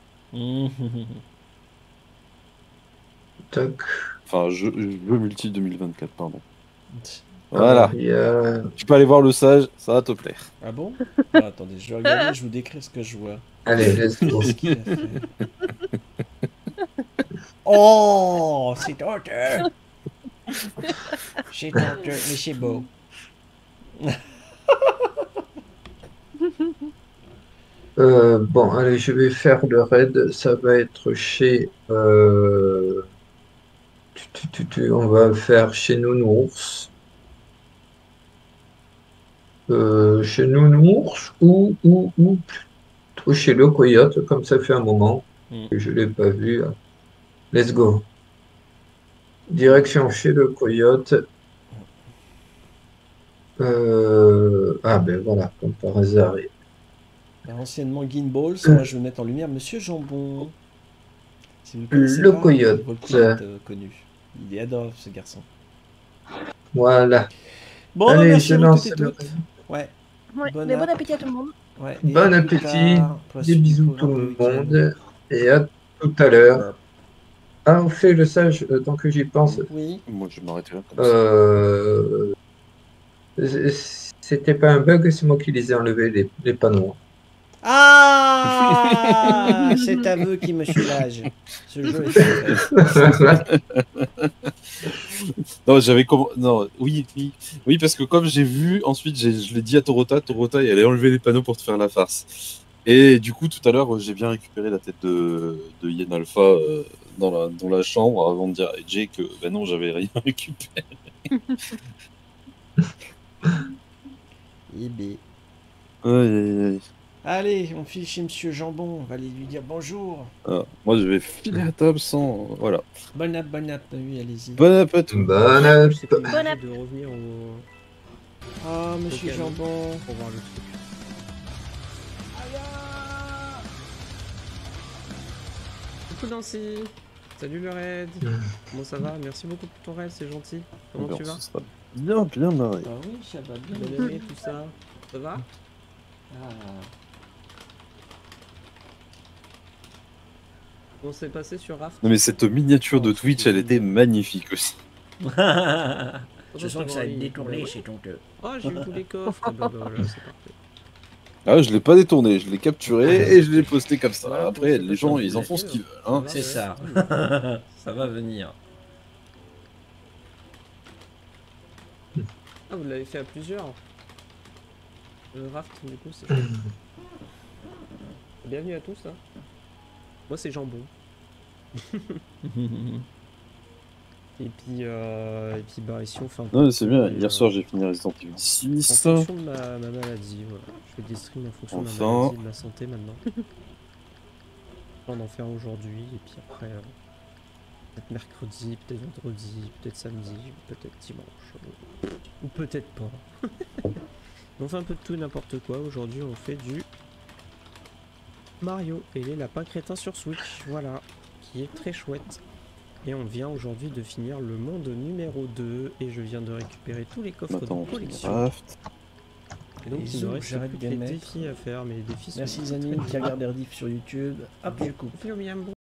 tac. Enfin, jeu, jeu multi deux mille vingt-quatre, pardon. Voilà. Alors, il y a- Tu peux aller voir le sage, ça va te plaire. Ah bon? Ah, attendez, je vais regarder, je vous décris ce que je vois. Allez, let's go. Qu'est-ce qu'il a fait? Oh, c'est honteux! C'est honteux, mais c'est beau. Euh, bon, allez, je vais faire le raid. Ça va être chez... euh, tu- tu- tu- tu- on va faire chez Nounours. Euh, chez Nounours ou, ou, ou plutôt chez le Coyote, comme ça fait un moment Mm. que je ne l'ai pas vu. Let's go. Direction chez le Coyote. Euh, Ah ben voilà, comme par hasard. Alors, anciennement Guinballs, moi je vais mettre en lumière Monsieur Jambon. Si vous ne le connaissez Le pas, Coyote. votre coyote euh, connu. Il est adorable ce garçon. Voilà. Bon, bah, Allez, merci je à vous lance toutes et le toutes. Ouais. Ouais, Bon mais bon app. appétit à tout le monde. Ouais. Et Bon à plus appétit, tard pour la des suite du bisous tout programme de le week-end. monde et à tout à l'heure. Ah, on fait le sage, euh, tant que j'y pense. Oui. Moi, je vais m'arrêter là comme ça. Euh... C'était pas un bug, c'est moi qui les ai enlevés, les, les panneaux. Ah, cet aveu qui me soulage. Ce jeu est fait. Non, j'avais comment. Non, oui, oui. Oui, parce que comme j'ai vu, ensuite, j'ai- je l'ai dit à Torota, Torota, et elle a enlevé les panneaux pour te faire la farce. Et du coup, tout à l'heure, j'ai bien récupéré la tête de, de Yen Alpha euh, dans, la, dans la chambre avant de dire à Jay que ben non, j'avais rien récupéré. Eh ben. Aïe, aïe, aïe. Allez, on file chez Monsieur Jambon. On va aller lui dire bonjour. Ah, moi, je vais filer à table sans. Voilà. Bon app, bon app. Oui, allez-y. Bon appétit. Bon Je sais pas, appétit. Bon app. de revenir au... Ah, Monsieur Ok, Jambon. pour voir le truc. Coucou Nancy. Salut le raid. Comment ça va? Merci beaucoup pour ton raid, c'est gentil. Comment tu vas? Ce sera bien, bien marré. Ah oui, ça va bien. Bien aimé tout ça. Ça va? Ah. On s'est passé sur Raft. Non, mais cette miniature de Twitch, elle était magnifique aussi. Je sens que ça a détourné Ouais. chez ton cœur. Oh, j'ai eu tous les coffres. Ah bah, bah, voilà, c'est parfait. Ah, je l'ai pas détourné, je l'ai capturé et je l'ai posté comme ça. Voilà, Après, pour les ça, gens, ça ils en me font ce plaît, qu'ils veulent. Hein. ouais. C'est ça. Ça va venir. Ah, vous l'avez fait à plusieurs. Le raft, du coup, c'est chouette. Bienvenue à tous. Hein. Moi, c'est Jambon. Et puis, euh, et puis bah, ici, on fait un peu. Non, mais c'est bien. euh, Hier soir, j'ai fini Resident Evil En six. fonction de ma, ma maladie, voilà. Je fais des streams en fonction de Enfin. ma maladie et de ma santé maintenant. On en faire aujourd'hui, et puis après, euh, peut-être mercredi, peut-être vendredi, peut-être samedi, peut-être dimanche. euh, ou peut-être pas. On fait un peu de tout et n'importe quoi. Aujourd'hui, on fait du Mario et les lapins crétins sur Switch, voilà, qui est très chouette. Et on vient aujourd'hui de finir le monde numéro deux, et je viens de récupérer tous les coffres Attends, de collection. Raft. Et donc, Les il me zooms, reste j'arrête plus de que les mettre. défis à faire, mais les défis sont Merci très, Zanine très qui regarde les rediffs sur YouTube. Hop, je coupe. Fais au miam.